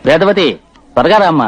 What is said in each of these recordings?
వేదవతి త్వరగా రామ్మా.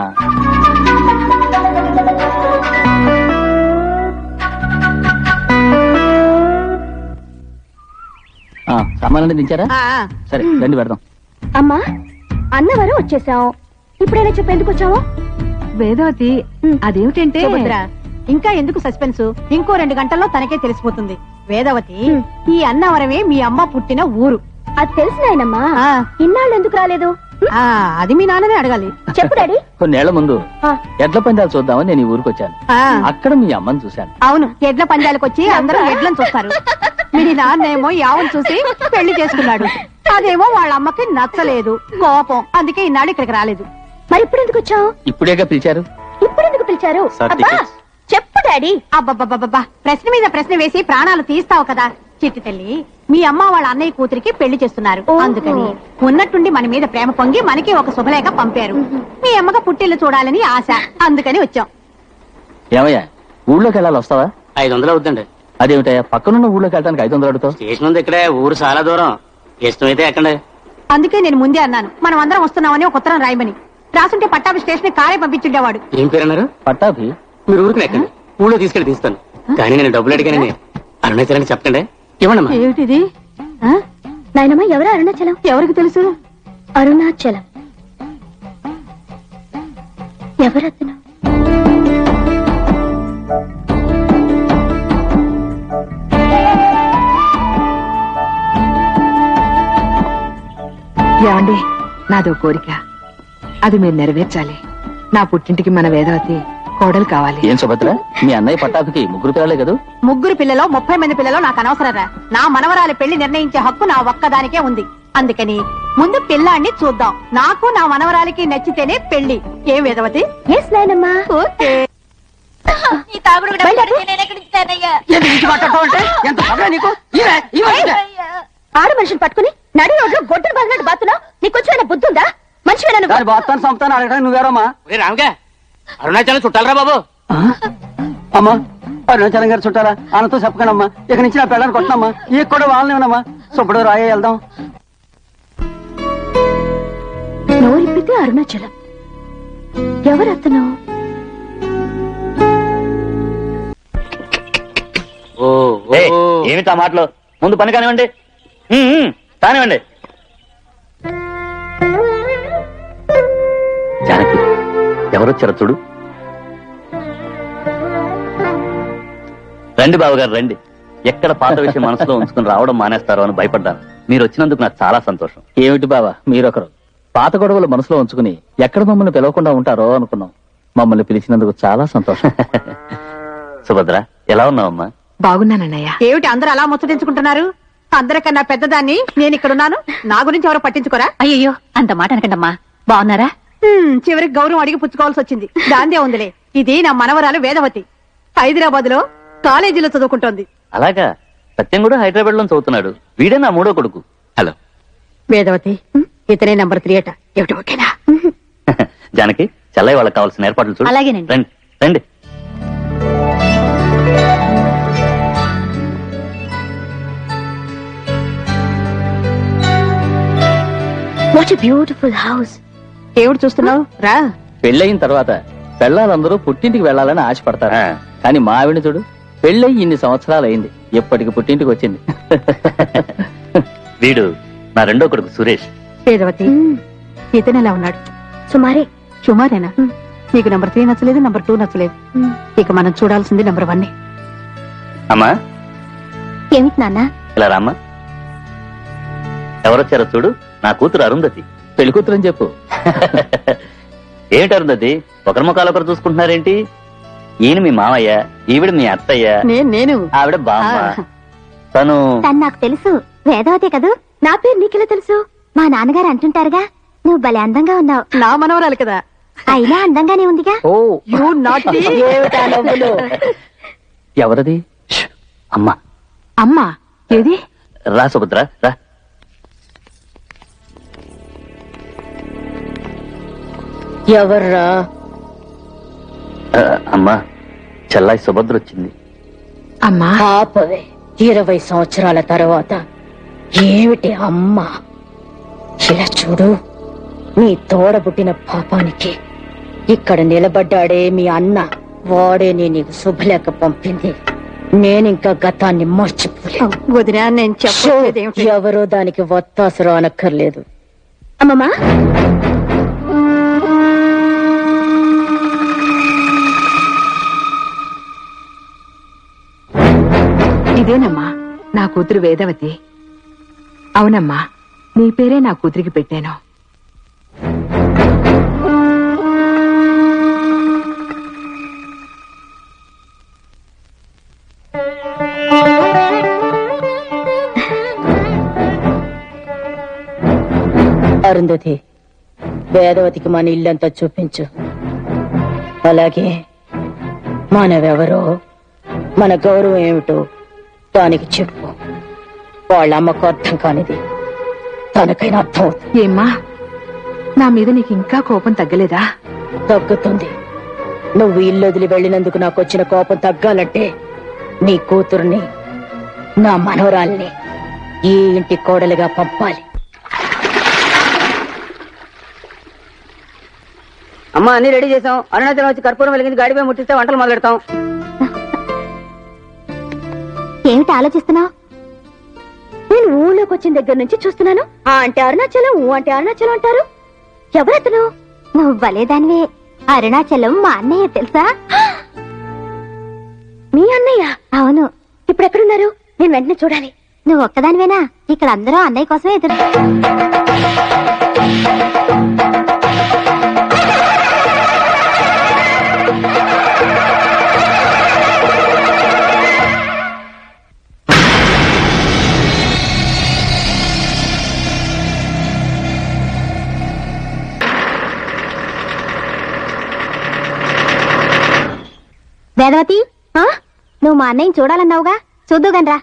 సామాన్లు దించారా? సరే రండి పెడదాం. అమ్మా అన్నవరం వచ్చేసాం. ఇప్పుడైనా చెప్పు ఎందుకు వచ్చావు? వేదవతి అదేమిటంటే ఇంకా ఎందుకు సస్పెన్స్? ఇంకో 2 గంటల్లో తనకే తెలిసిపోతుంది. వేదవతి ఈ అన్నవరమే మీ అమ్మ పుట్టిన ఊరు. అది తెలిసినాయనమ్మా. ఇన్నాళ్ళు ఎందుకు రాలేదు? అది మీ నాన్ననే అడగాలి. చెప్పు డాడీ. కొన్నేళ్ల ముందు ఎడ్ల పందాలు చూద్దామని నేను ఈ ఊరికి వచ్చాను. అక్కడ మీ అమ్మని చూశాను. అవును, ఎడ్ల పందాలకు వచ్చి అందరూ ఎడ్లను చూస్తారు. మీ నాన్నేమో యావని చూసి పెళ్లి చేసుకున్నాడు. అదేమో వాళ్ళ అమ్మకి నచ్చలేదు, కోపం. అందుకే ఈనాడు ఇక్కడికి రాలేదు. మరి ఇప్పుడు ఎందుకు వచ్చావు? ఇప్పుడేగా పిలిచారు. ఇప్పుడు ఎందుకు పిలిచారు? చెప్పు డాడీ. అబ్బబ్బబ్బబ్బా, ప్రశ్న మీద ప్రశ్న వేసి ప్రాణాలు తీస్తావు కదా. చిట్టి తల్లి, మీ అమ్మ వాళ్ళ అన్నయ్య కూతురికి పెళ్లి చేస్తున్నారు. అందుకని ఉన్నట్టుండి మన మీద ప్రేమ పొంగి మనకి ఒక శుభలేఖ పంపారు. మీ అమ్మగా పుట్టిల్లు చూడాలని ఆశ, అందుకని వచ్చాం. ఏమయ్యా ఊళ్ళోకి వెళ్ళాలి, వస్తావా? 500 అవుతుందండి. అదేమిటయ్యా పక్కనున్న ఊళ్ళోకి వెళ్ళడానికి 500 అడుగుతావు? స్టేషన్ ఉంది ఇక్కడే, ఊరు చాలా దూరం. ఇష్టమైతే ఎక్కండి. అందుకే నేను ముందే అన్నాను మనం అందరం వస్తున్నామని ఒక ఉత్తరం రాయమని. రాసుంటే పట్టాభి స్టేషన్ కారే పంపించుండేవాడు. ఏం పేరు అన్నారు? పట్టాభి. మీరు ఊరికి ఎక్కండి, ఊళ్ళో తీసుకెళ్ళి తీస్తాను. కానీ నేను డబ్బులు అడిగానని అరుణాచలాన్ని చెప్పండి. ఇవ్వండి. ఏమిటిది? నాయనమ్మ ఎవరు అరుణాచలం? ఎవరికి తెలుసు? అరుణాచలం ఎవరతను? ఏమండి, నాదో కోరిక, అది మీరు నెరవేర్చాలి. నా పుట్టింటికి మన వేదవతి కోడలు కావాలి. ఏం సుభద్ర, మీ అన్నయ్య పట్టాభికి 3 పిల్లలే కదా? 3 పిల్లలో 30 మంది పిల్లలో నాకు అనవసరరా. నా మనవరాలి పెళ్లి నిర్ణయించే హక్కు నా ఒక్కదానికే ఉంది. అందుకని ముందు పిల్లాన్ని చూద్దాం. నాకు నా మనవరాలికి నచ్చితేనే పెళ్లి. ఏం వేదవతి? ఎస్ నాయనమ్మా. ఓకే. ఆడ మనిషిని పట్టుకుని నడి రోడ్లో గొడ్డును బాగినట్టు బాతున్నావు. నీకొచ్చిన బుద్ధుందా? మనిషి బాత్తాను సంపుతాను అడగడానికి నువ్వేరమ్మా? రాముగా, అరుణాచలం చుట్టాలరా బాబు. అమ్మా, అరుణాచలం గారు చుట్టాలా? ఆయనతో చెప్పకనమ్మా. ఇక నుంచి నా పిల్లల్ని కొట్టనమ్మా. ఈ కూడా వాళ్ళని ఉన్నామా? సుబ్బడు రాయే వెళ్దాం. నోరిప్పితే అరుణాచలం ఎవరతను? ఏమిటా మాటలు? ముందు పని కానివ్వండి, కానివ్వండి. జానకి, ఎవరొచ్చారో చూడు. రండి బావగారు రండి. ఎక్కడ పాత విషయం మనసులో ఉంచుకుని రావడం మానేస్తారో అని భయపడ్డాను. మీరు వచ్చినందుకు నాకు చాలా సంతోషం. ఏమిటి బావా మీరొకరు పాత గొడవలు మనసులో ఉంచుకుని ఎక్కడ మమ్మల్ని పిలవకుండా ఉంటారో అనుకున్నాం. మమ్మల్ని పిలిచినందుకు చాలా సంతోషం. సుభద్ర, ఎలా ఉన్నావమ్మా? బాగున్నానన్నయ్య. ఏమిటి అందరూ అలా ముచ్చటించుకుంటున్నారు? అందరికన్నా పెద్దదాన్ని నేను ఇక్కడున్నాను. నా గురించి ఎవరో పట్టించుకోరా? అయ్యో అంత మాట అనకండమ్మా. బాగున్నారా? చివరికి గౌరవం అడిగి పుచ్చుకోవాల్సి వచ్చింది. దాందే ఉందిలే. ఇది నా మనవరాలు వేదవతి. హైదరాబాద్ లో కాలేజీలో చదువుకుంటోంది. అలాగా? సత్యం కూడా హైదరాబాద్ లో చదువుతున్నాడు. వీడే నా 3వ కొడుకు. హలో వేదవతి, ఇతనే నంబర్ 3 అట. ఏమిటి ఓకేనా? జానకి, చెల్లయ్య వాళ్ళకి కావాల్సిన ఏర్పాట్లు చూడు. అలాగేనండి. రండి రండి. What a beautiful house. ఏమిటి చూస్తున్నావు? రా. పెళ్ళయిన తర్వాత పెళ్ళాలందరూ పుట్టింటికి వెళ్లాలని ఆశపడతారు. కానీ మా ఆవిడ చూడు, పెళ్ళయి ఇన్ని సంవత్సరాలు అయింది, ఎప్పటికి పుట్టింటికి వచ్చింది. వీడు నా 2వ కొడుకు సురేష్. వేదవతి, ఇతను ఎలా ఉన్నాడు? సుమారేనా? నీకు నంబర్ 3 నచ్చలేదు, నంబర్ 2 నచ్చలేదు. ఇక మనం చూడాల్సింది నంబర్ 1. అమ్మా, ఏమిటి నాన్న? ఇలా రామ్మా. ఎవరొచ్చారో చూడు. నా కూతురు అరుంధతి. పెళ్లి కూతురు అని చెప్పు. ఏమిటి అరుంధతి, ఒకరి ముఖాలు ఒకరు చూసుకుంటున్నారేంటి? ఈయన మీ మామయ్య, ఈవిడ మీ అత్తయ్య, నేను ఆవిడ బామ్మ. తను నాకు తెలుసు, వేదవతి కదూ. నా పేరు నీకెలా తెలుసు? మా నాన్నగారు అంటుంటారుగా, నువ్వు భలే అందంగా ఉన్నావు. నా మనవరాలు కదా. అయినా అందంగానే ఉందిగా. ఎవరది? అమ్మా. అమ్మా ఏది? రా సుభద్ర రా. ఎవర్రా? అమ్మా, చెల్లాయి సుభద్ర వచ్చింది. అమ్మా పాపవే, 20 సంవత్సరాల తర్వాత ఏమిటి అమ్మా? ఇలా చూడు, నీ తోడబుట్టిన పాపానికి ఇక్కడ నిలబడ్డాడే మీ అన్న, వాడే నీకు శుభలేఖ పంపింది. నేనింకా గతాన్ని మర్చిపోలేదు. వదినా, నేను చెప్పేదేమిటి? ఎవరో దానికి వత్తాసరు అనక్కర్లేదు. అమ్మమ్మా, ఇదేనమ్మా నా కూతురు వేదవతి. అవునమ్మా, నీ పేరే నా కూతురికి పెట్టాను. అరుంధతి, వేదవతికి మన ఇల్లంతా చూపించు. అలాగే మనవెవరో, మన గౌరవం ఏమిటో దానికి చెప్పు. వాళ్ళ అమ్మకు అర్థం కానిది తనకైనా అర్థం అవుతుంది. ఏమ్మా, నా మీద నీకు ఇంకా కోపం తగ్గలేదా? తగ్గుతుంది. నువ్వు ఇల్లు వదిలి వెళ్ళినందుకు నాకు వచ్చిన కోపం తగ్గాలంటే నీ కూతుర్ని, నా మనవరాల్ని ఈ ఇంటి కోడలిగా పంపాలి. అమ్మా, అన్ని రెడీ చేసాం. అరుణాచలం వచ్చి కర్పూరం వెలిగింది, గాడిపై ముట్టిస్తే వంటలు మొదలెడతాం. ఏమిటి ఆలోచిస్తున్నావు? నేను ఊళ్ళోకి వచ్చిన దగ్గర నుంచి చూస్తున్నాను. ఆ అంటే అరుణాచలం, ఊ అంటే అరుణాచలం అంటారు. ఎవరతను? నువ్వు భలేదానివే. అరుణాచలం మా అన్నయ్య తెలుసా? మీ అన్నయ్య? అవును. ఇప్పుడు ఎక్కడున్నారు? నేను వెంటనే చూడాలి. నువ్వు ఒక్కదానివేనా? ఇక్కడ అందరూ అన్నయ్య కోసమే ఎదురు. వేదవతి, నువ్వు మా అన్నయ్యని చూడాలన్నావుగా, చూద్దుగానరా.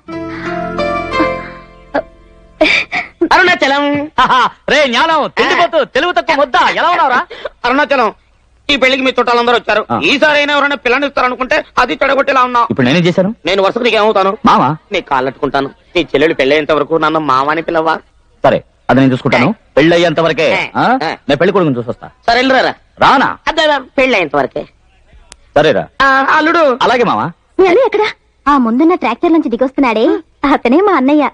అరుణాచలం రే జ్ఞానం తిండిపోతూ తెలుగు తక్కువ వద్దా, ఎలా ఉన్నావురా? అరుణాచలం, ఈ పెళ్లికి మీ చుట్టాలందరూ వచ్చారు. ఈసారి అయినా ఎవరైనా పిల్లని ఇస్తారనుకుంటే అది చెడగొట్టేలా ఉన్నావు. ఇప్పుడు నేనేం చేశాను? నేను వరుసకు నీకు ఏమవుతాను? మామా. నీ కాళ్ళట్టుకుంటాను. నీ చెల్లెలు పెళ్ళయ్యేంత వరకు నన్ను మావాని పిల్లవా? సరే, అది నేను చూసుకుంటాను. పెళ్లి అయ్యేంత వరకే. నేను పెళ్లి కొడుకుని చూసొస్తా. సరే, వెళ్ళరా. రానా? అదే, పెళ్లి అయ్యేంత వరకే. సరేరా. అల్లుడు. అలాగే మామా. మీ అన్నయ్య ఎక్కడా? ఆ ముందున్న ట్రాక్టర్ నుంచి దిగొస్తున్నాడే, అతనే మా అన్నయ్య.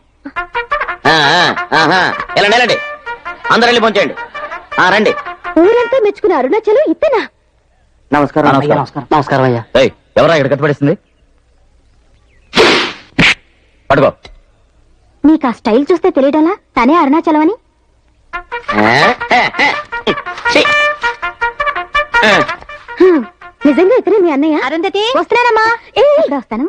వెళ్ళండి, అందరూ వెళ్ళి పోంచేయండి. రండి. ఊరంతా మెచ్చుకున్న అరుణాచలం ఇత్తనా? నమస్కారం. నమస్కారం అయ్యా. ఎవరా ఇక్కడ కట్టుబడిస్తుంది? పట్టుకో. నీకు ఆ స్టైల్ చూస్తే తెలియడంలా తనే అరుణాచలం అని? నిజంగా ఇతనే మీ అన్నయ్య? అరుంధతి, వస్తున్నానమ్మా. ఇప్పుడు వస్తాను.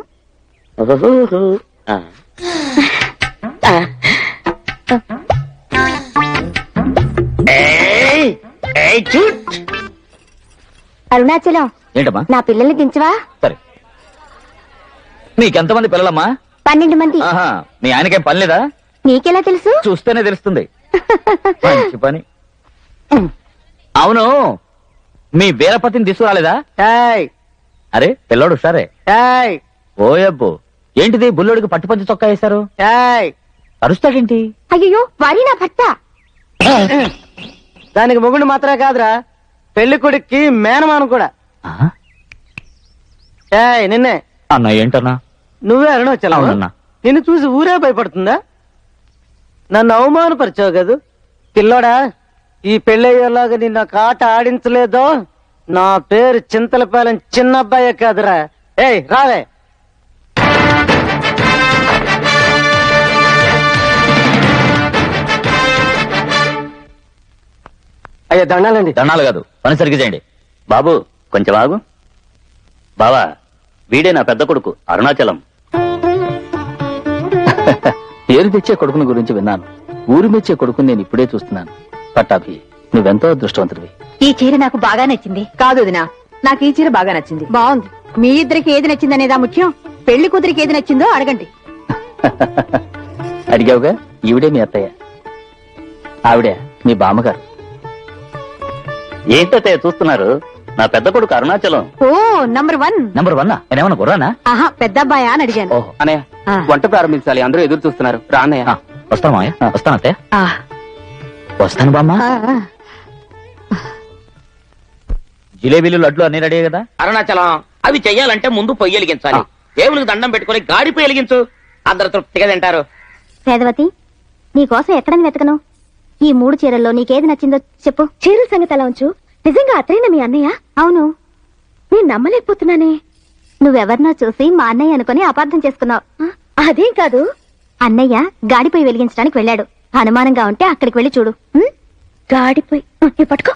అరుణాచలం, ఏంటమ్మా? నా పిల్లల్ని దించవా? సరే. నీకెంతమంది పిల్లలమ్మా? 12 మంది. ఆహా, మీ ఆయనకేం పని లేదా? నీకెలా తెలుసు? చూస్తేనే తెలుస్తుంది. మంచి పని. అవును, మీ వీరపతిని తీసుకురాలేదా? అరే పిల్లోడు సరే. ఓయబ్బు, ఏంటిది బుల్లోడికి పట్టుపంచి చొక్కా వేశారు? అరుస్తాడేంటి? అయ్యో, వారి నా భర్త. దానికి మొగుడు మాత్రమే కాదురా, పెళ్లి కొడుక్కి మేనమాను కూడా. నిన్నే. అన్నా ఏంటన్నా? నువ్వే అరుణాచలం. నిన్ను చూసి ఊరే భయపడుతుందా? నన్ను అవమానపరిచావు కదూ పిల్లోడా. ఈ పెళ్ళయ్యేలాగా నిన్న ఆట ఆడించలేదో నా పేరు చింతలపాలెం చిన్నబ్బాయే కాదురా. రావే. అయ్యా దండాలండి. దండాలు కాదు, పని సరిగ్గా చేయండి. బాబు కొంచెం ఆగు. బావా, వీడే నా పెద్ద కొడుకు అరుణాచలం. పేరు తెచ్చే కొడుకుని గురించి విన్నాను. ఊరు మెచ్చే కొడుకుని నేను ఇప్పుడే చూస్తున్నాను. పట్టాభి, నువ్వెంతో అదృష్టవంతుడివి. ఈ చీర నాకు బాగా నచ్చింది. కాదు వదినా, నాకు ఈ చీర బాగా నచ్చింది. బాగుంది. మీ ఇద్దరికి ఏది నచ్చిందనేదా ముఖ్యం? పెళ్లి కూతురికి ఏది నచ్చిందో అడగండి. అడిగావుగా, ఈవిడే మీ అత్తయ్య. ఆవిడే మీ బామ్మగారు. ఏంటత్తయ్య చూస్తున్నారు? నా పెద్ద కొడుకు అరుణాచలం. ఓ, నంబర్ 1. నంబర్ 1? నేనేమన్నా కుర్రానా? ఆహా, పెద్ద అబ్బాయా అని అడిగాను. ఓహో. అన్నయ్య, వంట ప్రారంభించాలి. అందరూ ఎదురు చూస్తున్నారు. రా అన్నయ్య. వస్తామా? వస్తాను అత్తయ్య. వస్తాను బామ్మ. జిలేబీలు లడ్లు అన్ని రెడీ కదా? అరుణాచలం అవి చెయ్యాలంటే ముందు పొయ్యి వెలిగించాలి. దేవునికి దండం పెట్టుకుని గాడి పొయ్యి వెలిగించు, అందరు తృప్తిగా తింటారు. వేదవతి, నీకోసం ఎక్కడని వెతకను? ఈ 3 చీరల్లో నీకేది నచ్చిందో చెప్పు. చీరల సంగతి అలా ఉంచు. నిజంగా అతనేనా మీ అన్నయ్య? అవును. నేను నమ్మలేకపోతున్నానే. నువ్వెవరినో చూసి మా అన్నయ్య అనుకుని అపార్థం చేసుకున్నావు. అదేం కాదు, అన్నయ్య గాడిపోయి వెలిగించడానికి వెళ్ళాడు. అనుమానంగా ఉంటే అక్కడికి వెళ్ళి చూడు. గాడిపోయి పట్టుకో.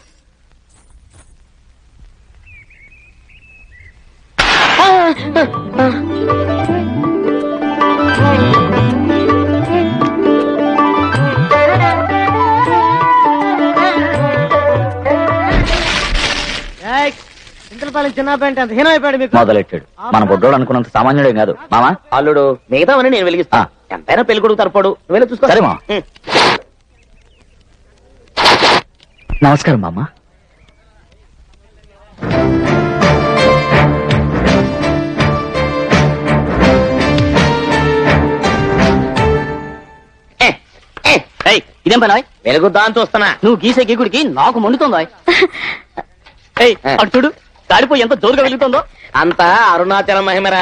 మొదలెట్టాడు. మన బొడ్డోడు అనుకున్నంత సామాన్యుడే కాదు మామా. అల్లుడు మిగతావని నేను వెలిగిస్తా. ఎంతైనా పెళ్లి కొడుకు తరపడు, వెళ్ళి చూసుకో. సరే మామ. నమస్కారం మామ. ఇదేం పని? వెలుగుద్దా అని చూస్తున్నా. నువ్వు గీసే గీకుడికి నాకు మండుతుందా? అటు చూడు, గాడిపోయి ఎంత జోరుగా వెలుగుతుందో. అంతా అరుణాచలం మహిమరా.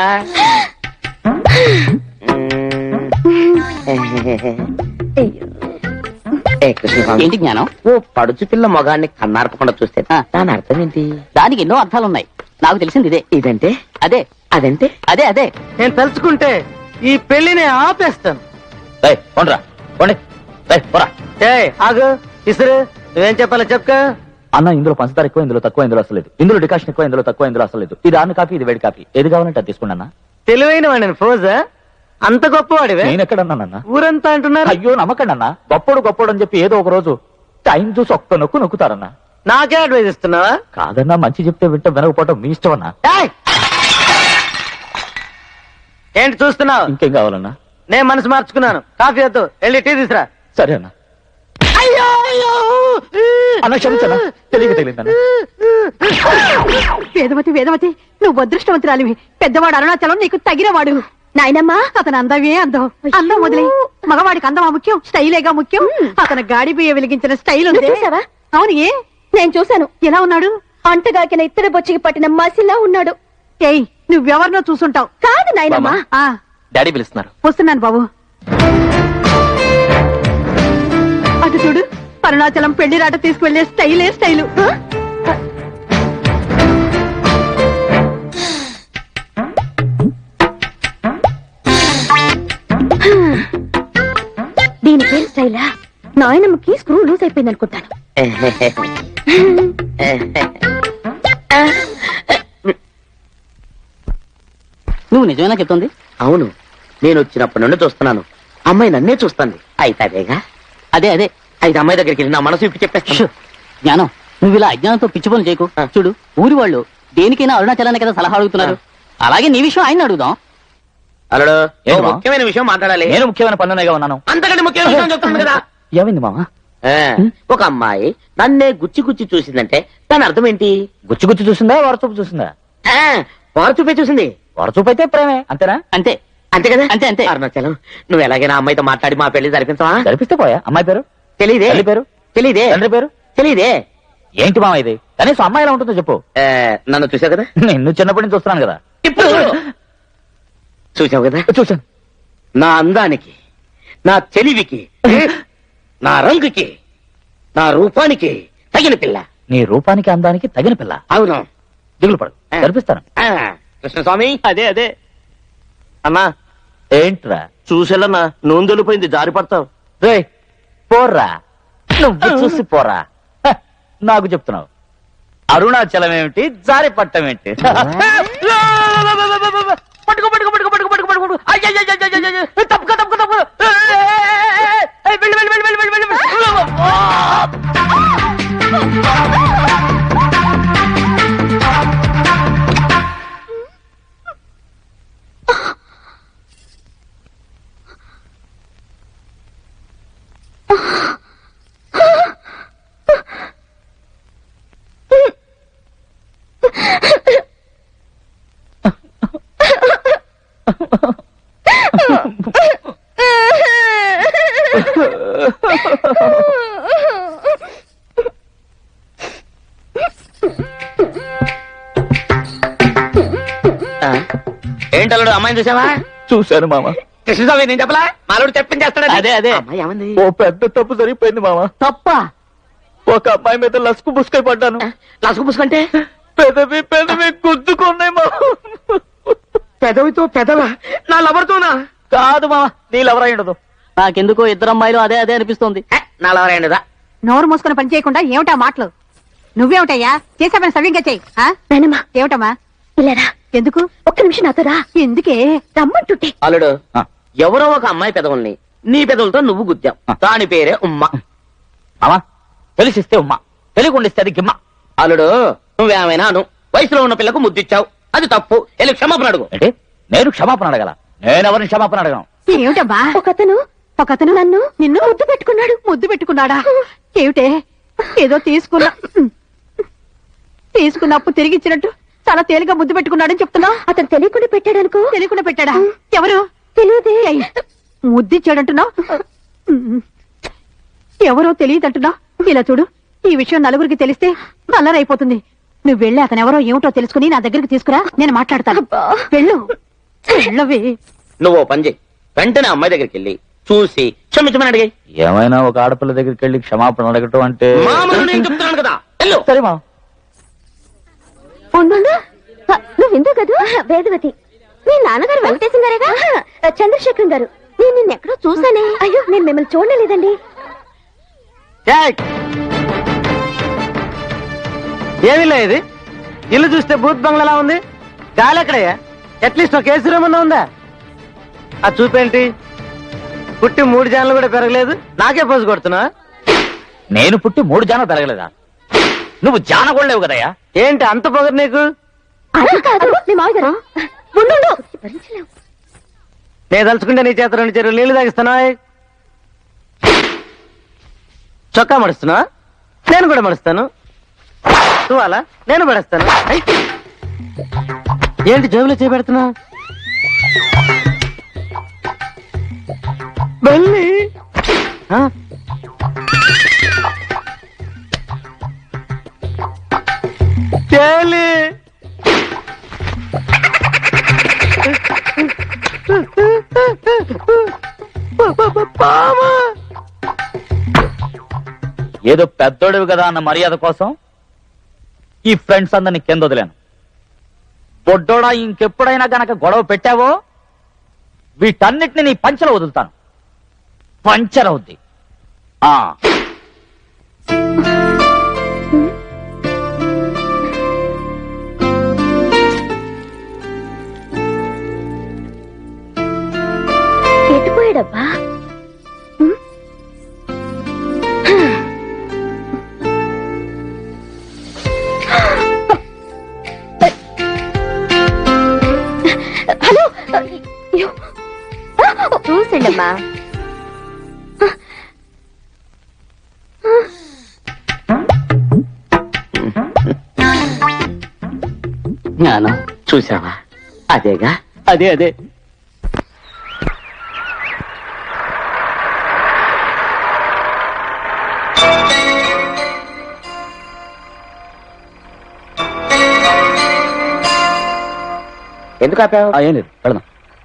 ఏంటి జ్ఞానం? ఓ పడుచు పిల్ల మొగాన్ని కన్నార్పకుండా చూస్తే దాని అర్థం ఏంటి? దానికి ఎన్నో అర్థాలున్నాయి. నాకు తెలిసింది ఇదే. ఇదంటే అదే. అదంటే అదే అదే. నేను తలుచుకుంటే ఈ పెళ్లిని ఆపేస్తాను. పోండ్రా, పోండి. పోరా. ఆగు, ఇసురు. నువ్వేం చెప్పాలో చెప్పుకో. అన్న, ఇందులో పంచదార ఎక్కువ, ఇందులో తక్కువ, ఇందులో అసలు లేదు. ఇందులో డికాషన్ ఎక్కువ, ఇందులో తక్కువ, ఇందులో అసలు లేదు. ఇది ఆరు కాఫీ, ఇది వేడి కాఫీ. ఏది కావాలంటే అది తీసుకోండి అన్న. తెలివైన వాడిని ఫోజా, అంత గొప్పవాడివే. నేను ఎక్కడన్నానన్నా? ఊరంతా అంటున్నారు. అయ్యో నమ్మకండి అన్న. గొప్పడు గొప్పడు అని చెప్పి ఏదో ఒక రోజు టైం చూసి ఒక్క నొక్కుతారన్నా. నాకే అడ్వైజ్ ఇస్తున్నావా? కాదన్నా, మంచి చెప్తే వింటే వినకపోవటం మీ ఇష్టం అన్నా. ఏంటి చూస్తున్నావు? ఇంకేం కావాలన్నా? నేను మనసు మార్చుకున్నాను. కాఫీ వద్దు, వెళ్ళి టీ తీసురా. సరే అన్న. అన్న క్షమించన్నా, తెలియక తగిలిందన్న. వేదవతి, వేదవతి, నువ్వు అదృష్టవంతురాలివి. పెద్దవాడు అరుణాచలం నీకు తగినవాడు. నాయనమ్మా, అతను అందమే అందం. అందం వదిలే, మగవాడికి అందమా ముఖ్యం, స్టైలేగా ముఖ్యం. అతను గాడి బియ్య వెలిగించిన స్టైల్ ఉంది. అవును, ఏ? నేను చూశాను. ఎలా ఉన్నాడు? అంటగాకిన ఇత్తడి బొచ్చికి పట్టిన మసిలా ఉన్నాడు. ఏయ్, నువ్వెవరినో చూసుంటావు. కాదు నాయనమ్మా. డాడీ పిలుస్తున్నారు. వస్తున్నాను బాబు. అటు చూడు, అరుణాచలం పెళ్లి రాట తీసుకువెళ్లే స్టైలే స్టైలు. దీని పేరు స్టైలా? నాయనమ్మకి స్క్రూ లూజ్ అయిపోయింది అనుకుంటాను. నువ్వు నిజమేనా చెప్తుంది? అవును, నేను వచ్చినప్పటి నుండి చూస్తున్నాను. అమ్మాయి నన్నే చూస్తుంది. అయితే అదేగా? అదే అదే. అయితే అమ్మాయి దగ్గరికి వెళ్ళి నా మనసు ఇప్పి చెప్పేస్తాను. జ్ఞానం, నువ్వు ఇలా అజ్ఞానంతో పిచ్చి పనులు చేయకు. చూడు, ఊరి వాళ్ళు దేనికైనా అరుణాచలాన్ని కదా సలహా అడుగుతున్నారు. అలాగే నీ విషయం ఆయన అడుగుదాం. అల్లుడు, ముఖ్యమైన విషయం మాట్లాడాలి. నేను ముఖ్యమైన పనులుగా ఉన్నాను. అంతకంటే ముఖ్యమైన విషయం చెప్తాను కదా. ఏమైంది మామ? ఒక అమ్మాయి నన్నే గుచ్చి గుచ్చి చూసిందంటే దాని అర్థం ఏంటి? గుచ్చి గుచ్చి చూసిందా, వరచూపు చూసిందా? వారు చూపే చూసింది. వరచూపు అయితే ప్రేమే, అంతేనా? అంతే అంతే కదా? అంతే అంతే. అరుణాచలం, నువ్వు ఎలాగైనా అమ్మాయితో మాట్లాడి మా పెళ్లి జరిపించవా? జరిపిస్తే పోయా. అమ్మాయి పేరు తెలీదే. తల్లి పేరు తెలీదే. తండ్రి పేరు తెలీదే. ఏంటి మామ ఇది? కనీసం అమ్మాయి ఎలా ఉంటుందో చెప్పు. నన్ను చూసావు కదా? నిన్ను చిన్నప్పటి నుంచి చూస్తున్నాను కదా. ఇప్పుడు చూసావు కదా? చూసాను. నా అందానికి, నా తెలివికి, నా రంగుకి, నా రూపానికి తగిన పిల్ల. నీ రూపానికి అందానికి తగిన పిల్ల. అవును. దిగులు పడు, జరిపిస్తాను. కృష్ణస్వామి, అదే అదే. అన్నా, ఏంట్రా? చూసేలన్నా, నూనె తెలిపోయింది, జారి పడతావు. రే పోర్రా, నువ్వు చూసి పోరా. నాకు చెప్తున్నావు అరుణాచలం ఏమిటి, జారి పట్టం ఏంటి? పట్టుకో పట్టుకో పట్టుకో పట్టుకో పట్టుకో పట్టుకో. తప్పుకో తప్పుకో తప్పుకో. వెళ్ళి వెళ్ళి వెళ్ళి వెళ్ళి వెళ్ళి ఏంటల్లుడు అమ్మాయిని చూసావా? చూశాను మామ. కృష్ణస్వామి నేను చెప్పలా మాలోడు చెప్పించేస్తాడు. అదే అమ్మాయి ఏమంది? ఓ పెద్ద తప్పు జరిగిపోయింది మామ. తప్ప ఒక అమ్మాయి మీద లసుకు పుసుకై పడ్డాను. లసుకు పుసుకంటే పెదవి గుద్దుకున్నాయి మామ. పెదవితో పెదవా? నా లవర్తోనా? కాదు మామ, నీళ్ళెవరై ఉండదు. నాకెందుకో ఇద్దరు అమ్మాయిలు అదే అనిపిస్తుంది. నా లవరైండదా? నోరు మూసుకుని పని చేయకుండా ఏమిటా మాటలు? నువ్వేమిటయ్యా చేసే పని సవ్యంగా చెయ్యి. నాయనమ్మా ఏమిటమ్మా? ఇలారా. ఎందుకు? ఒక్క నిమిషం నాతో రా. ఎందుకే? రమ్మంటుంటే. అల్లుడు ఎవరో ఒక అమ్మాయి పెదవుల్ని నీ పెదవులతో నువ్వు గుద్దాం. దాని పేరే ఉమ్మ. మామ తెలిసిస్తే ఉమ్మ, తెలియకుండిస్తే అది గిమ్మ. అల్లుడు నువ్వేమైనా అను, వయసులో ఉన్న పిల్లకు ముద్దిచ్చావు, అది తప్పు. వెళ్ళి క్షమాపణ అడుగు. అంటే నేను క్షమాపణ అడగల? నేనెవరిని క్షమాపణ అడగను. ఏమిటమ్మా? ఒకతను నన్ను నిన్ను ముద్దు పెట్టుకున్నాడా? ఏమిటే ఏదో తీసుకున్నప్పుడు తిరిగి ఇచ్చినట్టు చాలా తేలిగా ముద్దు పెట్టుకున్నాడని చెప్తున్నా. అతను తెలియకుండా పెట్టాడనుకో. తెలియకుండా పెట్టాడా? ఎవరు? తెలియదే. ముద్దిచ్చాడంటున్నావు, ఎవరో తెలియదంటున్నా. ఇలా చూడు, ఈ విషయం నలుగురికి తెలిస్తే నల్లరైపోతుంది. నువ్వు వెళ్ళి అతనెవరో ఏమిటో తెలుసుకుని నా దగ్గరికి తీసుకురా, నేను మాట్లాడతాను. వెళ్ళు. వెళ్ళవే. నువ్వు ఓ పని చేయి, వెంటనే అమ్మాయి దగ్గరికి వెళ్ళి చూసి క్షమించమని అడిగాయి. ఏమైనా ఒక ఆడపిల్ల దగ్గరికి వెళ్ళి క్షమాపణ అడగటం అంటే మామూలు నేను చెప్తున్నాను కదా. వెళ్ళు. సరే మా. నువ్వెందుకు కదా? వేదవతి. మీ నాన్నగారు వెంకటేశం గారేగా? చంద్రశేఖరం గారు. నేను నిన్నెక్కడో చూసానే. అయ్యో, నేను మిమ్మల్ని చూడలేదండి. ఏమీ లేదు, ఇల్లు చూస్తే బూత్ బంగ్లాలా ఉంది. గాలి ఎక్కడయ్యా? అట్లీస్ట్ ఒక ఏసీ రూమ్ ఉందా? ఆ చూపేంటి? పుట్టి 3 జాన్లు కూడా పెరగలేదు, నాకే పోజు కొడుతున్నా. నేను పుట్టి 3 జాన పెరగలేదా? నువ్వు జాన కూడా లేవు కదయ్యా. ఏంటి అంత పొగరు నీకు? అది కాదు మీ మామగారు. నేను తలుచుకుంటే నీ చేత 2 చెరువులు నీళ్లు తాగిస్తున్నా. చొక్కా మడుస్తున్నా, నేను కూడా మడుస్తాను. నువ్వు అలా, నేను పడేస్తాను. ఏంటి జోబులో చేపెడుతున్నా? బల్లి చేలి ఏదో పెద్దోడివి కదా అన్న మర్యాద కోసం ఈ ఫ్రెండ్స్ అందరిని కింద వదిలాను. బొడ్డోడా ఇంకెప్పుడైనా గనక గొడవ పెట్టావో వీటన్నిటిని నీ పంచలో వదులుతాను. పంచరవుద్ది. ఎట్టుపోయాడబ్బా? హలో, చూసండమ్మా. జ్ఞానం చూసావా? అదేగా, అదే ఎందుకు ఆపావు? ఏం లేదు, పెడదాం.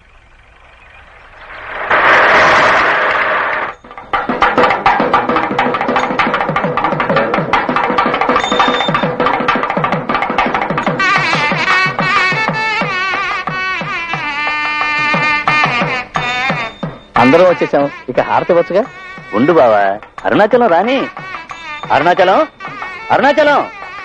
అందరూ వచ్చేసాం, ఇక హారతి వచ్చుగా. ఉండు బావా, అరుణాచలం రాని. అరుణాచలం, అరుణాచలం.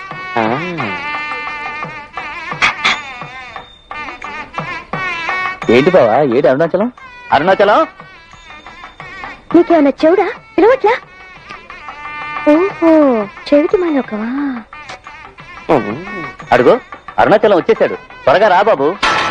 ఏంటి బావా, ఏంటి అరుణాచలం? అరుణాచలం నీకేమన్నా చెవుడా? పిలవట్లా? ఓహో, చెవిటి మాలోకవా? అడుగు, అరుణాచలం వచ్చేసాడు. త్వరగా రా బాబు.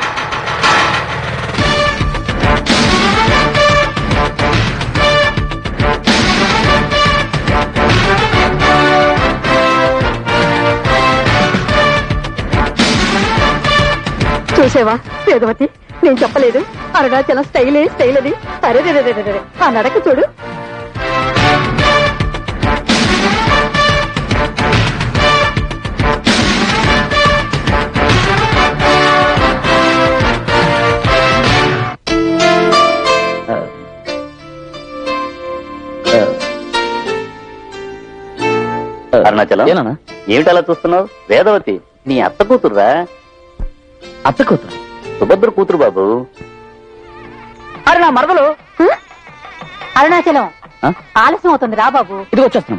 చూసేవా వేదవతి, నేను చెప్పలేదు అరుణాచలం స్టైల్ అని. అరే ఆ నడక చూడు. అరుణాచలం ఏమిటి అలా చూస్తున్నావు? వేదవతి నీ అత్త కూతురురా. అత్త కూతురు? సుభద్ర కూతురు బాబు. అరే నా మరదలు. అరుణాచలం ఆలస్యం అవుతుంది, రా బాబు. ఇది వచ్చేస్తున్నాం.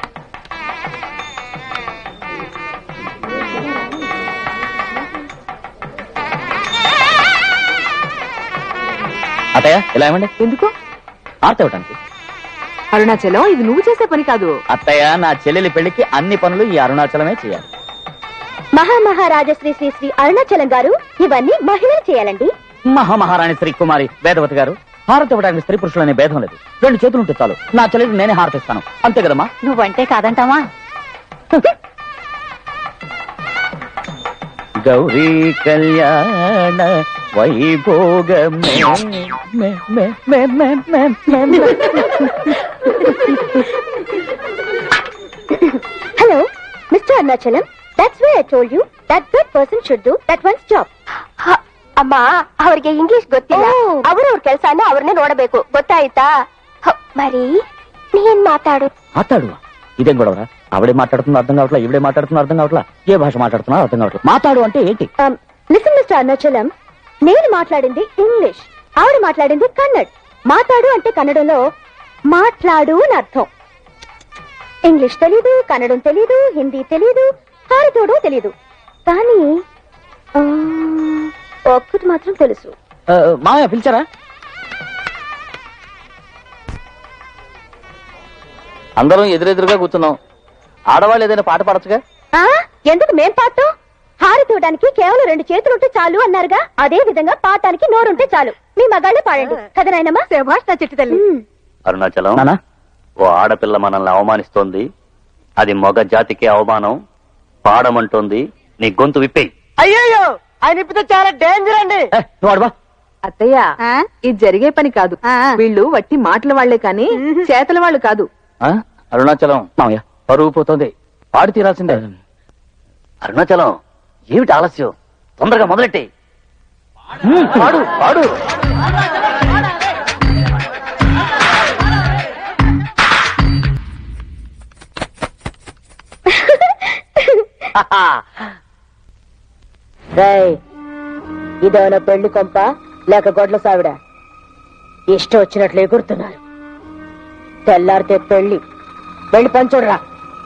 అత్తయ్య ఇలా ఏమండి? ఎందుకు? ఆర్త ఇవ్వటానికి. అరుణాచలం, ఇది నువ్వు చేసే పని కాదు. అత్తయ్య, నా చెల్లెలి పెళ్లికి అన్ని పనులు ఈ అరుణాచలమే చేయాలి. మహామహారాజా శ్రీ శ్రీ శ్రీ అరుణాచలం గారు ఇవన్నీ మహిళలు చేయాలండి. మహామహారాణి శ్రీ కుమారి వేదవతి గారు, హారతి ఇవ్వడానికి స్త్రీ పురుషులు అనే భేదం లేదు. 2 చేతులుంటే చాలు. నా చెల్లెలికి నేనే హారతిస్తాను, అంతే కదమ్మా? నువ్వంటే కాదంటావా? గౌరీ కళ్యాణ వైభోగమే. Hello mister Arunachalam, that's why I told you that good person should do that one's job. ಅಮ್ಮ ಅವ್ರಿಗೆ ಇಂಗ್ಲಿಷ್ ಗೊತ್ತಿಲ್ಲ, ಅವ್ರವ್ರ ಕೆಲಸನ ಅವ್ರನ್ನೇ ನೋಡಬೇಕು, ಗೊತ್ತಾಯ್ತಾ? మరి నేను మాట్లాడు. ఇదేం గొడవరా? ఆవిడే మాట్లాడుతున్నా అర్థం కావట్లా, ఈవిడే మాట్లాడుతున్నా అర్థం కావట్లా, ఏ భాష మాట్లాడుతున్నా అర్థం కావట్లా. మాట్లాడు అంటే ఏంటి? లిసన్ మిస్టర్ అరుణాచలం, నేను మాట్లాడింది ఇంగ్లీష్, ఆవిడ మాట్లాడింది కన్నడ్. మాట్లాడు అంటే కన్నడంలో మాట్లాడు అని అర్థం. ఇంగ్లీష్ తెలీదు, కన్నడం తెలీదు, హిందీ తెలీదు, హారతోడు తెలీదు, కానీ ఒక్కటి మాత్రం తెలుసు. మామయ్య పిలిచారా? అందరం ఎదురెదురుగా కూర్చున్నాం. ఆడవాళ్ళు ఏదైనా పాట పాడచ్చుగా? ఎందుకు మేం పాడతాం? హారతోడానికి కేవలం 2 చేతులుంటే చాలు అన్నారుగా, అదే విధంగా పాడటానికి నోరుంటే చాలు. మీ మగాళ్ళే పాడండి కదా నాయనమ్మా. శభాష్ నా చిట్టి తల్లి. అరుణాచలం, ఓ ఆడపిల్ల మనల్ని అవమానిస్తోంది, అది మగ జాతికి అవమానం. పాడమంటోంది, నీ గొంతు విప్పేయి. అయ్యో, ఆయన ఇప్పితే చాలా డేంజర్ అండి. అత్తయ్య, ఇది జరిగే పని కాదు. వీళ్ళు వట్టి మాటల వాళ్లే కానీ చేతల వాళ్ళు కాదు. అరుణాచలం, మామయ్య పరువు పోతుంది, పాడి తీరాల్సిందే. అరుణాచలం, ఏమిటి ఆలస్యం? తొందరగా మొదలెట్టి పాడు పాడు. ఇదేమైనా పెళ్లి కొంప లేక గొడ్ల సావిడ? ఇష్టం వచ్చినట్లు ఎగురుతున్నారు. తెల్లారితే పెళ్లి, వెళ్ళి పంచుడ్రా.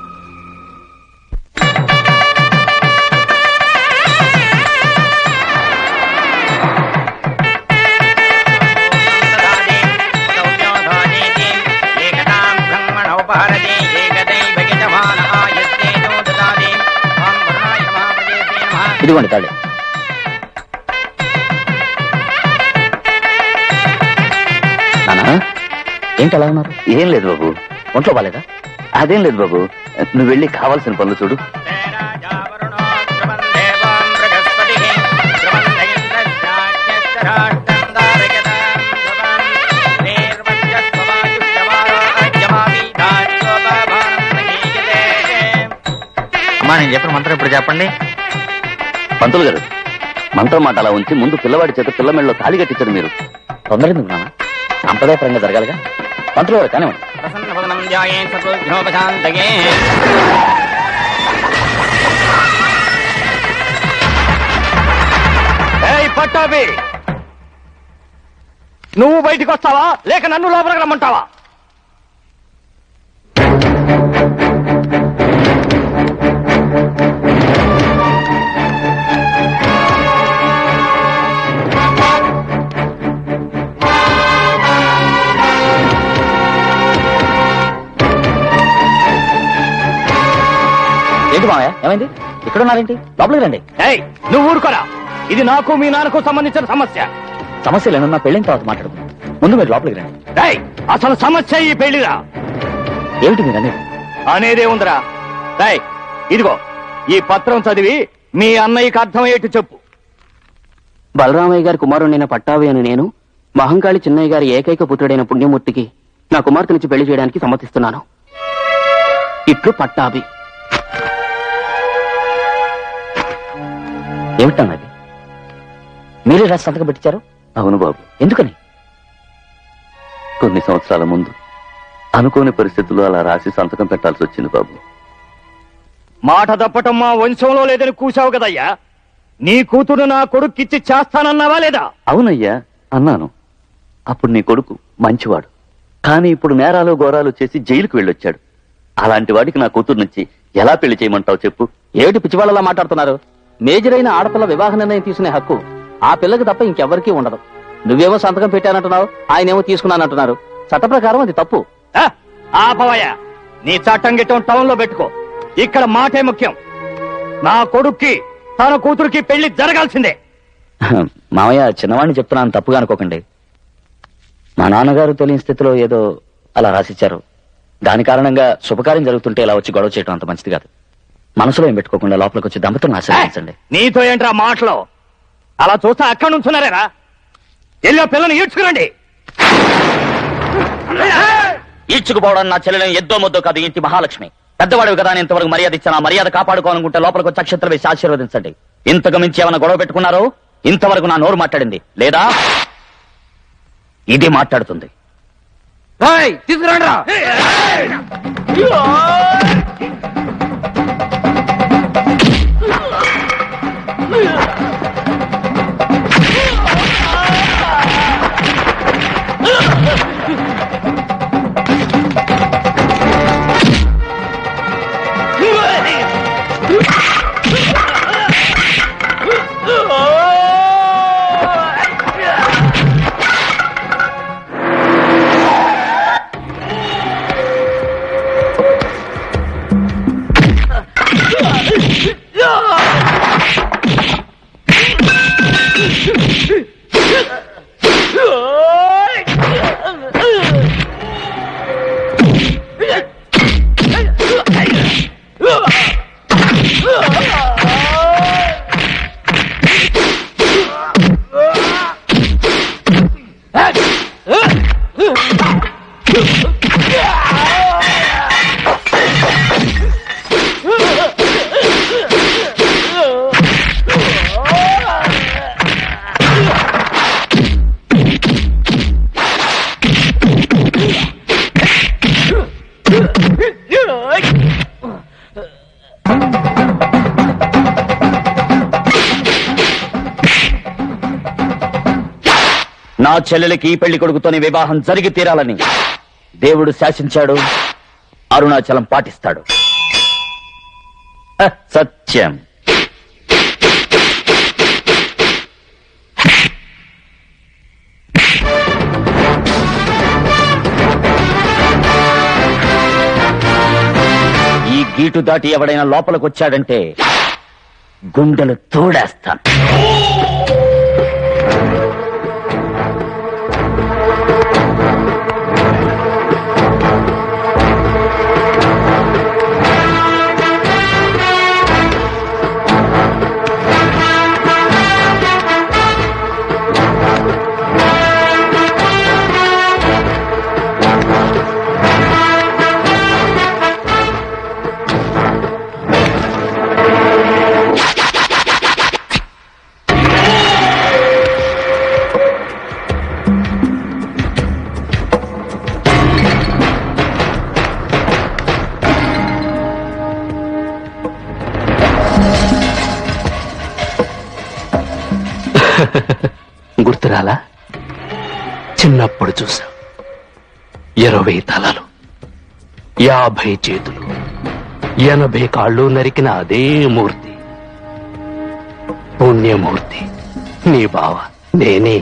ఇదిగోండి తాళి. ఏంటి అలా ఉన్నారు? ఏం లేదు బాబు, ఒంట్లో బాలేదా? అదేం లేదు బాబు, నువ్వు వెళ్ళి కావాల్సిన పనులు చూడు. అమ్మా, నేను చెప్పిన మంత్రం ఇప్పుడు చెప్పండి. పంతులు గారు, మంత్రం మాట అలా ఉంచి ముందు పిల్లవాడి చేత పిల్ల మెడలో తాళి కట్టించండి. మీరు తొందర ఎందుకు నాన్న? సాంప్రదాయపరంగా జరగాలిగా. పంతులు గారు కానివ్వండి. పట్టాభి, నువ్వు బయటికి వస్తావా లేక నన్ను లోపలికి రమ్మంటావా? ఏంటి మావయ్య, ఏమైంది? ఇక్కడ ఉన్నారేంటి? లోపలికి రండి. నువ్వు ఊరుకోరా, ఇది నాకు మీ నాన్నకు సంబంధించిన సమస్య. సమస్యలు ఏమన్నా పెళ్ళిన తర్వాత మాట్లాడుతున్నాం, ముందు మీరు లోపలికి రండి. అసలు సమస్య ఈ పెళ్లిరా. ఏమిటి మీరు అనేది? అనేదే ఉందిరా. ఇదిగో ఈ పత్రం చదివి మీ అన్నయ్యకి అర్థమయ్యేట్టు చెప్పు. బలరామయ్య గారి కుమారుడైన పట్టాభి అని నేను మహంకాళి చిన్నయ్య గారి ఏకైక పుత్రుడైన పుణ్యమూర్తికి నా కుమార్తెనిచ్చి పెళ్లి చేయడానికి సమ్మతిస్తున్నాను. ఇట్లు పట్టాభి. ఏమిటన్నది? మీరే రాసి సంతకం పెట్టించారు? అవును బాబు. ఎందుకని? కొన్ని సంవత్సరాల ముందు అనుకోని పరిస్థితుల్లో అలా రాసి సంతకం పెట్టాల్సి వచ్చింది బాబు. మాట తప్పటం మా వంశంలో లేదని కూసావు కదయ్యా. నీ కూతురు నా కొడుక్కిచ్చి చేస్తానన్నావా లేదా? అవునయ్యా అన్నాను. అప్పుడు నీ కొడుకు మంచివాడు, కానీ ఇప్పుడు నేరాలు ఘోరాలు చేసి జైలుకు వెళ్ళొచ్చాడు. అలాంటి వాడికి నా కూతురు నుంచి ఎలా పెళ్లి చేయమంటావు చెప్పు? ఏమిటి పిచ్చివాళ్ళలా మాట్లాడుతున్నారు? మేజర్ అయిన ఆడపిల్ల వివాహ నిర్ణయం తీసుకునే హక్కు ఆ పిల్లకి తప్ప ఇంకెవ్వరికీ ఉండదు. నువ్వేమో సంతకం పెట్టానంటున్నావు, ఆయనేమో తీసుకున్నానంటున్నారు. చట్ట ప్రకారం అది తప్పు. ఆపవయ్య, నీ చట్టం గిట్టం టౌన్ లో పెట్టుకో. ఇక్కడ మాటే ముఖ్యం. నా కొడుక్కి తన కూతురికి పెళ్లి జరగాల్సిందే. మామయ్య, చిన్నవాడిని చెప్తున్నాను, తప్పుగా అనుకోకండి. మా నాన్నగారు తెలియని స్థితిలో ఏదో అలా రాసిచ్చారు. దాని కారణంగా శుభకార్యం జరుగుతుంటే ఇలా వచ్చి గొడవ చేయడం అంత మంచిది కాదు. మనసులో ఏం పెట్టుకోకుండా లోపలికి వచ్చి దంపతులను ఆశీర్వదించండి. నీతో ఏంట్రా మాటలో? అలా చూస్తే అక్కడి నుంచున్నారేరా? ఎల్లో పిల్లని ఈడ్చుకురండి. ఈడ్చుకుపోవడం నా చెల్లెలను ఎద్దో ముద్దో కాదు, ఇంటి మహాలక్ష్మి. పెద్దవాడివి కదా అని ఇంతవరకు మర్యాద ఇచ్చాను. మర్యాద కాపాడుకోవాలనుకుంటే లోపలికి వచ్చి అక్షంతలు వేసి ఆశీర్వదించండి. ఇంతకు మించి ఏమైనా గొడవ పెట్టుకున్నారో ఇంతవరకు నా నోరు మాట్లాడింది లేదా ఇది మాట్లాడుతుంది. తీసుకురండి. నా చెల్లెలకి ఈ పెళ్లి కొడుకుతోని వివాహం జరిగి తీరాలని దేవుడు శాసించాడు. అరుణాచలం పాటిస్తాడు. సత్యం. ఈ గీటు దాటి ఎవడైనా లోపలికి వచ్చాడంటే గుండెలు తోడేస్తాను. గుర్తురాలా? చిన్నప్పుడు చూసా. 20 తలలు, 50 చేతులు, 80 కాళ్ళు నరికిన అదే మూర్తి. పుణ్యమూర్తి నీ బావ నేనే.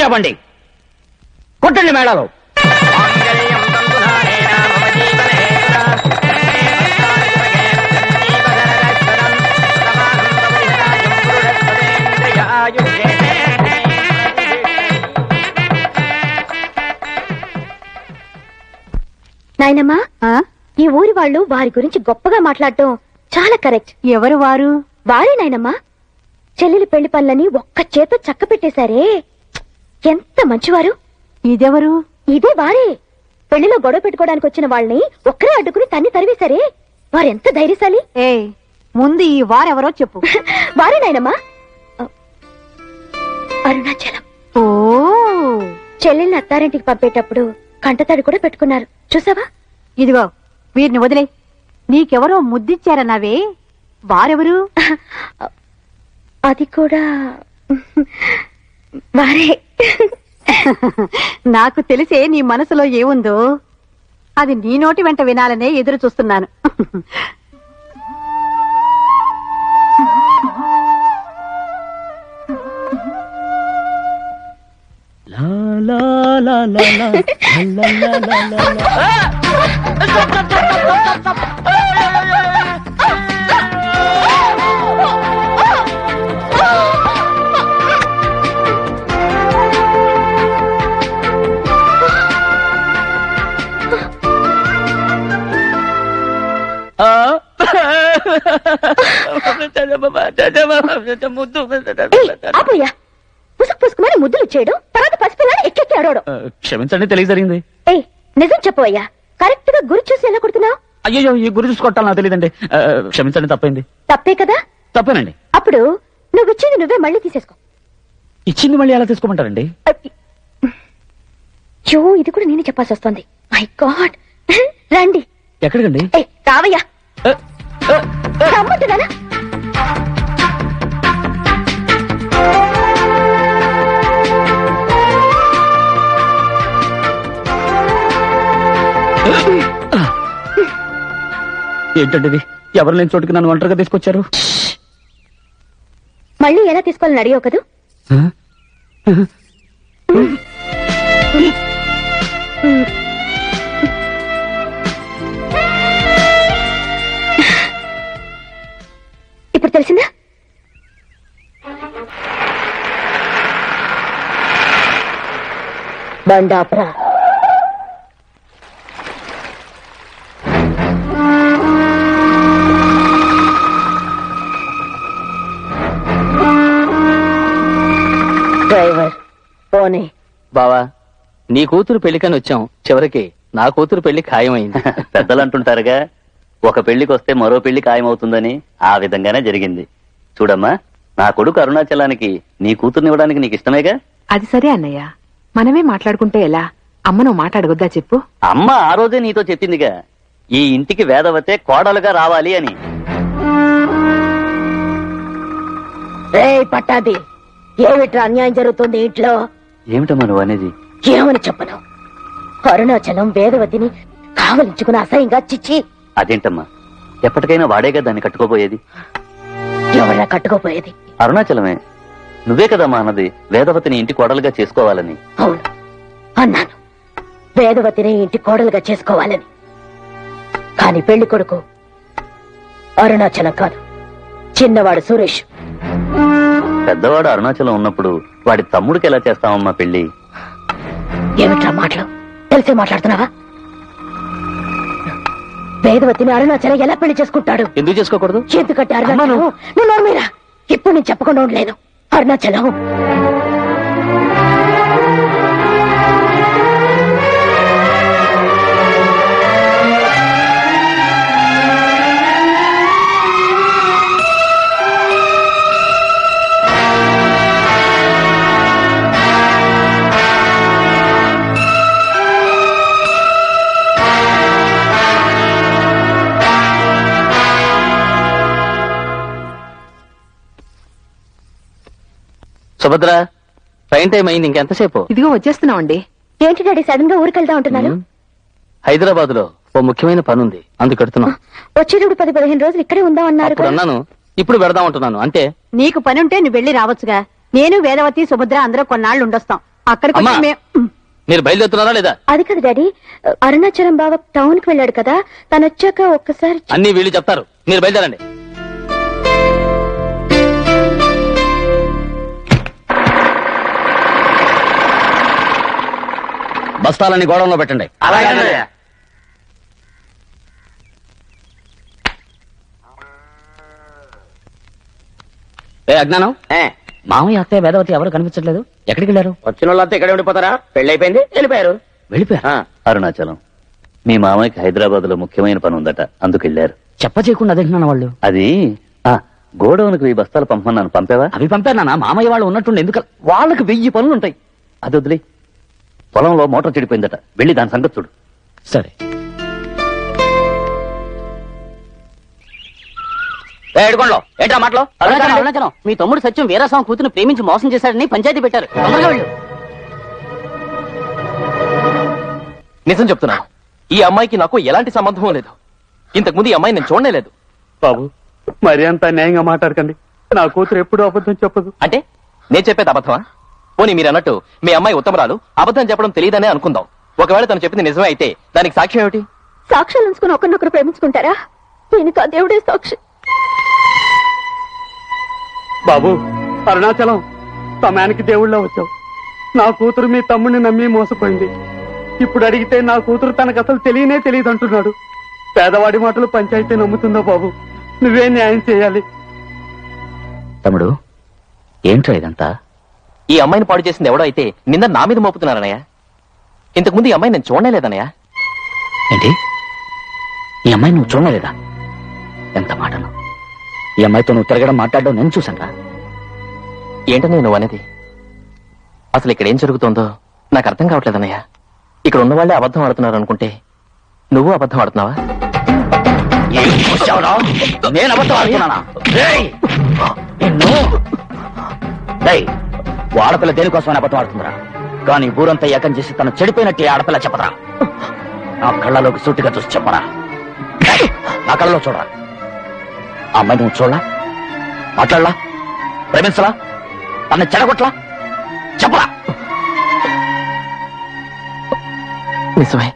చెప్పండి, కొట్టండి మేళాలు. నాయనమ్మా, ఈ ఊరి వాళ్ళు వారి గురించి గొప్పగా మాట్లాడటం చాలా కరెక్ట్. ఎవరు వారు? వారే నాయనమ్మా, చెల్లెలి పెళ్లి పనులని ఒక్క చేత చక్క పెట్టేశారే, ఎంత మంచివారు. ఇదెవరు? ఇదే వారే. పెళ్లిలో గొడవ పెట్టుకోవడానికి వచ్చిన వాళ్ళని ఒక్కరే అడ్డుకుని తన్ని తరివేశారే, వారెంత ధైర్యశాలి. ఏ ముందు ఈ వారెవరో చెప్పు. వారే నాయనమ్మా, అరుణాచలం. ఓ, చెల్లెల్ని అత్తారింటికి పంపేటప్పుడు కంటతడి కూడా పెట్టుకున్నారు, చూసావా? ఇదిగో వీరిని వదిలే. నీకెవరో ముద్దిచ్చారన్నావే, వారెవరు? అది కూడా వారే. నాకు తెలిసే నీ మనసులో ఏముందో, అది నీ నోటి వెంట వినాలనే ఎదురు చూస్తున్నాను. ఆపోయా, పుసుకు పుసుకుమని ముద్దులు చేయడం, తర్వాత పసిపిల్లని ఎక్కెక్కి అడవడం. క్షమించండి, తెలియ జరిగింది. ఏయ్, నిజం చెప్పవయ్యా, కరెక్ట్ గా గురి చూసి ఎలా కొడుతున్నావు? అయ్యో, ఈ గురి చూసుకోవటాలు నాకు తెలియదండి. క్షమించండి, తప్పైంది. తప్పే కదా? తప్పేనండి. అప్పుడు నువ్వు ఇచ్చింది నువ్వే మళ్ళీ తీసేసుకో. ఇచ్చింది మళ్ళీ ఎలా తీసుకోమంటారండి? అయ్యో, ఇది కూడా నేనే చెప్పాల్సి వస్తుంది. మై గాడ్, రండి. ఎక్కడికండి? రావయ్యా, రమ్మంటున్నానా? ఏంటండి ఇది? ఎవరు లేని చోటుకి నన్ను ఒంటరిగా తీసుకొచ్చారు? మళ్ళీ ఎలా తీసుకోవాలని అడిగావు కదూ? ఇప్పుడు తెలిసిందా? బండాపురా. డ్రైవర్ పోనీ. బావా, నీ కూతురు పెళ్లికని వచ్చాం, చివరికి నా కూతురు పెళ్లి ఖాయమైంది. పెద్దలు అంటుంటారుగా, ఒక పెళ్లికి వస్తే మరో పెళ్లి ఖాయమవుతుందని. ఆ విధంగానే జరిగింది. చూడమ్మా, నా కొడుకు అరుణాచలానికి నీ కూతుర్నివ్వడానికి నీకు ఇష్టమేగా? అది సరే అన్నయ్య, మనమే మాట్లాడుకుంటే ఎలా? అమ్మను మాట్లాడగొద్దా చెప్పు. అమ్మ ఆ రోజే నీతో చెప్పిందిగా, ఈ ఇంటికి వేదవతే కోడలుగా రావాలి అని. పట్టాది, ఏమిట్రా అన్యాయం జరుగుతుంది ఇంట్లో? ఏమిటమ్మా నువ్వు అనేది? ఏమని చెప్పను? అరుణాచలం వేదవతిని కావలించుకుని అసహ్యంగా చిచ్చి. అదేంటమ్మా, ఎప్పటికైనా వాడేగా దాన్ని కట్టుకోపోయేది. ఎవరా కట్టుకోపోయేది? అరుణాచలమే. నువ్వే కదమ్మా అన్నది వేదవతిని ఇంటి కోడలుగా చేసుకోవాలని. అవును అన్నాను, వేదవతిని ఇంటి కోడలుగా చేసుకోవాలని. కాని పెళ్లి కొడుకు అరుణాచలం కాదు, చిన్నవాడు సురేష్. పెద్దవాడు అరుణాచలం ఉన్నప్పుడు వాడి తమ్ముడికి ఎలా చేస్తామమ్మా పెళ్లి? ఏమిట్రా మాటలు? తెలిసే మాట్లాడుతున్నావా? వేదవతిని అరుణాచలం ఎలా పెళ్లి చేసుకుంటాడు? ఎందుకు చేసుకోకూడదు? ఎందుకంటే అరుణాచలం, నువ్వు నోర్మీరా, ఇప్పుడు నేను చెప్పకుండా ఉండలేను. అరుణాచలం సుభద్ర, ట్రైన్ టైం అయింది, ఇంకెంతసేపు? ఇదిగో వచ్చేస్తున్నామండి. ఏంటి డాడీ సడన్ గా ఊరికెళ్తా ఉంటున్నారు? హైదరాబాద్ లో ఓ ముఖ్యమైన పని ఉంది, అందుకు పెడుతున్నాం. వచ్చేటప్పుడు 10-15 రోజులు ఇక్కడే ఉందాం అన్నారు. ఇప్పుడు అన్నాను, ఇప్పుడు పెడదాం అంటున్నాను అంతే. నీకు పని ఉంటే నువ్వు వెళ్ళి రావచ్చుగా. నేను వేదవతి సుభద్ర అందరూ కొన్నాళ్ళు ఉండొస్తాం. అక్కడికి అమ్మా! వచ్చి మీరు బయలుదేరుతున్నారా లేదా? అది కదా డాడీ, అరుణాచలం బావ టౌన్ కి వెళ్ళాడు కదా, తను వచ్చాక ఒక్కసారి అన్ని వీళ్ళు చెప్తారు, మీరు బయలుదేరండి. బస్తాలన్నీ గోడంలో పెట్టండి. ఏ అజ్ఞానం, మామయ్య అత్తయ్య వేదవతి ఎవరు కనిపించట్లేదు, ఎక్కడికి వెళ్ళారు? వచ్చిన వాళ్ళంతా ఇక్కడే ఉండిపోతారా? పెళ్లి అయిపోయింది, వెళ్ళిపోయారు. వెళ్ళిపోయారు. అరుణాచలం, మీ మామయ్యకి హైదరాబాద్ లో ముఖ్యమైన పని ఉందట, అందుకు వెళ్ళారు. చెప్ప చేయకుండా అదేంటున్నాను వాళ్ళు. అది గోడౌన్కి 1000 బస్తాలు పంపమన్నాను, పంపావా? అవి పంపానా? మామయ్య వాళ్ళు ఉన్నట్టుండి ఎందుకు? వాళ్ళకి 1000 పనులు ఉంటాయి. అది వదిలే, పొలంలో మోటార్ చెడిపోయిందట, వెళ్ళి దాని సంగతి చూడు. సరే. ఏడుకోండి, ఏంటా మాటలో? అరుణాచలం, మీ తమ్ముడు సత్యం వీరాస్వామి కూతురు ప్రేమించి మోసం చేశాడని పంచాయతీ పెట్టారు. తొందరగా వెళ్ళు. నిజం చెప్తున్నాను, ఈ అమ్మాయికి నాకు ఎలాంటి సంబంధం లేదు. ఇంతకుముందు ఈ అమ్మాయి నేను చూడలేదు. బాబు, మరి అంత న్యాయంగా మాట్లాడకండి. నా కూతురు ఎప్పుడు అబద్ధం చెప్పదు. అంటే నేను చెప్పేది అబద్ధమా? పోనీ మీరు అన్నట్టు మీ అమ్మాయి ఉత్తమరాలు, అబద్ధం చెప్పడం తెలియదనే అనుకుందాం. ఒకవేళ తను చెప్పింది నిజమే అయితే దానికి సాక్ష్యం ఏమిటి? సాక్ష్యాలు ఉంచుకుని ఒకరినొకరు ప్రేమించుకుంటారా? దీనికి ఆ దేవుడే సాక్షి. బాబు, అరుణాచలం, సమయానికి దేవుళ్ళ వచ్చావు. నా కూతురు మీ తమ్ముడిని నమ్మి మోసపోయింది. ఇప్పుడు అడిగితే నా కూతురు తనకు అసలు తెలియనే తెలియదు అంటున్నాడు. పేదవాడి మాటలు పంచాయతీ నమ్ముతుందో బాబు? నువ్వే న్యాయం చేయాలి. తమ్ముడు, ఏంట్రా ఇదంతా? ఈ అమ్మాయిని పాడు చేసింది ఎవడో అయితే నిన్న నా మీద మోపుతున్నారనయ్య. ఇంతకుముందు ఈ అమ్మాయి నేను చూడలేదనయ్య. ఏంటి, ఈ అమ్మాయి నువ్వు చూడలేదా? ఎంత మాటను! ఈ అమ్మాయితో నువ్వు తిరగడం, మాట్లాడడం నేను చూశాను. ఏంటని నువ్వు అనేది? అసలు ఇక్కడ ఏం జరుగుతుందో నాకు అర్థం కావట్లేదన్నయ్య. ఇక్కడ ఉన్న వాళ్ళే అబద్ధం ఆడుతున్నారు అనుకుంటే నువ్వు అబద్ధం ఆడుతున్నావా? నేను అబద్ధం ఆడుతున్నానా? ఆడపిల్ల దేనికోసమని అబద్ధం ఆడుతుందిరా? కానీ ఊరంతా ఏకం చేసి తను చెడిపోయినట్టు ఆడపిల్ల చెప్పరా? నా కళ్ళలోకి సూటిగా చూసి చెప్పరా? నా కళ్ళలో చూడరా? ఆ అమ్మాయి నువ్వు చూడలా, మాట్లాడలా, ప్రేమించలా, తన చెడగొట్లా, చెప్పరా? నిజమే.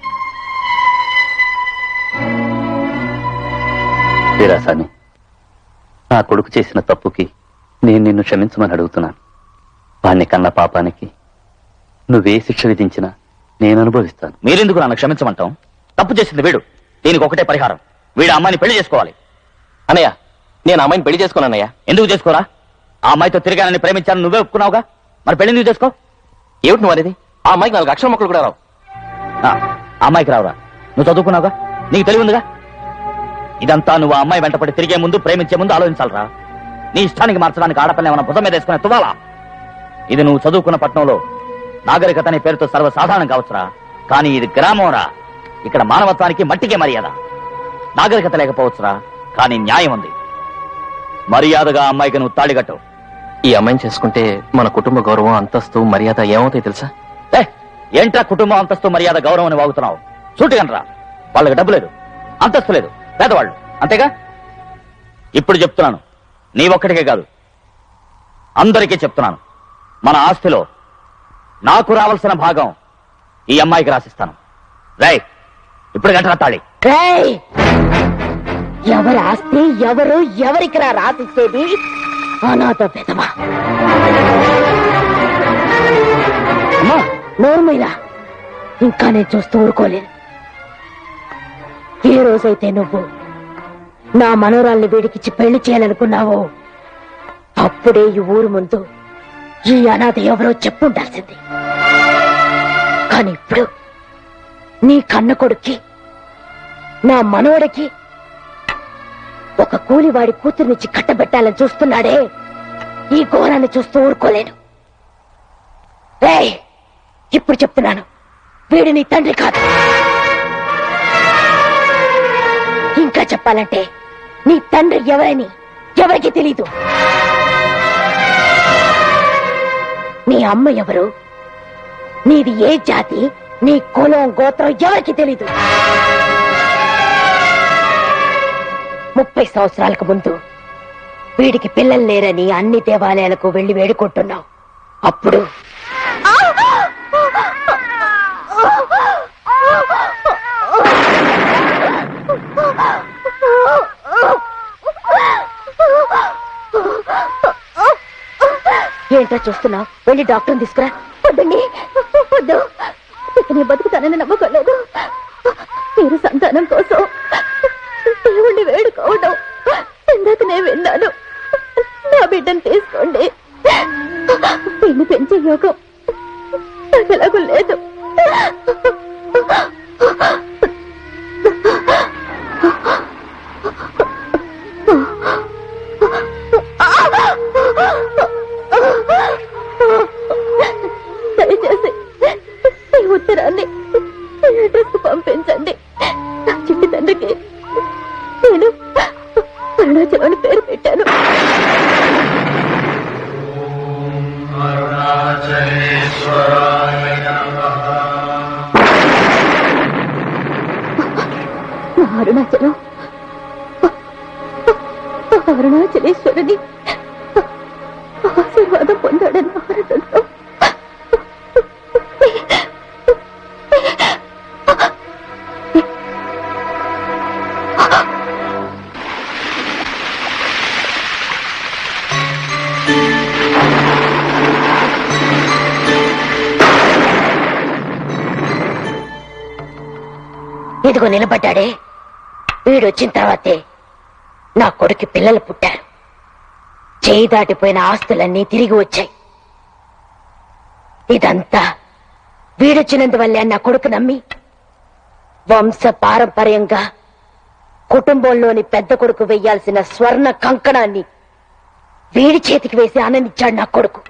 వీరాసాని, నా కొడుకు చేసిన తప్పుకి నేను నిన్ను క్షమించమని అడుగుతున్నాను. వాణ్ణి కన్న పాపానికి నువ్వే శిక్ష విధించినా నేను అనుభవిస్తాను. మీరెందుకు నన్ను క్షమించమంటాం? తప్పు చేసింది వీడు, దీనికి ఒకటే పరిహారం, వీడు అమ్మాయిని పెళ్లి చేసుకోవాలి. అన్నయ్య, నేను అమ్మాయిని పెళ్లి చేసుకోనన్నయ్య. ఎందుకు చేసుకోరా? ఆ అమ్మాయితో తిరిగానని ప్రేమించాను నువ్వే ఒప్పుకున్నావుగా, మరి పెళ్లి ఎందుకు చేసుకో? ఏమిటి నువ్వు అనేది? ఆ అమ్మాయికి 4 అక్షరం మొక్కలు కూడా రావు. ఆ అమ్మాయికి రావురా? నువ్వు చదువుకున్నావుగా, నీకు తెలివి ఉందిగా. ఇదంతా నువ్వు ఆ అమ్మాయి వెంటపడి తిరిగే ముందు, ప్రేమించే ముందు ఆలోచించాలరా. నీ ఇష్టానికి మార్చడానికి ఆడపిల్ల ఏమైనా భుజం మీద వేసుకునే తువ్వాలా? ఇది నువ్వు చదువుకున్న పట్టణంలో నాగరికత అనే పేరుతో సర్వసాధారణం కావచ్చురా, కానీ ఇది గ్రామంరా. ఇక్కడ మానవత్వానికి మట్టికే మర్యాద. నాగరికత లేకపోవచ్చురా, కానీ న్యాయం ఉంది. మర్యాదగా అమ్మాయికి నువ్వు తాళిగట్టు. ఈ అమ్మాయిని చేసుకుంటే మన కుటుంబ గౌరవం, అంతస్తు, మర్యాద ఏమవుతాయి తెలుసా? ఏంట్రా కుటుంబం, అంతస్తు, మర్యాద, గౌరవం అని వాగుతున్నావు? సూటిగనరా, వాళ్ళకి డబ్బు లేదు, అంతస్తు లేదు, పేదవాళ్ళు, అంతేగా? ఇప్పుడు చెప్తున్నాను, నీ ఒక్కడికే కాదు అందరికీ చెప్తున్నాను, మన ఆస్తిలో నాకు రావాల్సిన భాగం ఈ అమ్మాయికి రాసిస్తాను. రై, ఇప్పుడు గంటరా తాళి. ఎవరి ఆస్తి ఎవరు ఎవరికి రాసిచ్చేది? అనాథ పెదమా. నోర్మైనా, ఇంకా నేను చూస్తూ ఊరుకోలేను. ఏ రోజైతే నువ్వు నా మనోరాల్ని వీడికిచ్చి పెళ్లి చేయాలనుకున్నావో అప్పుడే ఈ ఊరు ముందు ఈ అనాథ ఎవరో చెప్పుండాల్సింది. కానీ ఇప్పుడు నీ కన్న కొడుక్కి, నా మనవడికి ఒక కూలివాడి కూతుర్నిచ్చి కట్టబెట్టాలని చూస్తున్నాడే, ఈ ఘోరాన్ని చూస్తూ ఊరుకోలేను. ఇప్పుడు చెప్తున్నాను, వీడు నీ తండ్రి కాదు. ఇంకా చెప్పాలంటే నీ తండ్రి ఎవరని ఎవరికి తెలీదు. నీ అమ్మ ఎవరు, నీది ఏ జాతి, నీ కులం గోత్రం ఎవరికి తెలీదు. 30 సంవత్సరాలకు ముందు వీడికి పిల్లలు లేరని అన్ని దేవాలయాలకు వెళ్లి వేడుకుంటున్నావు. అప్పుడు ఏమిటో చూస్తున్నావు? వెళ్ళి డాక్టర్ని తీసుకురా. వద్దండి, వద్దు. ఇక నేను బతుకుతానని నమ్మకలేదు. మీరు సంతానం కోసం దేవుణ్ణి వేడుకోవడం ఇందాక నేను విన్నాను. నా బిడ్డను తీసుకోండి. వీడిని పెంచే యోగం నాకు ఎలాగూ లేదు. దయచేసి ఈ ఉత్తరాన్ని అడ్రస్ కు పంపించండి. నా చిట్టి తండ్రికి నేను అరుణాచలం అని పేరు పెట్టాను. అరుణాచలం అరుణాచలేశ్వరుని ఆశీర్వాదం పొందాడని ఆనందంతో ఇదిగో నిలబడ్డాడే, వీడొచ్చిన తర్వాతే నా కొడుకు పిల్లలు పుట్టారు. చేయి దాటిపోయిన ఆస్తులన్నీ తిరిగి వచ్చాయి. ఇదంతా వీడొచ్చినందువల్లే నా కొడుకు నమ్మి వంశ పారంపర్యంగా కుటుంబంలోని పెద్ద కొడుకు వెయ్యాల్సిన స్వర్ణ కంకణాన్ని వీడి చేతికి వేసి ఆనందించాడు నా కొడుకు.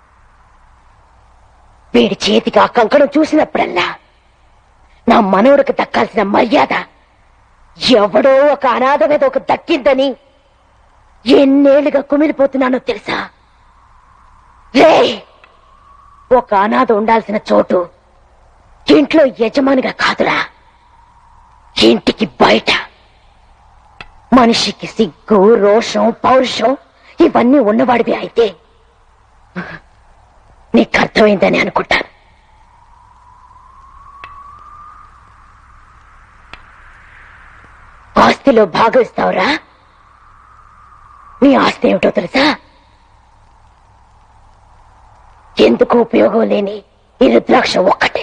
వీడి చేతికి ఆ కంకణం చూసినప్పుడల్లా నా మనవడికి దక్కాల్సిన మర్యాద ఎవడో ఒక అనాథ మీద ఒక దక్కిందని ఎన్నేళ్లుగా కుమిలిపోతున్నానో తెలుసా? రే, ఒక అనాథ ఉండాల్సిన చోటు ఇంట్లో యజమానిగా కాదురా, ఇంటికి బయట. మనిషికి సిగ్గు, రోషం, పౌరుషం ఇవన్నీ ఉన్నవాడివి అయితే నీకు అర్థమైందని అనుకుంటాను. ఆస్తిలో భాగం ఇస్తావురా? నీ ఆస్తి ఏమిటో తెలుసా? ఎందుకు ఉపయోగం లేని ఈ రుద్రాక్ష ఒక్కటే.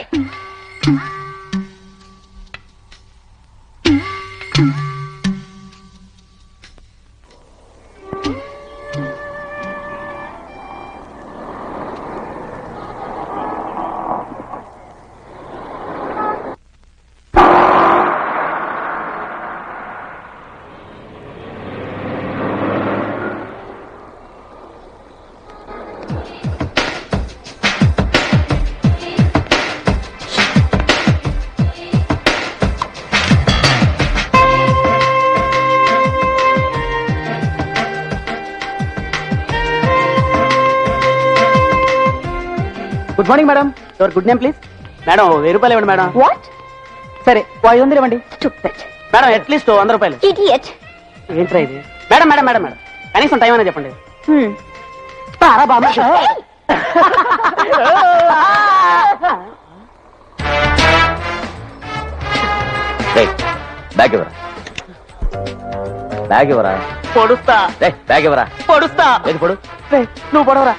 Good morning madam. Your good name please. Madam 1000 రూపాయలు ఇవ్వండి మేడం. వాట్? సరే 500 ఇవ్వండి. మేడం అట్లీస్ట్ 100 రూపాయలు. ఇడియట్. ఏంట్రా ఇది? మేడం మేడం మేడం మేడం కనీసం టైం అనేది చెప్పండి. బ్యాగ్ ఇవ్వరా, బ్యాగ్ ఇవ్వరా. పొడుస్తా. బ్యాగ్ ఇవ్వరా. పొడుస్తా. ఏది పొడు? నువ్వు పొడవరా.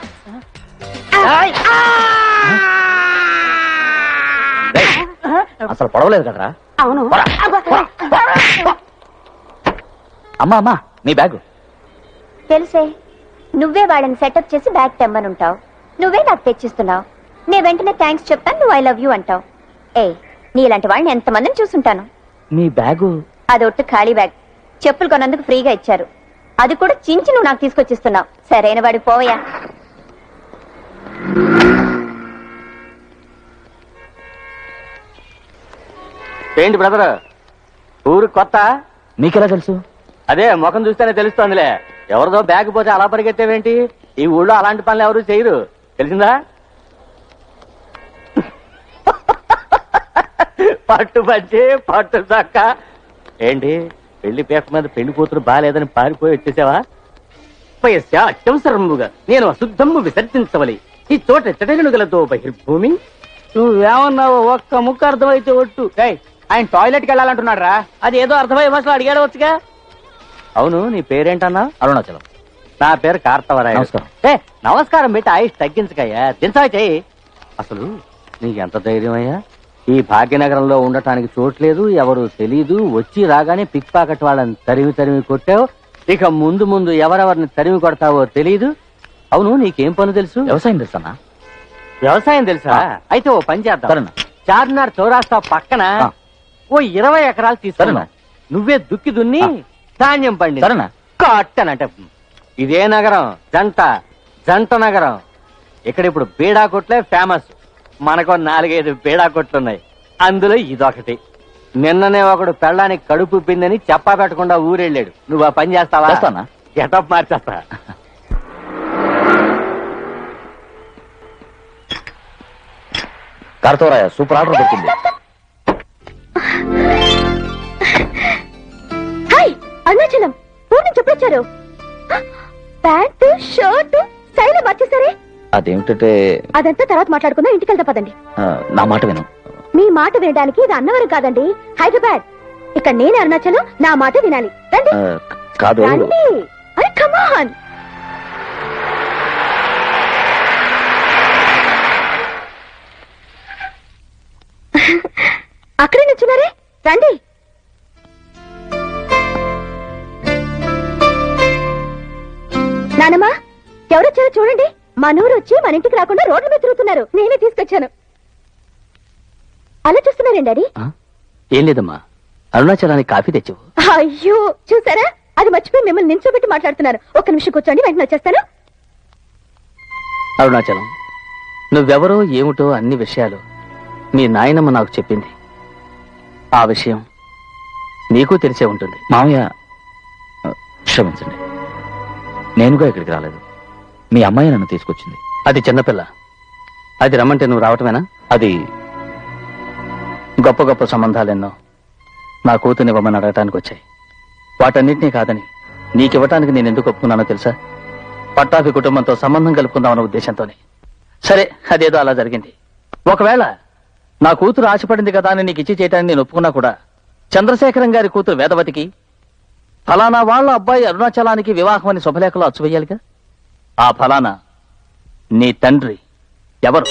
అసలు పొడవలేదు కదరా. అవును. అమ్మా అమ్మా నీ బ్యాగు. తెలుసే, నువ్వే వాళ్ళని సెటప్ చేసి బ్యాగ్ తెమ్మనుంటావు, నువ్వే నాకు తెచ్చిస్తున్నావు. నేను వెంటనే థ్యాంక్స్ చెప్తాను, నువ్వు ఐ లవ్ యూ అంటావు. ఏ, నీలాంటి వాళ్ళని ఎంతమందిని చూసుంటాను. నీ బ్యాగు అదొట్టు ఖాళీ బ్యాగ్. చెప్పులు కొన్నందుకు ఫ్రీగా ఇచ్చారు, అది కూడా చించి నువ్వు నాకు తీసుకొచ్చిస్తున్నావు. సరైన వాడి పోవయా. ఏంటి బ్రదర్, ఊరు కొత్త? నీకెలా తెలుసు? అదే ముఖం చూస్తేనే తెలుస్తోందిలే. ఎవరిదో బ్యాగ్ పోతే అలా పరిగెత్తేవేంటి? ఈ ఊళ్ళో అలాంటి పనులు ఎవరు చేయరు, తెలిసిందా? పట్టు పంచి పట్టు చక్క. ఏంటి పెళ్లి పేపర్ మీద పెళ్లి కూతురు బాలేదని పారిపోయి వచ్చేసావా? అత్యవసరముగా నేను అశుద్ధము విసర్జించవలి ఈ చోట చెటగనుగలతో బహిర్భూమి. నువ్వేమన్నావు? ఒక్క ముక్క అర్థమైతే ఒట్టు. ఆయన టాయిలెట్కి వెళ్ళాలంటున్నాడు రా. అది ఏదో అర్థమయ్యే భాషలో అడిగాడు వచ్చుగా. అవును, నీ పేరేంటన్నా? అరుణాచలం. నా పేరు కార్తవరాయ. నమస్కారం పెట్టి ఆయుష్ తగ్గించకయ్యా, దించా చెయ్యి. అసలు నీకెంత ధైర్యం అయ్యా? ఈ భాగ్యనగరంలో ఉండటానికి చోట్లేదు, ఎవరు తెలీదు, వచ్చి రాగానే పిక్ పాకెట్ వాళ్ళని తరిమి కొట్టావు. ఇక ముందు ముందు ఎవరెవరిని తరిమి కొడతావో తెలీదు. అవును, నీకేం పని తెలుసు? వ్యవసాయం తెలుసా? వ్యవసాయం తెలుసా? అయితే ఓ పని చేద్దాం. చార్మినార్ చౌరాస్తా పక్కన ఓ 20 ఎకరాలు తీసుకున్నా. నువ్వే దుక్కి దున్ని ధాన్యం పండి కట్టనంటే. ఇదే నగరం జంట నగరం. ఇక్కడ ఇప్పుడు బీడా కొట్లే ఫేమస్. మనకు 4-5 బీడా కొట్లున్నాయి, అందులో ఇదొకటి. నిన్ననే ఒకడు పెళ్ళానికి కడుపు పిందని చెప్పా పెట్టకుండా ఊరెళ్ళాడు. నువ్వు ఆ పని చేస్తావా? గెటప్ మార్చేస్తా. కార్తవరాయ సూపర్ ఆర్డర్ దొరికింది. హాయ్ అరుణాచలం, ఊరి నుంచి ఎప్పుడొచ్చారు? ప్యాంటు షర్టు స్టైల్ మార్చేసారే. అదేమిటంటే అదంతా తర్వాత మాట్లాడుకుందాం, ఇంటికి వెళ్తా పదండి. నా మాట విను. మీ మాట వినడానికి ఇది అన్నవరం కాదండి, హైదరాబాద్. ఇక్కడ నేను అరుణాచలం, నా మాట వినాలి. రండి. కాదు రండి. అరే కమ్ ఆన్. అక్కడే నుంచున్నారే, రండి. నానమ్మా, ఎవరొచ్చారో చూడండి. మనూరు వచ్చి మన ఇంటికి రాకుండా రోడ్ల మీద తిరుగుతున్నారు. నేనే తీసుకొచ్చాను. అలా చూస్తున్నారేంటి డాడీ? ఏం లేదమ్మా, అరుణాచలానికి కాఫీ తెచ్చావు. అయ్యో చూసారా, అది మర్చిపోయి మిమ్మల్ని నిల్చోబెట్టి మాట్లాడుతున్నారు. ఒక్క నిమిషం కూర్చోండి, వెంటనే వచ్చేస్తాను. అరుణాచలం, నువ్వెవరో ఏమిటో అన్ని విషయాలు మీ నాయనమ్మ నాకు చెప్పింది. ఆ విషయం నీకు తెలిసే ఉంటుంది. మామయ్య క్షమించండి, నేనుగా ఇక్కడికి రాలేదు. మీ అమ్మాయి నన్ను తీసుకొచ్చింది. అది చిన్నపిల్ల. అది రమ్మంటే నువ్వు రావటమేనా? అది గొప్ప గొప్ప సంబంధాలెన్నో నా కూతునివ్వమని అడగటానికి వచ్చాయి. వాటన్నిటినీ కాదని నీకివ్వటానికి నేను ఎందుకు ఒప్పుకున్నానో తెలుసా? పట్టాభి కుటుంబంతో సంబంధం కలుపుకుందామన్న ఉద్దేశంతోనే. సరే, అదేదో అలా జరిగింది. ఒకవేళ నా కూతురు ఆశపడింది కదా అని నీకు ఇచ్చి చేయటానికి నేను ఒప్పుకున్నా కూడా, చంద్రశేఖరం గారి కూతురు వేదవతికి ఫలానా వాళ్ళ అబ్బాయి అరుణాచలానికి వివాహం అని శుభలేఖలో అచ్చువేయాలిగా. ఆ ఫలానా నీ తండ్రి ఎవరు?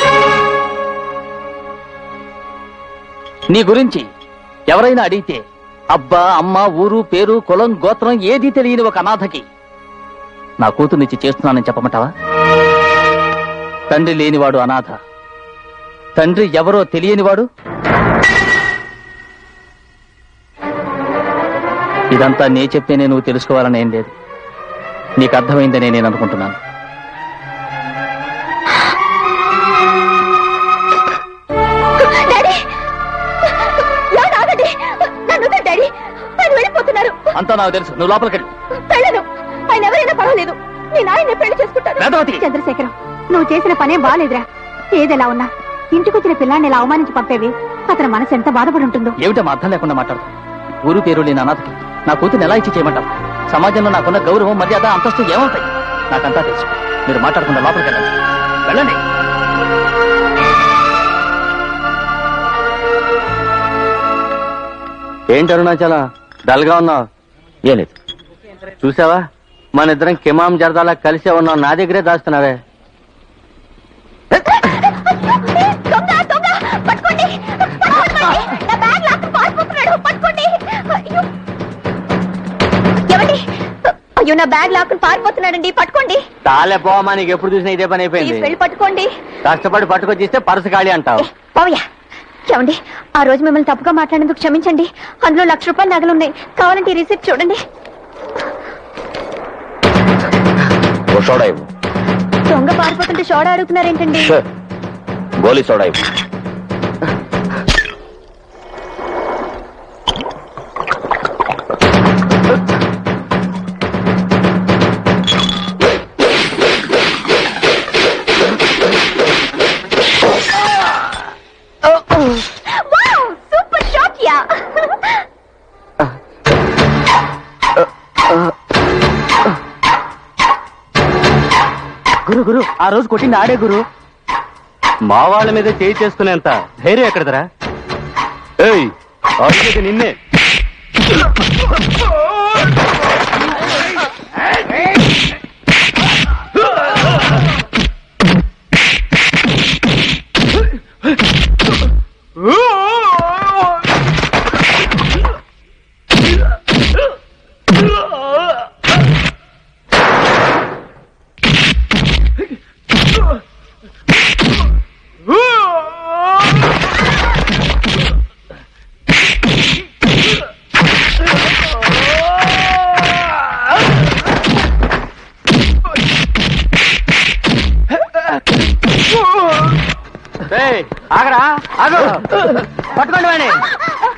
నీ గురించి ఎవరైనా అడిగితే అబ్బా, అమ్మ, ఊరు, పేరు, కులం, గోత్రం ఏదీ తెలియని ఒక అనాథకి నా కూతుర్నిచ్చి చేస్తున్నానని చెప్పమంటావా? తండ్రి లేనివాడు అనాథ, తండ్రి ఎవరో తెలియనివాడు. ఇదంతా నే చెప్తేనే నువ్వు తెలుసుకోవాలని ఏం లేదు. నీకు అర్థమైందనే నేను అనుకుంటున్నాను. అంతా నాకు తెలుసు, నువ్వు లోపలికి వెళ్ళను. ఆయన ఎవరైనా పర్వాలేదు, నేను ఆయన్ని పెళ్లి చేసుకుంటాను. చంద్రశేఖరం, నువ్వు చేసిన పనే బాగాలేదురా. ఏదెలా ఉన్నా ఇంటికొచ్చిన పిల్లాన్ని ఇలా అవమానించి పంపేవి, అతని మనసు ఎంత బాధపడి ఉంటుందో. ఏమిటో అర్థం లేకుండా మాట్లాడుతూ. ఊరు పేరు లేని అనాథకి నా కూతుర్ని ఎలా ఇచ్చి చేయమంటావు? సమాజంలో నాకున్న గౌరవం, మర్యాద, అంతస్తు ఏమవుతాయి? నాకంతా తెలుసు. మీరు మాట్లాడకుండా లోపలికి వెళ్ళండి. వెళ్ళండి. ఏంటి అరుణాచల డల్ గా ఉన్నావు? ఏం లేదు. చూసావా, మన ఇద్దరం కిమాం జరదాలా కలిసే ఉన్నాం. నా దగ్గరే దాస్తున్నావే. అయ్యో, నా బ్యాగ్ లాక్కుని పారిపోతున్నాడండి, పట్టుకోండి. తాలే పోమా, నీకు ఎప్పుడు చూసినా ఇదే పని అయిపోయింది. వెళ్ళి పట్టుకోండి. కష్టపడి పట్టుకొచ్చిస్తే పర్సు ఖాళీ అంటావు. పోవయ్యా. ఏమండి, ఆ రోజు మిమ్మల్ని తప్పుగా మాట్లాడేందుకు క్షమించండి. అందులో 1,00,000 రూపాయలు నగలున్నాయి, కావాలంటే ఈ రిసిప్ట్ చూడండి. సోడా ఇవ్వు. దొంగ పారిపోతుంటే సోడా అడుగుతున్నారేంటండి? గోలీ సోడా ఇవ్వు. Super shot yeah. గురు ఆ రోజు కొట్టింది ఆడే గురు. మా వాళ్ళ మీద చేయి చేసుకునేంత ధైర్యం ఎక్కడదరా? ఏయ్, అడిగేది నిన్నే.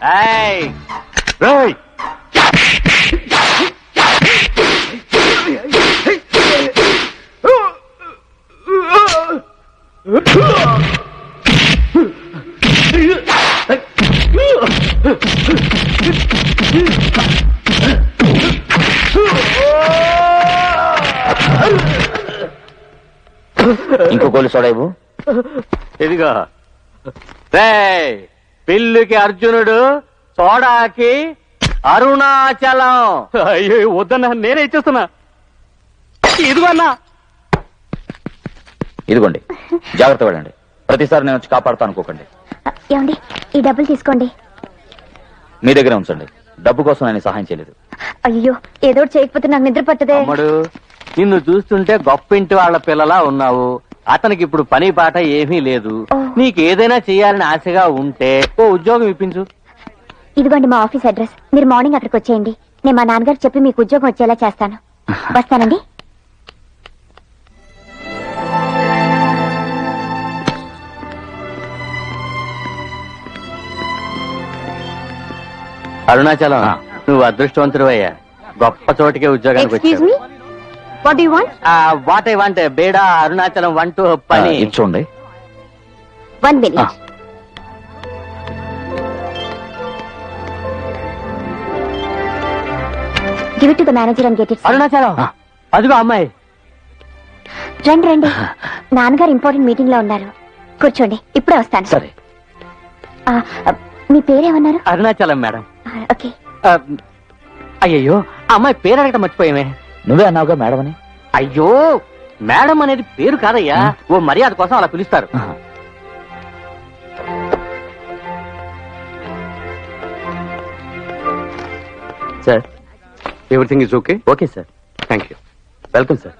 ఇంకో గోలి సోడా ఇవ్వు. ఇదిగో పిల్లుకి అర్జునుడు, సోడాకి అరుణాచలం. అయ్యో వద్దన్నా, నేనే ఇచ్చేస్తున్నా. ఇదిగో అన్నా. ఇదిగోండి, జాగ్రత్త వెళ్ళండి. ప్రతిసారి నేను వచ్చి కాపాడుతా అనుకోకండి. ఏమండి, ఈ డబ్బులు తీసుకోండి. మీ దగ్గరే ఉంచండి. డబ్బు కోసం నేను సహాయం చేయలేదు. అయ్యో, ఏదో చేయకపోతే నాకు నిద్ర పట్టదే. అమ్మడు, నిన్ను చూస్తుంటే గొప్పింటి వాళ్ళ పిల్లలా ఉన్నావు. అతనికి ఇప్పుడు పని పాట ఏమీ లేదు. నీకు ఏదైనా చేయాలని ఆశగా ఉంటే ఓ ఉద్యోగం ఇప్పించు. ఇదిగోండి మా ఆఫీస్ అడ్రస్. మీరు మార్నింగ్ అక్కడికి వచ్చేయండి. నేను మా నాన్నగారు చెప్పి మీకు ఉద్యోగం వచ్చేలా చేస్తాను. వస్తానండి. అరుణాచలం, నువ్వు అదృష్టవంతుడు అయ్యా. గొప్ప చోటికే ఉద్యోగానికి వచ్చావు. What do you want? What I want బేడా అరుణాచలం 1 2 పని ఇచ్చోండి. 1 minute. Give it to the manager and get it. Arunachalam, అదిగో అమ్మాయి. రండి రండి. నాన్నగారు ఇంపార్టెంట్ మీటింగ్ లో ఉన్నారు. కూర్చోండి, ఇప్పుడే వస్తాను. సరే. మీ పేరేమన్నారు? అరుణాచలం మేడం. ఓకే. అయ్యో, అమ్మాయి పేరు అడగటం మర్చిపోయామే. నువ్వే అన్నావుగా మేడం అని. అయ్యో, మేడం అనేది పేరు కాదయ్యా, ఓ మర్యాద కోసం అలా పిలుస్తారు. Sir, everything is okay? Okay sir. Thank you. Welcome sir.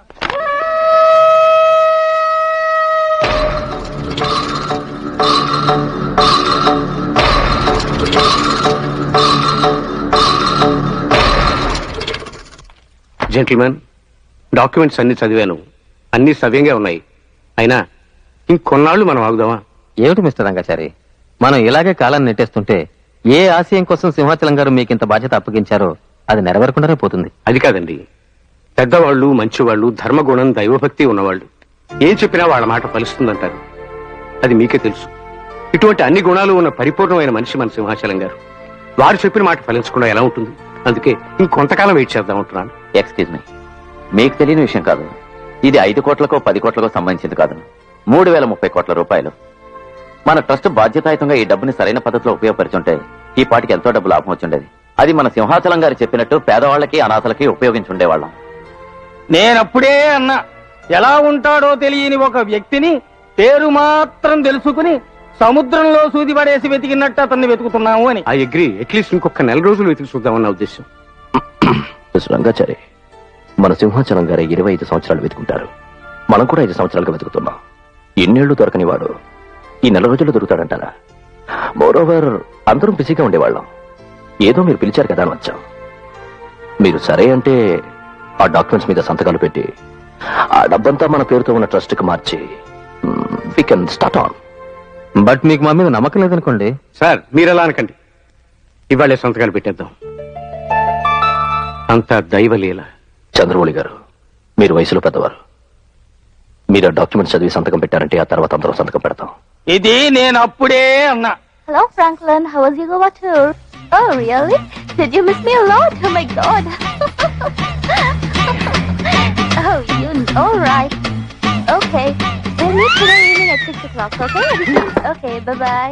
Gentlemen, documents అన్ని చదివాను. అన్ని సవ్యంగా ఉన్నాయి. అయినా ఇంకొన్నాళ్ళు మనం ఆగుదామా? ఏమిటి మిస్టర్ రంగాచారి, మనం ఇలాగే కాలాన్ని నెట్టేస్తుంటే ఏ ఆశయం కోసం సింహాచలం గారు మీకు ఇంత బాధ్యత అప్పగించారో అది నెరవేరకుండానే పోతుంది. అది కాదండి, పెద్దవాళ్ళు, మంచివాళ్ళు, ధర్మగుణం, దైవభక్తి ఉన్నవాళ్ళు ఏం చెప్పినా వాళ్ళ మాట ఫలిస్తుందంటారు. అది మీకే తెలుసు. ఇటువంటి అన్ని గుణాలు ఉన్న పరిపూర్ణమైన మనిషి మన సింహాచలం గారు. వారు చెప్పిన మాట ఫలించకుండా ఎలా ఉంటుంది? అందుకే ఇంకొంతకాలం వెయిట్ చేద్దాం అంటున్నాను. ఎక్స్క్యూజ్ మీ, మీకు తెలియని విషయం కాదు. ఇది 5 కోట్లకో 10 కోట్లకో సంబంధించింది కాదు. 3030 కోట్ల రూపాయలు. మన ట్రస్ట్ బాధ్యతాయుతంగా ఈ డబ్బుని సరైన పద్ధతిలో ఉపయోగపరిచుంటే ఈ పాటికి ఎంతో డబ్బు లాభం వచ్చుండేది. అది మన సింహాచలం గారు చెప్పినట్టు పేదవాళ్లకి, అనాథలకి ఉపయోగించుండేవాళ్ళం. నేనప్పుడే అన్నా, ఎలా ఉంటాడో తెలియని ఒక వ్యక్తిని పేరు మాత్రం తెలుసుకుని సముద్రంలో సూది పడేసి వెతికినట్టు అతన్ని వెతుకుతున్నాము అని. I agree. అట్లీస్ట్ ఇంకొక 4 రోజులు వెతికి చూద్దామన్న ఉద్దేశం. రంగాచారి, మన సింహాచలం గారు 25 సంవత్సరాలు వెతుకుంటారు. మనం కూడా 5 సంవత్సరాలుగా వెతుకుతున్నాం. ఎన్నేళ్లు దొరకని వాడు ఈ 4 రోజుల్లో దొరుకుతాడంటారా? మోరోవర్, అందరం బిజీగా ఉండేవాళ్ళం. ఏదో మీరు పిలిచారు కదా అని వచ్చాం. మీరు సరే అంటే ఆ డాక్యుమెంట్స్ మీద సంతకాలు పెట్టి ఆ డబ్బంతా మన పేరుతో ఉన్న ట్రస్ట్ కి మార్చి we can start on. But మీకు మా మీద నమ్మకం లేదనుకోండి. సార్, మీరు ఎలా అనకండి. ఇవాళే సంతకాలు పెట్టేద్దాం. అంతా దైవలీల. చంద్రమౌళి గారు, మీరు వయసులో పెద్దవారు. మీరు ఆ డాక్యుమెంట్స్ చదివి సంతకం పెట్టారంటే ఆ తర్వాత అందరం సంతకం పెడతాం. ఇది నేను అప్పుడే అన్నా. Hello Franklin, how was your Goa tour? Oh really? Did you miss me a lot? Oh my god. Oh, you all right. Okay. We'll meet today evening at 6 o'clock, okay? Okay, bye-bye.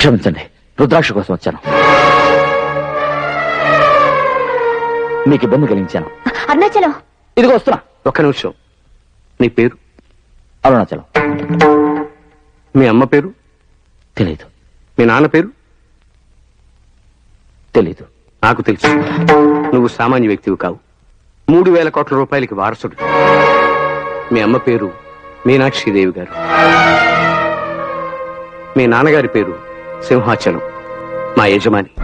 క్షమించండి, రుద్రాక్ష కోసం వచ్చాను. మీకు ఇబ్బంది కలిగించాను. అరుణాచలం, ఇదిగో వస్తున్నా. ఒక్క నిమిషం. నీ పేరు? అరుణాచలం. మీ అమ్మ పేరు? తెలీదు. మీ నాన్న పేరు? తెలీదు. నాకు తెలుసు. నువ్వు సామాన్య వ్యక్తివి కావు. 3,000 కోట్ల రూపాయలకి వారసుడు. మీ అమ్మ పేరు మీనాక్షిదేవి గారు. మీ నాన్నగారి పేరు సింహాచలం, మా యజమాని.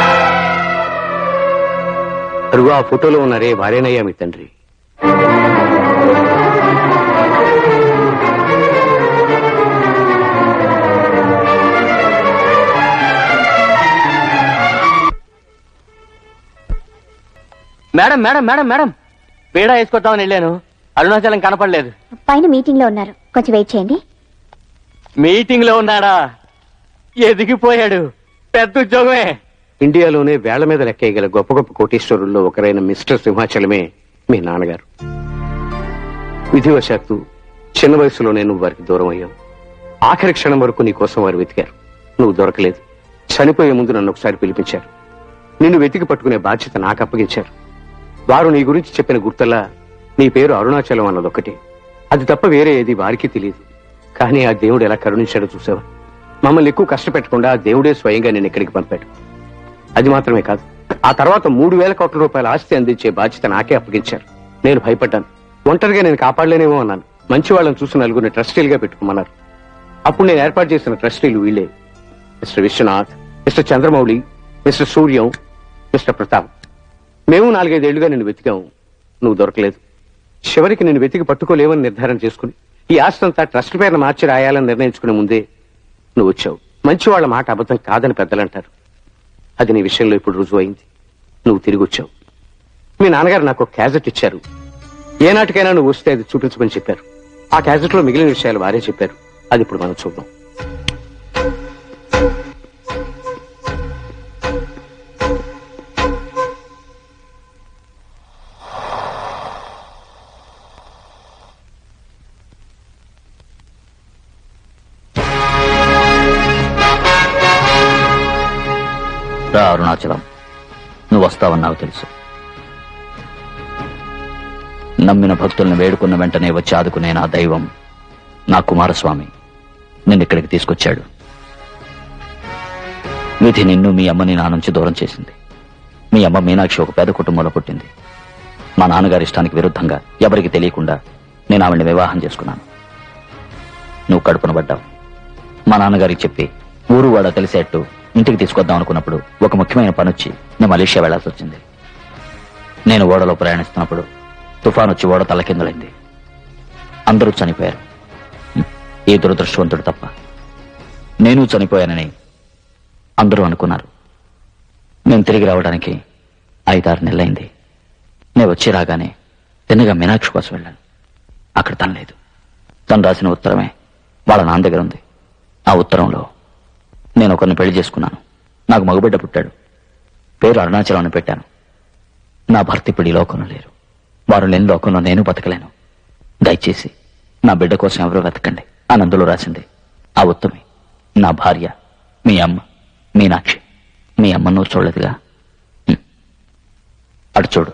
అరుగు ఆ ఫోటోలో ఉన్నారే వారేనయ్యా మీ తండ్రి. మేడం మేడం మేడం మేడం పేడ వేసుకొద్దామని వెళ్ళాను, అరుణాచలం కనపడలేదు. పైన మీటింగ్ లో ఉన్నారు, కొంచెం వెయిట్ చేయండి. మీటింగ్ లో ఉన్నాడా? ఎదిగిపోయాడు, పెద్ద ఉద్యోగమే. ఇండియాలోనే వేళ్ల మీద లెక్కేయగల గొప్ప గొప్ప కోటీశ్వరుల్లో ఒకరైన మిస్టర్ సింహాచలమే మీ నాన్నగారు. విధివశాత్తు చిన్న వయసులోనే నువ్వు వారికి దూరం అయ్యావు. ఆఖరి క్షణం వరకు నీ కోసం వారు వెతికారు. నువ్వు దొరకలేదు. చనిపోయే ముందు నన్ను ఒకసారి పిలిపించారు. నిన్ను వెతికి పట్టుకునే బాధ్యత నాకు అప్పగించారు. వారు నీ గురించి చెప్పిన గుర్తల్లా నీ పేరు అరుణాచలం అన్నదొక్కటే. అది తప్ప వేరే ఏది వారికి తెలియదు. కానీ ఆ దేవుడు ఎలా కరుణించాడో చూసావా? మమ్మల్ని ఎక్కువ కష్టపెట్టకుండా ఆ దేవుడే స్వయంగా నేను ఇక్కడికి పంపాడు. అది మాత్రమే కాదు, ఆ తర్వాత 3,000 కోట్ల రూపాయల ఆస్తి అందించే బాధ్యత నాకే అప్పగించారు. నేను భయపడ్డాను. ఒంటరిగా నేను కాపాడలేనేమో అన్నాను. మంచి వాళ్ళని చూసి నలుగురిని ట్రస్టీలుగా పెట్టుకోమన్నారు. అప్పుడు నేను ఏర్పాటు చేసిన ట్రస్టీలు వీళ్ళే: mister Vishwanath, mister Chandramouli, mister Suryam, mister Pratap. మేము 4-5 ఏళ్లుగా నిన్ను వెతికాము. నువ్వు దొరకలేదు. చివరికి నిన్ను వెతికి పట్టుకోలేవని నిర్ధారణ చేసుకుని ఈ ఆస్తంతా ట్రస్ట్ పేరును మార్చి రాయాలని నిర్ణయించుకునే ముందే నువ్వు వచ్చావు. మంచి వాళ్ళ మాట అబద్ధం కాదని పెద్దలంటారు. అది నీ విషయంలో ఇప్పుడు రుజువు అయింది. నువ్వు తిరిగి వచ్చావు. మీ నాన్నగారు నాకు ఒక క్యాజెట్ ఇచ్చారు. ఏనాటికైనా నువ్వు వస్తే అది చూపించమని చెప్పారు. ఆ క్యాజెట్ లో మిగిలిన విషయాలు వారే చెప్పారు. అది ఇప్పుడు మనం చూద్దాం. రా అరుణాచలం, నువ్వు వస్తావని నాకు తెలుసు. నమ్మిన భక్తుల్ని వేడుకున్న వెంటనే వచ్చి ఆదుకునే నా దైవం, నా కుమారస్వామి నిన్నిక్కడికి తీసుకొచ్చాడు. విధి నిన్ను మీ అమ్మని నా నుంచి దూరం చేసింది. మీ అమ్మ మీనాక్షి ఒక పేద కుటుంబంలో పుట్టింది. మా నాన్నగారి ఇష్టానికి విరుద్ధంగా ఎవరికి తెలియకుండా నేను ఆవిడ్ని వివాహం చేసుకున్నాను. నువ్వు కడుపున పడ్డావు. మా నాన్నగారికి చెప్పి ఊరు వాడ తెలిసేట్టు ఇంటికి తీసుకొద్దాం అనుకున్నప్పుడు ఒక ముఖ్యమైన పని వచ్చి నేను మలేషియా వెళ్లాల్సి వచ్చింది. నేను ఓడలో ప్రయాణిస్తున్నప్పుడు తుఫాన్ వచ్చి ఓడ తలకిందులైంది. అందరూ చనిపోయారు. ఈ దురదృష్టవంతుడు తప్ప. నేను చనిపోయానని అందరూ అనుకున్నారు. నేను తిరిగి రావడానికి 5-6 నెలలైంది. నేను వచ్చి రాగానే తిన్నగా మీనాక్షి కోసం వెళ్ళాను. అక్కడ తను లేదు. తను రాసిన ఉత్తరమే వాళ్ళ నాన్న దగ్గర ఉంది. ఆ ఉత్తరంలో నేను ఒకరిని పెళ్లి చేసుకున్నాను. నాకు మగబిడ్డ పుట్టాడు. పేరు అరుణాచలం అని పెట్టాను. నా భర్త ఇప్పుడు ఈ లోకంలో లేరు. వారు లేని లోకంలో నేను బతకలేను. దయచేసి నా బిడ్డ కోసం ఎవరో వెతకండి అని అందులో రాసింది. ఆ ఉత్తమే నా భార్య, మీ అమ్మ మీనాక్షి. మీ అమ్మ నువ్వు చూడలేదుగా? అటు చూడు.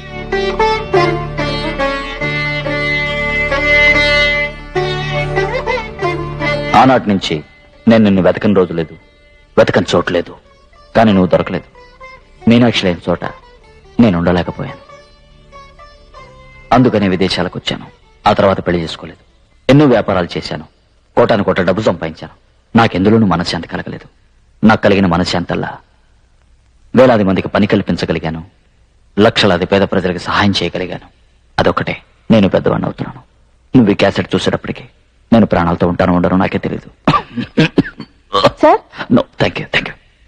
ఆనాటి నుంచి నేను నిన్ను వెతకని రోజు లేదు, వెతకని చోట్లేదు. కానీ నువ్వు దొరకలేదు. మీనాక్షి లేని చోట నేను ఉండలేకపోయాను. అందుకనే విదేశాలకు వచ్చాను. ఆ తర్వాత పెళ్లి చేసుకోలేదు. ఎన్నో వ్యాపారాలు చేశాను. కోటాను కోట డబ్బు సంపాదించాను. నాకెందులోనూ మనశ్శాంతి కలగలేదు. నాకు కలిగిన మనశ్శాంతల్లా వేలాది మందికి పని కల్పించగలిగాను. లక్షలాది పేద ప్రజలకు సహాయం చేయగలిగాను. అదొక్కటే నేను పెద్దవాడిని అవుతున్నాను. నువ్వు ఈ క్యాసెట్ చూసేటప్పటికీ నేను ప్రాణాలతో ఉంటాను ఉండను నాకే తెలియదు. No, thank you.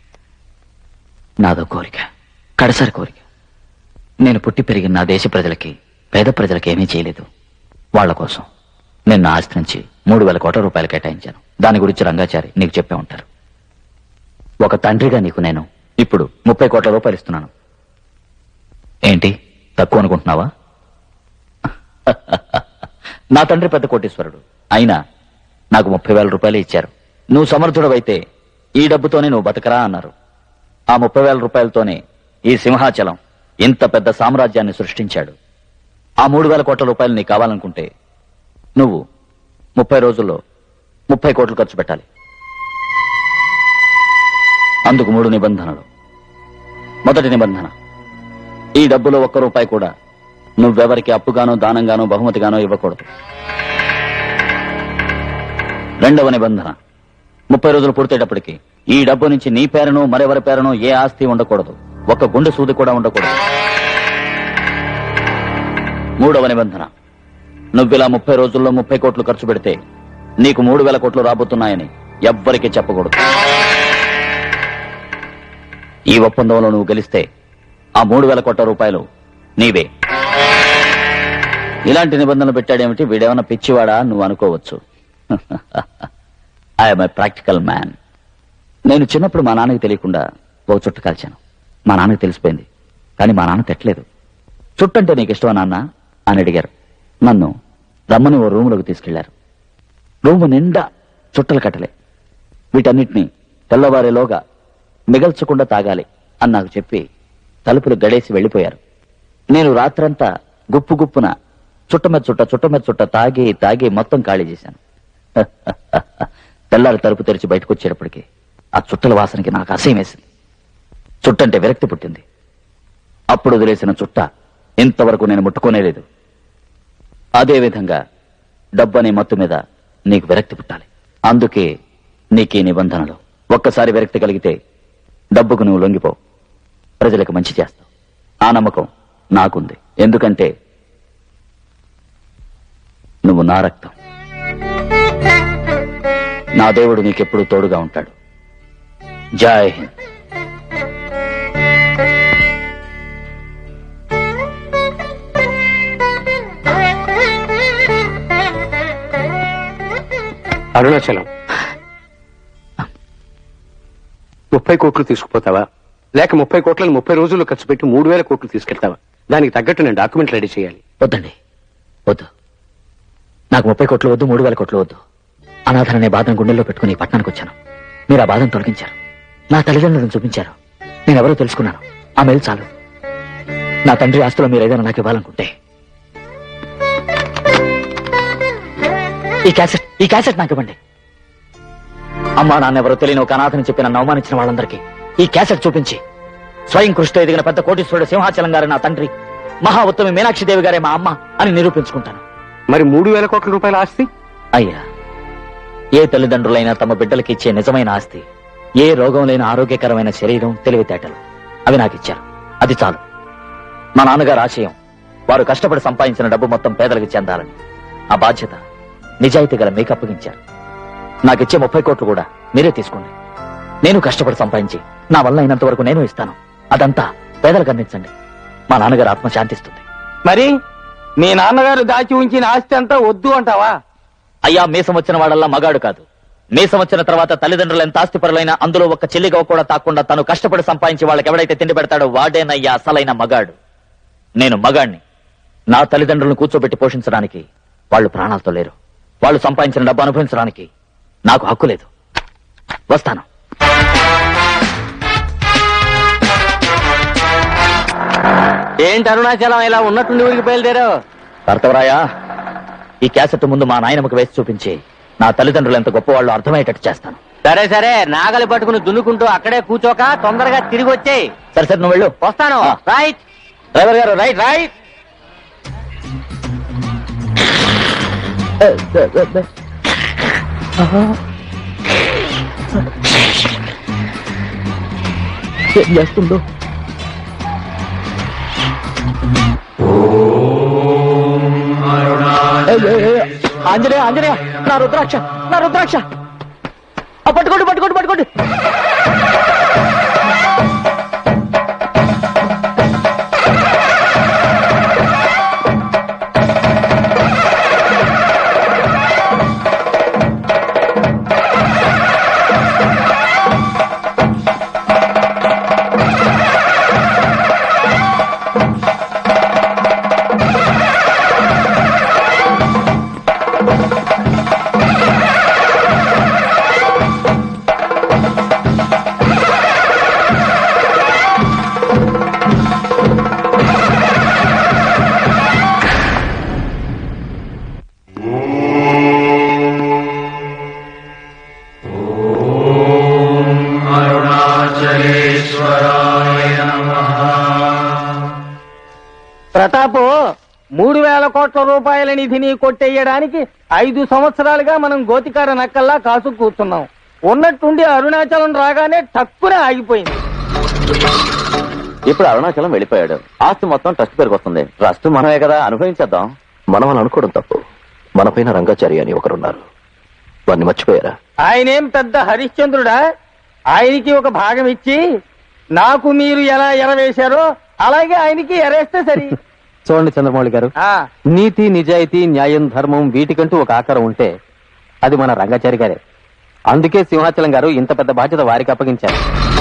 నాదో కోరిక, కడసారి కోరిక. నేను పుట్టి పెరిగిన నా దేశ ప్రజలకి, పేద ప్రజలకి ఏమీ చేయలేదు. వాళ్ల కోసం నేను నా ఆస్తి నుంచి 3,000 కోట్ల రూపాయలు కేటాయించాను. దాని గురించి రంగాచారి నీకు చెప్పే ఉంటారు. ఒక తండ్రిగా నీకు నేను ఇప్పుడు 30 కోట్ల రూపాయలు ఇస్తున్నాను. ఏంటి తక్కువ అనుకుంటున్నావా? నా తండ్రి పెద్ద కోటీశ్వరుడు. అయినా నాకు 30,000 రూపాయలు ఇచ్చారు. నువ్వు సమర్థుడవైతే ఈ డబ్బుతోనే నువ్వు బతకరా అన్నారు. ఆ 30,000 రూపాయలతోనే ఈ సింహాచలం ఇంత పెద్ద సామ్రాజ్యాన్ని సృష్టించాడు. ఆ 3,000 కోట్ల రూపాయలు నీకు కావాలనుకుంటే నువ్వు 30 రోజుల్లో 30 కోట్లు ఖర్చు పెట్టాలి. అందుకు 3 నిబంధనలు. మొదటి నిబంధన, ఈ డబ్బులో 1 రూపాయి కూడా నువ్వెవరికి అప్పుగానో దానంగానో బహుమతిగానో ఇవ్వకూడదు. రెండవ నిబంధన, 30 రోజులు పూర్తయ్యేటప్పటికి ఈ డబ్బు నుంచి నీ పేరును మరెవరి పేరును ఏ ఆస్తి ఉండకూడదు. 1 గుండె సూది కూడా ఉండకూడదు. మూడవ నిబంధన, నువ్విలా 30 రోజుల్లో 30 కోట్లు ఖర్చు పెడితే నీకు 3,000 కోట్లు రాబోతున్నాయని ఎవ్వరికీ చెప్పకూడదు. ఈ ఒప్పందంలో నువ్వు గెలిస్తే ఆ 3,000 కోట్ల రూపాయలు నీవే. ఇలాంటి నిబంధనలు పెట్టాడేమిటి, వీడేమన్నా పిచ్చివాడా నువ్వు అనుకోవచ్చు. I'm a practical man. నేను చిన్నప్పుడు మా నాన్నకి తెలియకుండా ఓ చుట్టు కాల్చాను. మా నాన్నకి తెలిసిపోయింది, కానీ మా నాన్న తిట్టలేదు. చుట్టంటే నీకు ఇష్టమా నాన్న అని అడిగారు. నన్ను రమ్మని ఓ రూములోకి తీసుకెళ్లారు. రూము నిండా చుట్టలు కట్టలే. వీటన్నిటినీ తెల్లవారేలోగా మిగల్చకుండా తాగాలి అని నాకు చెప్పి తలుపులు గడేసి వెళ్లిపోయారు. నేను రాత్రంతా గుప్పు గుప్పున చుట్ట చుట్ట తాగి తాగి మొత్తం ఖాళీ చేశాను. తెల్లారి తలుపు తెరిచి బయటకు వచ్చేటప్పటికి ఆ చుట్టల వాసనకి నాకు అసహ్యం వేసింది. చుట్టంటే విరక్తి పుట్టింది. అప్పుడు వదిలేసిన చుట్ట ఇంతవరకు నేను ముట్టుకోనేలేదు. అదేవిధంగా డబ్బనే మత్తు మీద నీకు విరక్తి పుట్టాలి. అందుకే నీకీ నిబంధనలు. ఒక్కసారి విరక్తి కలిగితే డబ్బుకు నువ్వు లొంగిపోవు, ప్రజలకు మంచి చేస్తావు. ఆ నమ్మకం నాకుంది. ఎందుకంటే నువ్వు నా రక్తం. నా దేవుడు నీకెప్పుడు తోడుగా ఉంటాడు. జై హింద్. అరుణాచలం, 30 కోట్లు తీసుకుపోతావా, లేక 30 కోట్లను 30 రోజుల్లో ఖర్చు పెట్టి 3,000 కోట్లు తీసుకెళ్తావా? దానికి తగ్గట్టు నేను డాక్యుమెంట్ రెడీ చేయాలి. వద్దండి, వద్దు. నాకు 30 కోట్లు వద్దు, 3,000 కోట్లు వద్దు. అనాథననే బాధను గుండెల్లో పెట్టుకుని ఈ పట్టణానికి వచ్చాను. మీరు ఆ బాధను తొలగించారు, నా తల్లిదండ్రులను చూపించారు. నేనెవరో తెలుసుకున్నాను. ఆ మేలు చాలు. నా తండ్రి ఆస్తులో మీరు ఏదైనా నాకు ఇవ్వాలనుకుంటే ఈ క్యాసెట్ నాకు ఇవ్వండి. అమ్మా నాన్నెవరో తెలియని ఒక అనాథని చెప్పి నన్ను అవమానించిన వాళ్ళందరికీ ఈ క్యాసెట్ చూపించి స్వయం కృషితో ఎదిగిన పెద్ద కోటీశ్వరుడు సింహాచలం గారి నా తండ్రి, మహా ఉత్తమి మీనాక్షిదేవి గారే మా అమ్మ అని నిరూపించుకుంటాను. మరి 3,000 కోట్ల రూపాయల ఆస్తి? అయ్యా, ఏ తల్లిదండ్రులైనా తమ బిడ్డలకి ఇచ్చే నిజమైన ఆస్తి ఏ రోగం లేని ఆరోగ్యకరమైన శరీరం, తెలివితేటలు. అవి నాకిచ్చారు. అది చాలు. మా నాన్నగారు ఆశయం వారు కష్టపడి సంపాదించిన డబ్బు మొత్తం పేదలకు చెందాలని. ఆ బాధ్యత నిజాయితీ గల మీకు అప్పగించారు. నాకిచ్చే 30 కోట్లు కూడా మీరే తీసుకోండి. నేను కష్టపడి సంపాదించి నా వల్ల అయినంత వరకు నేను ఇస్తాను. అదంతా పేదలకు అందించండి. మా నాన్నగారు ఆత్మ శాంతిస్తుంది. మరి మీ నాన్నగారు దాచి ఉంచిన ఆస్తి అంతా వద్దు అంటావా? అయ్యా, మీసం వచ్చిన వాడల్లా మగాడు కాదు. మీసం వచ్చిన తర్వాత తల్లిదండ్రులు ఎంత ఆస్తిపరులైనా అందులో ఒక చెల్లిగా కూడా తాకుండా తను కష్టపడి సంపాదించి వాళ్ళకి ఎవడైతే తిండి పెడతాడో వాడేనయ్యా అసలైన మగాడు. నేను మగాడిని. నా తల్లిదండ్రులను కూర్చోబెట్టి పోషించడానికి వాళ్ళు ప్రాణాలతో లేరు. వాళ్ళు సంపాదించిన డబ్బు అనుభవించడానికి నాకు హక్కు లేదు. వస్తాను. ఏంటి అరుణాచలం ఇలా ఉన్నట్టుండి ఊరికి బయలుదేరావు? కర్తవరాయా, ఈ క్యాసెట్ ముందు మా నాయనమ్మకు వేసి చూపించి నా తల్లిదండ్రులు ఎంత గొప్పవాళ్ళు అర్థమయ్యేటట్టు చేస్తాను. సరే సరే, నాగలి పట్టుకుని దున్నుకుంటూ అక్కడే కూర్చోక తొందరగా తిరిగి వచ్చేయి. సరే సరే, నువ్వు వెళ్ళు. వస్తాను. రైట్ డ్రైవర్ గారు, రైట్ రైట్. ఏం చేస్తుందో. ఆంజనేయ ఆంజనేయ, నా రుద్రాక్ష, నా రుద్రాక్ష. పట్టుకోండి పట్టుకోండి పట్టుకోండి. ప్రతాపు 3,000 కోట్ల రూపాయల నిధిని కొట్టేయడానికి 5 సంవత్సరాలుగా మనం గోతికార నక్కల్లా కాసు కూర్చున్నాం. ఉన్నట్టుండి అరుణాచలం రాగానే టక్కున ఆగిపోయింది. ఇప్పుడు అరుణాచలం వెళ్ళిపోయాడు. ఆస్తి మొత్తం ట్రస్ట్ పేరుకు వస్తుంది. ట్రస్ట్ మనమే కదా, అనుభవించేద్దాం. మనం అని అనుకోవడం తప్పు. మన పైన రంగాచారి అని ఒకరున్నారు, వారిని మర్చిపోయారా? ఆయనేం పెద్ద హరిశ్చంద్రుడా? ఆయనకి ఒక భాగం ఇచ్చి నాకు మీరు ఎలా ఎరవేశారో అలాగే ఆయనకి ఎరేస్తే సరి. చూడండి చంద్రమౌళి గారు, నీతి, నిజాయితీ, న్యాయం, ధర్మం వీటికంటూ ఒక ఆకారం ఉంటే అది మన రంగాచారి గారే. అందుకే సింహాచలం గారు ఇంత పెద్ద బాధ్యత వారికి అప్పగించారు.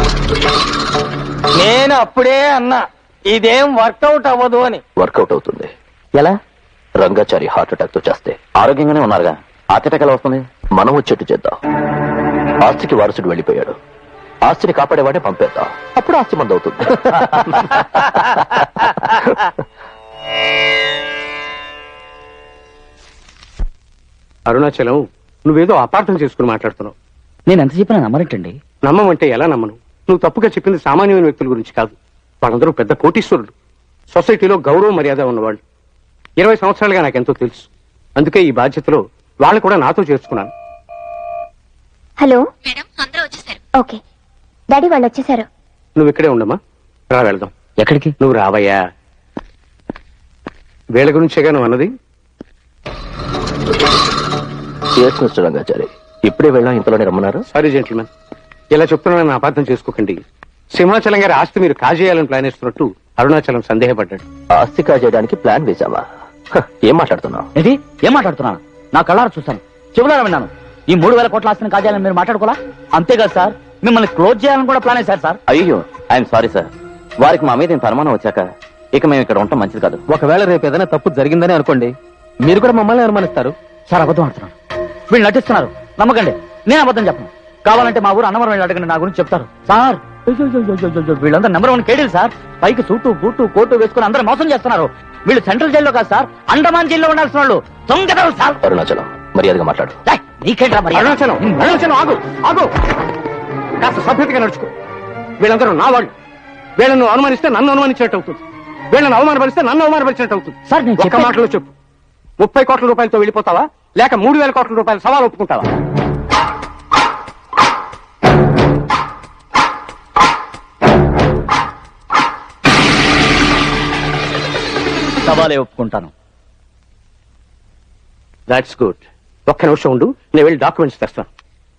నేను అప్పుడే అన్నా ఇదేం వర్కౌట్ అవ్వదు అని. వర్కౌట్ అవుతుంది. ఎలా? రంగాచారి హార్ట్ అటాక్ తో చేస్తే ఆరోగ్యంగానే ఉన్నారుగా, హార్ట్ అటాక్ ఎలా వస్తుంది? మనం వచ్చేట్టు చేద్దాం. ఆస్తికి వారసుడు వెళ్ళిపోయాడు, ఆస్తిని కాపాడేవాడే పంపేద్దాం. అప్పుడు ఆస్తి మంది అవుతుంది. అరుణాచలం, నువ్వేదో అపార్థం చేసుకుని మాట్లాడుతున్నావు. నేను ఎంత చెప్పినా నమ్మరేంటండి? నమ్మమంటే ఎలా నమ్మను? నువ్వు తప్పుగా చెప్పింది సామాన్యమైన వ్యక్తుల గురించి కాదు. వాళ్ళందరూ పెద్ద కోటీశ్వరులు, సొసైటీలో గౌరవ మర్యాద ఉన్నవాళ్ళు. 20 సంవత్సరాలుగా నాకెంతో తెలుసు. అందుకే ఈ బాధ్యతలో వాళ్ళని కూడా నాతో చేర్చుకున్నాను. హలో మేడం, అందరూ వచ్చేసారు. ఓకే డాడీ వాళ్ళు వచ్చేసారు. నువ్వు ఇక్కడే ఉండమ్మా, రా వెళ్దాం. ఎక్కడికి? నువ్వు రావయ్యా. వీళ్ళ గురించేగా నువ్వు అన్నది. మిస్టర్ రంగాచారి, ఇప్పుడే వెళ్ళాం, ఇంతలోనే రమ్మన్నారు. సారీ జెంటిల్మెన్, ఇలా చెప్తున్నానని అపార్థం చేసుకోకండి. సింహాచలం గారి ఆస్తి మీరు కాజేయాలని ప్లాన్ వేస్తున్నట్టు అరుణాచలం సందేహపడ్డాడు. ఆస్తి కాజేయడానికి ప్లాన్ వేశామా? ఏం మాట్లాడుతున్నావు? ఏంటి? ఏం మాట్లాడుతున్నాను? నా కళ్ళారా చూశాను, చెవులారా విన్నాను. ఈ 3,000 కోట్ల ఆస్తిని కాజేయాలని మీరు మాట్లాడుకోలా? అంతేగా సార్, మిమ్మల్ని క్లోజ్ చేయాలని కూడా ప్లాన్ వేశారు సార్. అయ్యో, ఐఎమ్ సారీ సార్. వారికి మా మీద ఇంత అనుమానం వచ్చాక ఇక మేము ఇక్కడ ఉండటం మంచిది కాదు. ఒకవేళ రేపు ఏదైనా తప్పు జరిగిందని అనుకోండి, మీరు కూడా మమ్మల్ని అనుమానిస్తారు. సార్ అబద్ధం ఆడుతున్నారు, వీళ్ళు నటిస్తున్నారు, నమ్మకండి. నేను అబద్ధం చెప్పను. కావాలంటే మా ఊరు అన్నవరం వెళ్ళి అడగండి, నా గురించి చెప్తారు. సార్ వీళ్ళందరూ నెంబర్ 1 కేడీలు సార్. పైకి సూటు బూటు కోటు వేసుకుని అందరూ మోసం చేస్తున్నారు. వీళ్ళు సెంట్రల్ జైల్లో కాదు సార్, అండమాన్ జైల్లో ఉండాల్సిన వాళ్ళు దొంగతనం సార్. అరుణాచలం, మర్యాదగా మాట్లాడు. నీకేంట్రా మరి? అరుణాచలం, అరుణాచలం ఆగు ఆగు, కాస్త సభ్యతగా నడుచుకో. వీళ్ళందరూ నా వాళ్ళు. వీళ్ళను అనుమానిస్తే నన్ను అనుమానించినట్టు అవుతుంది, వీళ్ళని అవమానపరిస్తే నన్ను అవమానపరిచినట్టు అవుతుంది. సార్ నేను ఒక్క మాటలో చెప్పు, 30 కోట్ల రూపాయలతో వెళ్ళిపోతావా లేక 3,000 కోట్ల రూపాయల సవాల్ ఒప్పుకుంటావా? సవాలే ఒప్పుకుంటాను. That's good. ఒక్క నిమిషం ఉండు, నేను వెళ్ళి డాక్యుమెంట్స్ తెస్తాను.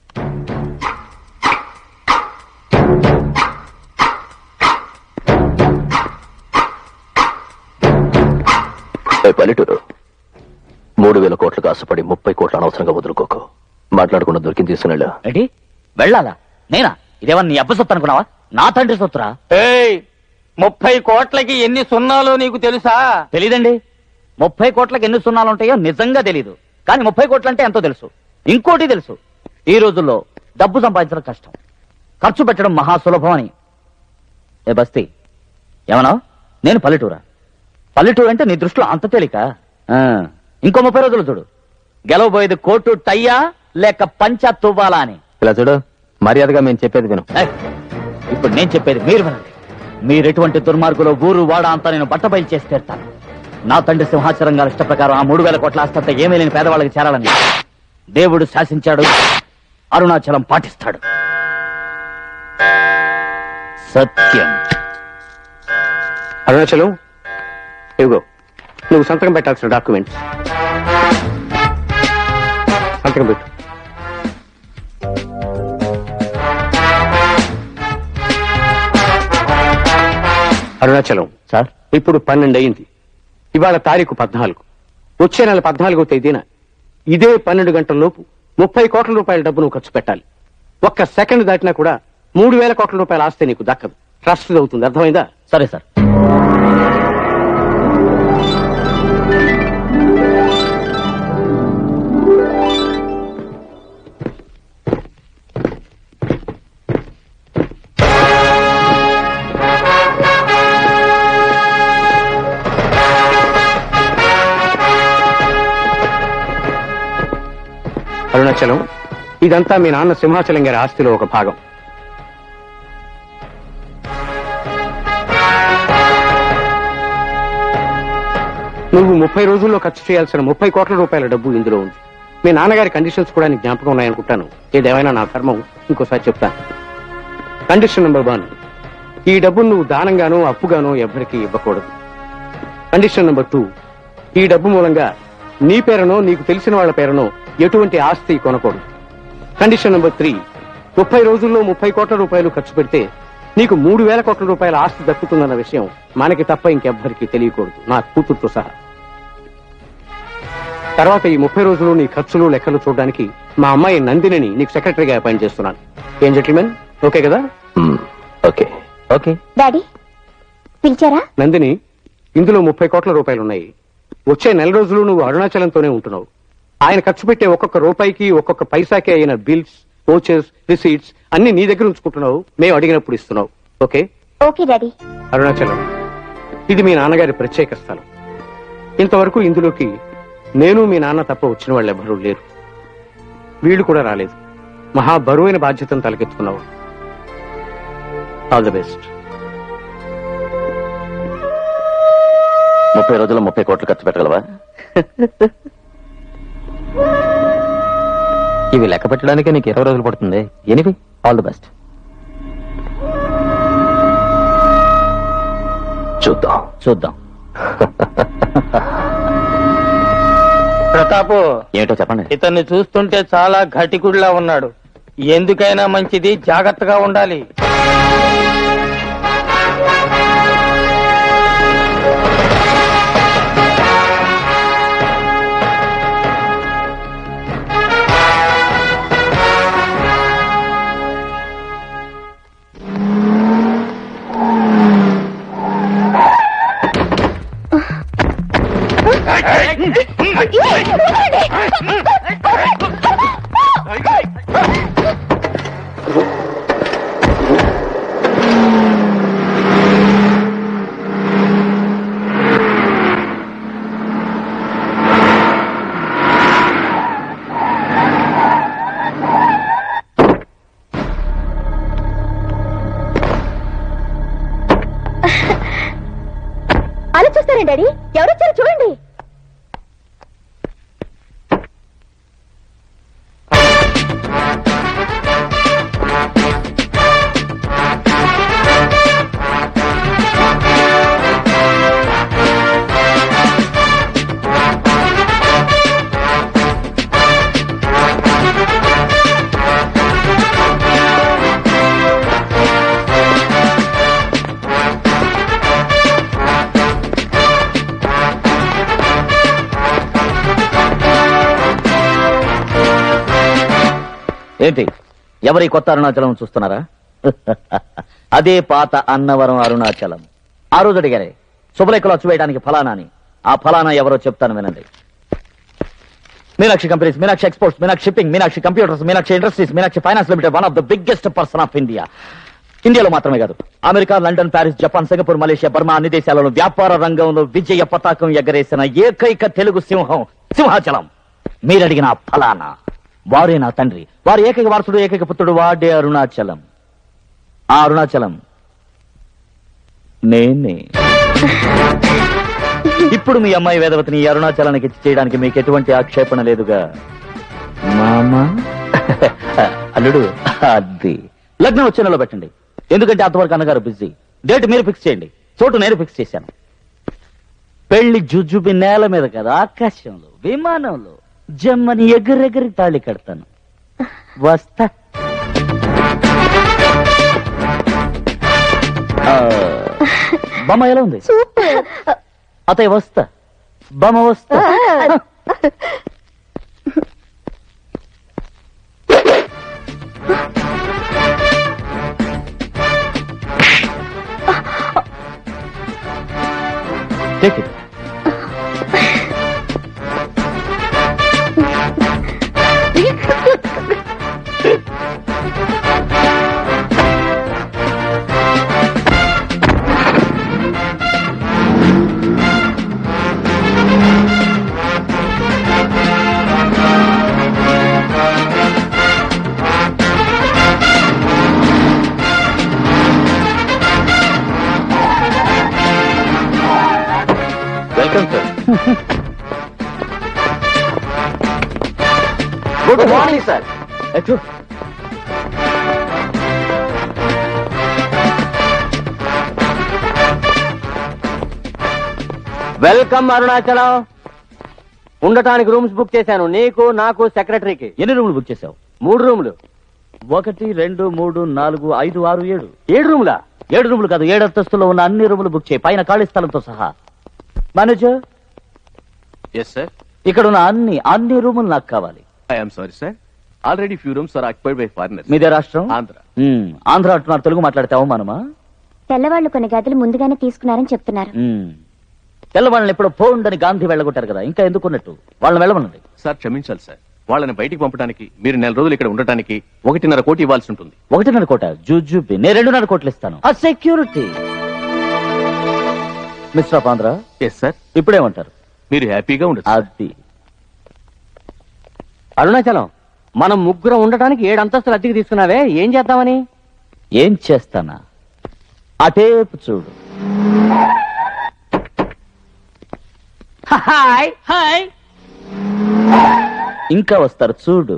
పల్లెటూరు 3,000 కోట్లకు ఆశపడి 30 కోట్ల అనవసరంగా వదులుకోకు. మాట్లాడకుండా దొరికింది తీసుకునేళ్ళా. ఏంటి వెళ్ళాలా? నేనా? ఇదేమన్నా నీ అబ్బ సొత్తు అనుకున్నావా? నా తండ్రి సొత్తురా. 30 కోట్లకి ఎన్ని సున్నాలో నీకు తెలుసా? తెలీదండి. 30 కోట్లకి ఎన్ని సున్నాలు ఉంటాయో నిజంగా తెలీదు, కానీ 30 కోట్లంటే ఎంతో తెలుసు. ఇంకోటి తెలుసు, ఈ రోజుల్లో డబ్బు సంపాదించడం కష్టం, ఖర్చు పెట్టడం మహా సులభం అని. ఏ బస్తీ ఏమన్నా? నేను పల్లెటూరా? పల్లెటూరు అంటే నీ దృష్టిలో అంత తేలిక? ఇంకో 30 రోజులు చూడు, గెలవబోయేది కోటు టయ్యా లేక పంచా తువ్వాలా అని. ఇలా చూడు, మర్యాదగా మేము చెప్పేది విను. ఇప్పుడు నేను చెప్పేది మీరు వినండి. మీరెటువంటి దుర్మార్గులో ఊరు వాడ అంతా నేను బట్టబయలు చేసి తీరుతాను. నా తండ్రి సింహాచలం గారి ఇష్ట ప్రకారం ఆ 3,000 కోట్ల ఆస్తంతా ఏమీ లేని పేదవాళ్ళకి చేరాలని దేవుడు శాసించాడు. అరుణాచలం పాటిస్తాడు. సత్యం. అరుణాచలం, ఇదిగో నువ్వు సంతకం పెట్టాల్సిన డాక్యుమెంట్స్. సంతకం పెట్టు. అరుణాచలం సార్, ఇప్పుడు 12 అయింది. ఇవాళ తారీఖు 14. వచ్చే నెల 14వ తేదీన ఇదే 12 గంటల లోపు 30 కోట్ల రూపాయల డబ్బు నువ్వు ఖర్చు పెట్టాలి. ఒక్క సెకండ్ దాటినా కూడా 3,000 కోట్ల రూపాయల ఆస్తి నీకు దక్కదు, ట్రస్ట్ అవుతుంది. అర్థమైందా? సరే సార్. అరుణాచలం, ఇదంతా మీ నాన్న సింహాచలం గారి ఆస్తిలో ఒక భాగం. నువ్వు 30 రోజుల్లో ఖర్చు చేయాల్సిన 30 కోట్ల రూపాయల డబ్బు ఇందులో ఉంది. మీ నాన్నగారి కండిషన్స్ కూడా నీకు జ్ఞాపకం ఉన్నాయనుకుంటాను. ఏదేమైనా నా ధర్మం, ఇంకోసారి చెప్తాను. కండిషన్ నెంబర్ 1, ఈ డబ్బును నువ్వు దానంగానో అప్పుగానో ఎవ్వరికీ ఇవ్వకూడదు. కండిషన్ నెంబర్ 2, ఈ డబ్బు మూలంగా నీ పేరునో నీకు తెలిసిన వాళ్ళ పేరునో ఎటువంటి ఆస్తి కొనకూడదు. కండిషన్ నెంబర్ 3, 30 రోజుల్లో 30 కోట్ల రూపాయలు ఖర్చు పెడితే నీకు 3,000 కోట్ల రూపాయల ఆస్తి దక్కుతుందన్న విషయం మనకి తప్ప ఇంకెవ్వరికీ తెలియకూడదు, నా కూతురుతో సహా. తర్వాత ఈ 30 రోజులు నీ ఖర్చులు లెక్కలు చూడడానికి మా అమ్మాయి నందినిని నీకు సెక్రటరీగా అపాయింట్ చేస్తున్నాను. ఏం జెంటిల్మెన్, ఓకే కదా? Okay okay. డాడీ పిలిచారా? నందిని, ఇందులో 30 కోట్ల రూపాయలు ఉన్నాయి. వచ్చే నెల రోజులు నువ్వు అరుణాచలంతోనే ఉంటున్నావు. ఆయన ఖర్చు పెట్టే ఒక్కొక్క రూపాయికి ఒక్కొక్క పైసాకి అయిన బిల్స్, వోచర్స్, రిసీట్స్ అన్ని నీ దగ్గర ఉంచుకుంటున్నావు. మేము అడిగినప్పుడు ఇస్తున్నావు. ఓకే? Okay daddy. అరుణాచలం ఇది మీ నాన్నగారి ప్రత్యేక స్థలం. ఇంతవరకు ఇందులోకి నేను మీ నాన్న తప్ప వచ్చిన వాళ్ళు ఎవ్వరూ లేరు. వీళ్ళు కూడా రాలేదు. మహా బరువైన బాధ్యతను తలకెత్తుకున్నావు. All the best. 30 రోజుల్లో 30 కోట్లు ఖర్చు పెట్టగలవా? ఇవి లెక్క పెట్టడానికే నీకు 20 రోజులు పడుతుంది. Anyway, all the best. చూద్దాం చూద్దాం. ప్రతాపు, ఏమిటో చెప్పండి. ఇతన్ని చూస్తుంటే చాలా ఘటికుడిలా ఉన్నాడు. ఎందుకైనా మంచిది జాగ్రత్తగా ఉండాలి. అలా చూస్తారా డాడీ? ఎవరొచ్చారు చూడండి. ఏంటి, ఎవరి కొత్త అరుణాచలం చూస్తున్నారా? అదే పాత అన్నవరం అరుణాచలం. ఆ రోజు అడిగారే శుభలేఖలు వచ్చి వేయడానికి ఫలానా అని. ఆ ఫలానా ఎవరో చెప్తాను వినండి. Meenakshi companies, Meenakshi exports, Meenakshi shipping, Meenakshi computers, Meenakshi industries, Meenakshi finance limited, one of the biggest person of India. ఇండియాలో మాత్రమే కాదు, America, London, Paris, Japan, Singapore, Malaysia, Burma అన్ని దేశాలలో వ్యాపార రంగంలో విజయ పతాకం ఎగరేసిన ఏకైక తెలుగు సింహం సింహాచలం. మీరడిగిన ఫలానా వారే నా తండ్రి, వారి ఏకైక వారసుడు, ఏకైక పుత్రుడు, వాడే అరుణాచలం. ఆ అరుణాచలం నేనే. ఇప్పుడు మీ అమ్మాయి వేదవతిని ఈ అరుణాచలానికి ఇచ్చి చేయడానికి మీకు ఎటువంటి ఆక్షేపణ లేదుగా మామా? అల్లుడు, అది లగ్నం వచ్చే నెలలో పెట్టండి. ఎందుకంటే అంతవరకు అన్నగారు బిజీ. డేట్ మీరు ఫిక్స్ చేయండి, చోటు నేను ఫిక్స్ చేశాను. పెళ్లి జుజుబి నేల మీద కదా, ఆకాశంలో, విమానంలో జమ్మని ఎగురెగిరి తాళి కడతాను. వస్తా. బొమ్మ ఎలా ఉంది? అతయ్య వస్తా. బొమ్మ వస్తా. Take it. Welcome sir. Good morning sir. Welcome Arunachalam. ఉండటానికి రూమ్స్ బుక్ చేశాను, నీకు నాకు సెక్రటరీకి. ఎన్ని రూములు బుక్ చేశావు? 3 రూములు. 1, 2, 3, 4, 5, 6, 7. 7 రూములా? 7 రూములు కాదు, 7 అంతస్తులో ఉన్న అన్ని రూములు బుక్ చేయి, పైన ఖాళీ స్థలంతో సహా. Manager, yes sir. ఇక్కడ ఉన్న అన్ని రూములు నాకు కావాలి. I'm sorry sir, already few rooms are occupied by foreigners. మీదే రాష్ట్రం? ఆంధ్ర. ఆంధ్ర అంటున్నారు, తెలుగు మాట్లాడితే అవమానమా? తెల్లవాళ్ళు కొన్ని గదులు ముందుగానే తీసుకున్నారని చెప్తున్నారు. తెల్లవాళ్ళని ఎప్పుడో పోండని గాంధీ వెళ్ళగొట్టారు కదా, ఇంకా ఎందుకున్నట్టు వాళ్ళని వెళ్ళమన్నది. సార్ క్షమించాలి సార్, వాళ్ళని బయటికి పంపడానికి మీరు 4 రోజులు ఇక్కడ ఉండటానికి 1.5 కోటి ఇవ్వాల్సి ఉంటుంది. 1.5 కోట? జూజూబి, నేను 2.5 కోట్లు ఇస్తాను. ఆ security. Mister of Andhra. Yes sir. ఇప్పుడేమంటారు? మీరు హ్యాపీగా ఉండదు. అది అరుణాచలం, మనం 3 ఉండటానికి 7 అంతస్తులు అద్దెకి తీసుకున్నావే, ఏం చేద్దామని? ఏం చేస్తానా? అటేపు చూడు. Hi hi. ఇంకా వస్తారు చూడు.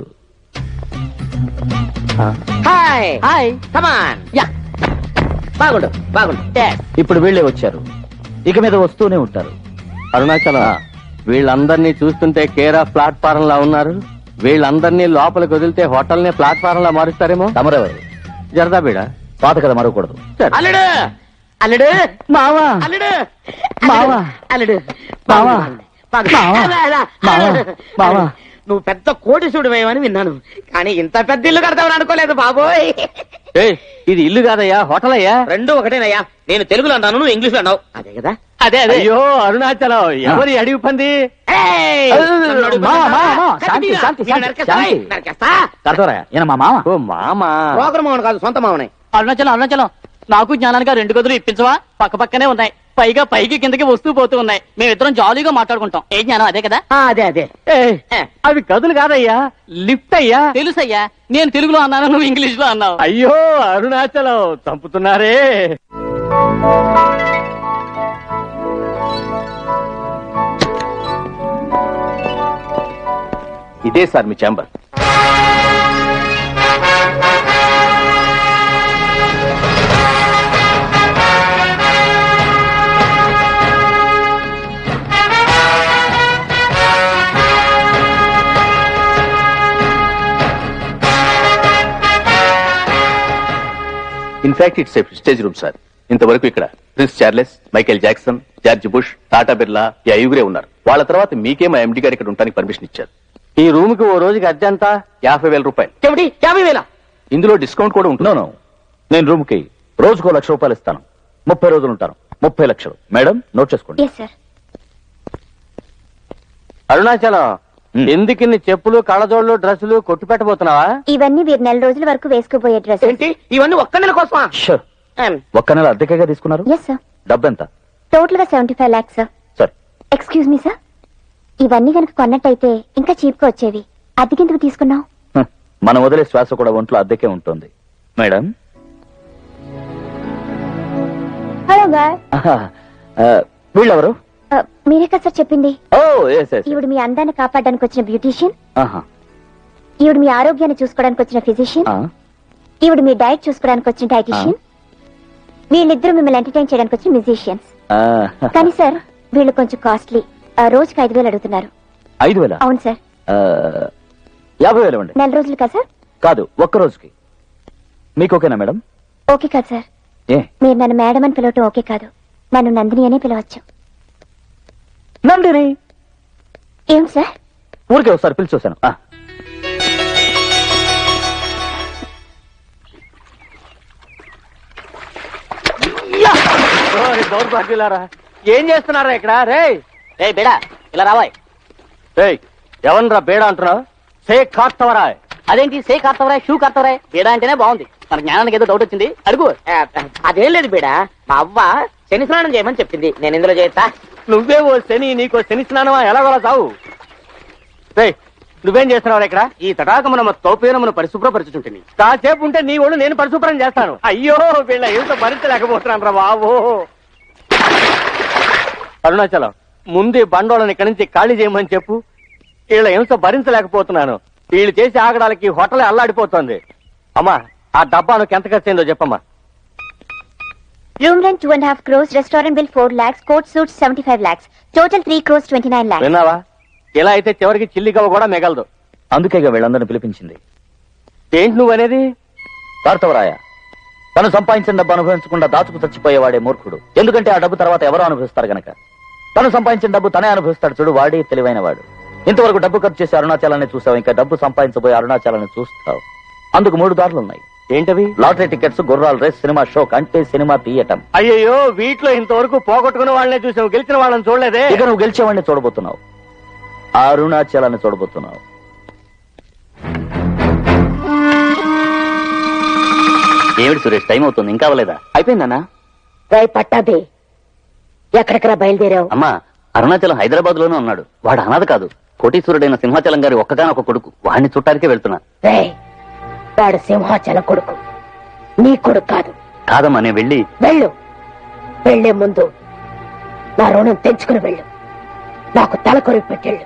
Hi hi. కమాన్. యా, బాగుండు బాగుండు. ఇప్పుడు వీళ్ళే వచ్చారు, ఇక మీద వస్తూనే ఉంటారు. అరుణాచలం, వీళ్ళందరినీ చూస్తుంటే కేర్ ఆఫ్ ప్లాట్ఫారం లా ఉన్నారు. వీళ్ళందరినీ లోపలికి వదిలితే హోటల్ ని ప్లాట్ఫారం లా మారుస్తారేమో. తమరెవరు? జరదా బీడా. పాత కదా మరవకూడదు. అల్లుడు అల్లుడు మావా అల్లుడు మావా అల్లుడు మావా మావా. నువ్వు పెద్ద కోటీసుడివేమని విన్నాను, కానీ ఇంత పెద్ద ఇల్లు కడతావని అనుకోలేదు బాబోయ్. ఇది ఇల్లు కాదయ్యా, హోటల్ అయ్యా. రెండు ఒకటేనయ్యా, నేను తెలుగులో అన్నాను, నువ్వు ఇంగ్లీష్ లో అన్నావు. అదే కదా. అదే అదే. అయ్యో అరుణాచలం, ఎవరి అడిగి పంది? మా మామ. ఓ మామ. రోగర్ మామను కాదు, సొంత మామనే. అరుణాచలం అరుణాచలం, నాకు జ్ఞానానికి 2 గదులు ఇప్పించవా? పక్క పక్కనే ఉన్నాయి, పైగా పైకి కిందకి వస్తూ పోతూ ఉన్నాయి. మేమిద్దరం జాలీగా మాట్లాడుకుంటాం. ఏ జ్ఞానం అదే కదా? అదే అదే. అవి గదులు కాదయ్యా, లిఫ్ట్ అయ్యా. తెలుసయ్యా, నేను తెలుగులో అన్నాను, నువ్వు ఇంగ్లీష్ లో అన్నావు. అయ్యో అరుణాచలం, చంపుతున్నారే. ఇదే సార్ మీ chamber. In fact it's a prestige room sir. ఇంతవరకు ఇక్కడ prince Charles, Michael Jackson, George Bush, Tata Birla ఈ 5గురే ఉన్నారు. వాళ్ళ తర్వాత మీకే మా ఎండి గారు ఇక్కడ ఉండడానికి పర్మిషన్ ఇచ్చారు. ఈ రూమ్ కి ఓ రోజుకి అద్దె ఎంత? 50,000 రూపాయలు. 50,000? ఇందులో డిస్కౌంట్ కూడా ఉంటుంది. నేను రూమ్ కి రోజుకో 1,00,000 రూపాయలు ఇస్తాను. 30 రోజులు ఉంటాను, 30 లక్షలు. మేడం నోట్ చేసుకోండి. అరుణాచలం, ఎందుకు ఇన్ని చెప్పులు, కళ్ళజోళ్ళు, డ్రెస్సులు కొట్టు పెట్టబోతున్నావా? ఇవన్నీ వీరు 4 రోజుల వరకు వేసుకోబోయే డ్రెస్. ఏంటి ఇవన్నీ ఒక్క నెల కోసమా? ఒక్క నెల అద్దెకేగా తీసుకున్నారు? Yes sir. డబ్బెంత? టోటల్ గా 75 lakhs sir. Sir excuse me sir, ఇవన్నీ కనుక కొన్నట్టయితే ఇంకా చీప్ గా వచ్చేవి. అద్దెకెందుకు తీసుకున్నావు? మనం వదిలే శ్వాస కూడా ఒంట్లో అద్దెకే ఉంటుంది. Madam hello guy. వీళ్ళెవరు? మీరే కదా సార్ చెప్పింది. ఎస్. ఈవిడ మీ అందాన్ని కాపాడడానికి వచ్చిన బ్యూటీషియన్, ఈవిడ మీ ఆరోగ్యాన్ని చూసుకోవడానికి వచ్చిన ఫిజిషియన్, ఈవిడ మీ డైట్ చూసుకోవడానికి వచ్చిన డైటీషియన్, వీళ్ళిద్దరూ మిమ్మల్ని ఎంటర్టైన్ చేయడానికి వచ్చిన మ్యూజిషియన్స్. కానీ సార్ వీళ్ళు కొంచెం కాస్ట్లీ, రోజుకి 5,000 అడుగుతున్నారు. 5,000? అవును సార్. 50,000 ఇవ్వండి. 4 రోజులు కదా సార్? కాదు, ఒక్క రోజుకి. మీకు ఓకేనా మేడం? ఓకే కాదు సార్. మీరు నన్ను మేడం అని పిలవటం ఓకే కాదు, నన్ను నందిని అనే పిలవచ్చు. నందిని? ఏమిటి సార్? ఊరికే ఒకసారి పిలిచి చూశాను. దౌర్భాగ్యులారా, ఏం చేస్తున్నారా ఇక్కడ? రే బేడా ఇలా రావాయ్. ఎవరిరా బేడా అంటున్నావు? సే కార్తవరా. అదేంటి సే కార్తవరాయ్, షూ కార్తవరాయ్? బేడా అంటేనే బాగుంది. మన జ్ఞానానికి ఏదో డౌట్ వచ్చింది, అడుగు. అదేం లేదు బేడా, మా అవ్వ శని స్నానం చేయమని చెప్పింది, నేను ఇందులో చేస్తా. నువ్వే ఓ శని, నీకో శని స్నానమా? ఎలాగోలా చావు. నువ్వేం చేస్తున్నావు ఇక్కడ? ఈ తటాకమున తోపేనమును పరిశుభ్రపరచుంటుంది. కాసేపు ఉంటే నీ ఒళ్ళు నేను పరిశుభ్రం చేస్తాను. అయ్యో వీళ్ళ ఏమిటో భరించలేకపోతున్నాను రా బాబు. అరుణాచలం, ముందు బండోళ్ళని ఇక్కడి నుంచి ఖాళీ చేయమని చెప్పు. వీళ్ళ హింస భరించలేకపోతున్నాను. వీళ్ళు చేసి ఆగడానికి హోటలే అల్లాడిపోతుంది. అమ్మా ఆ డబ్బానికి ఎంత ఖర్చు అయిందో చెప్పమ్మా. Room rent 2.5 crores, restaurant bill 4 lakhs, coat suits 75 lakhs, total 3 crores 29 lakhs. విన్నావా? ఇలా అయితే చివరికి చిల్లిగవ్వ కూడా మిగలదు. అందుకేగా వీళ్ళందరినీ పిలిపించింది. ఏంటి నువ్వనేది? కార్తవరాయ తను సంపాదించిన డబ్బు అనుభవించకుండా దాచుకు చచ్చిపోయేవాడే మూర్ఖుడు. ఎందుకంటే ఆ డబ్బు తర్వాత ఎవరో అనుభవిస్తారు గనక. తను సంపాదించిన డబ్బు తనే అనుభవిస్తాడు చూడు, వాడే తెలివైన వాడు. ఇంతవరకు డబ్బు ఖర్చు చేసి అరుణాచలాన్ని చూసావు, ఇంకా డబ్బు సంపాదించబోయే అరుణాచలాన్ని చూస్తావు. అందుకు 3 దారులున్నాయి. ఏంటవి? లాటరీ టికెట్స్, గుర్రాల రేస్, సినిమా షోక్ అంటే సినిమా తీయటం. అయ్యో వీటిలో ఇంతవరకు పోగొట్టుకున్న వాళ్ళనే చూసావు, గెలిచిన వాళ్ళని చూడలేదే. ఇక నువ్వు గెలిచేవాడిని చూడబోతున్నావు, అరుణాచలాన్ని చూడబోతున్నావు. ఏమిటి సురేష్, టైం అవుతుంది, ఇంకా అవ్వలేదా? అయిపోయిందన్నా. రై పట్టాభి, ఎక్కడికరా బయలుదేరావు? అమ్మా అరుణాచలం హైదరాబాద్ లోనే ఉన్నాడు. వాడు అనాథ కాదు, కోటీశ్వరుడైన సింహాచలం గారి ఒక్కగానొక్క కొడుకు. వాడిని చుట్టానికే వెళ్తున్నా. రేయ్, వాడు సింహాచలం కొడుకు, నీ కొడుకు కాదు. కాదమ్మా నేను వెళ్ళి. వెళ్లే ముందు నా రుణం తెంచుకుని వెళ్ళు. నాకు తల కొరికి పెట్టెళ్ళు.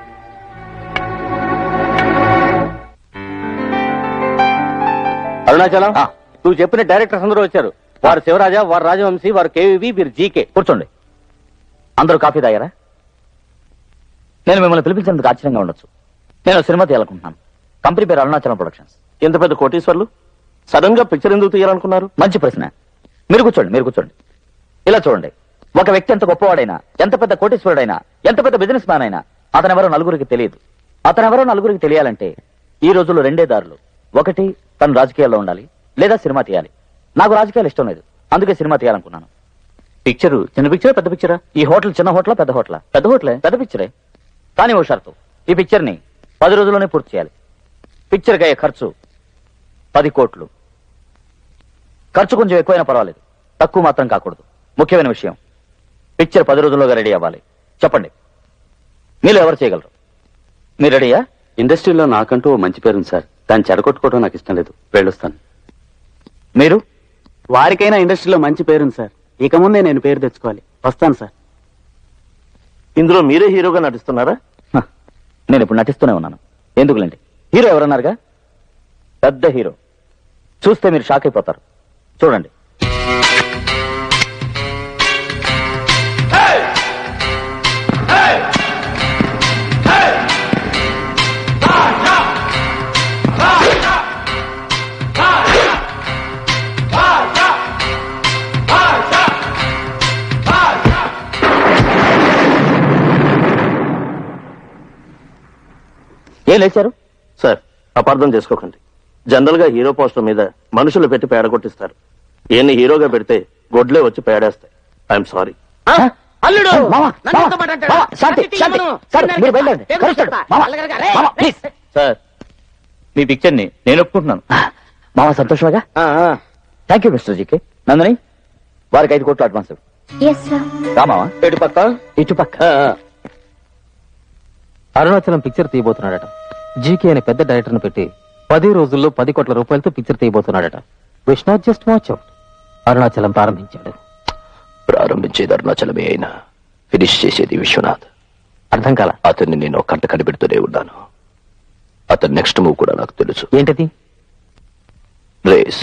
అరుణాచలం నువ్వు చెప్పిన డైరెక్టర్స్ అందరూ వచ్చారు. వారు శివరాజా, వారు రాజవంశీ, వారు కేవీవి, వీరు జీకే. కూర్చోండి. అందరూ కాఫీ తాగారా? నేను మిమ్మల్ని పిలిపించేందుకు ఆశ్చర్యంగా ఉండొచ్చు. నేను సినిమా తీయాలనుకుంటున్నాను. కంపెనీ పేరు అరుణాచలం ప్రొడక్షన్స్. ఎంత పెద్ద కోటీశ్వర్లు సడన్ గా పిక్చర్ ఎందుకు తీయాలనుకున్నారు? మంచి ప్రశ్న. మీరు కూర్చోండి. ఇలా చూడండి, ఒక వ్యక్తి ఎంత గొప్పవాడైనా, ఎంత పెద్ద కోటీశ్వరుడైనా, ఎంత పెద్ద బిజినెస్ మ్యాన్ అయినా అతనెవరో నలుగురికి తెలియదు. అతనెవరో నలుగురికి తెలియాలంటే ఈ రోజుల్లో 2 దారులు. ఒకటి తను రాజకీయాల్లో ఉండాలి, లేదా సినిమా తీయాలి. నాకు రాజకీయాలు ఇష్టం లేదు, అందుకే సినిమా తీయాలనుకున్నాను. పిక్చరు చిన్న పిక్చరా పెద్ద పిక్చరా? ఈ హోటల్ చిన్న హోటలా పెద్ద హోటలా? పెద్ద హోటలే, పెద్ద పిక్చరే. కానీ ఓ షరతు, ఈ పిక్చర్ ని 10 రోజుల్లోనే పూర్తి చేయాలి. పిక్చర్కి అయ్యే ఖర్చు 10 కోట్లు. ఖర్చు కొంచెం ఎక్కువైనా పర్వాలేదు, తక్కువ మాత్రం కాకూడదు. ముఖ్యమైన విషయం, పిక్చర్ 10 రోజుల్లోగా రెడీ అవ్వాలి. చెప్పండి, మీరు ఎవరు చేయగలరు? మీరు రెడీయా? ఇండస్ట్రీలో నాకంటూ ఓ మంచి పేరుంది సార్, దాన్ని చెడగొట్టుకోవడం నాకు ఇష్టం లేదు. వెళ్ళొస్తాను. మీరు? వారికైనా ఇండస్ట్రీలో మంచి పేరుంది సార్, ఇక ముందే నేను పేరు తెచ్చుకోవాలి. వస్తాను సార్. ఇందులో మీరే హీరోగా నటిస్తున్నారా? నేను ఇప్పుడు నటిస్తూనే ఉన్నాను. ఎందుకులేండి, హీరో ఎవరన్నారుగా, పెద్ద హీరో. చూస్తే మీరు షాక్ అయిపోతారు. చూడండి. ఏం లేచారు సార్? అపార్థం చేసుకోకండి. జనరల్ గా హీరో పోస్టర్ మీద మనుషులు పెట్టి పేడ కొట్టిస్తారు. ఈయన్ని హీరోగా పెడితే గొడ్లే వచ్చి పేడేస్తాయి. I'm sorry. సార్, మీ పిక్చర్ ని నేను ఒప్పుకుంటున్నాను. మామ సంతోషమేగా? Thank you mister GK. Nandini, వారికి 5 కోట్లు అడ్వాన్స్. రామావా ఇటుపక్క. అరుణాచలం పిక్చర్ తీయబోతున్నాడట. జీకే అనే పెద్ద డైరెక్టర్ ను పెట్టి 10 రోజుల్లో 10 కోట్ల రూపాయలతో పిక్చర్ తీయబోతున్నాడట. Vishwanath just watch out. Arunachalam ప్రారంభించాడు. ప్రారంభించేది అరుణాచలమే అయినా ఫినిష్ చేసేది విశ్వనాథ్. అర్థం కాల. అతన్ని నేను కంట కనిపెడుతూనే ఉన్నాను. అతని నెక్స్ట్ మూవ్ కూడా నాకు తెలుసు. ఏంటది? రేస్.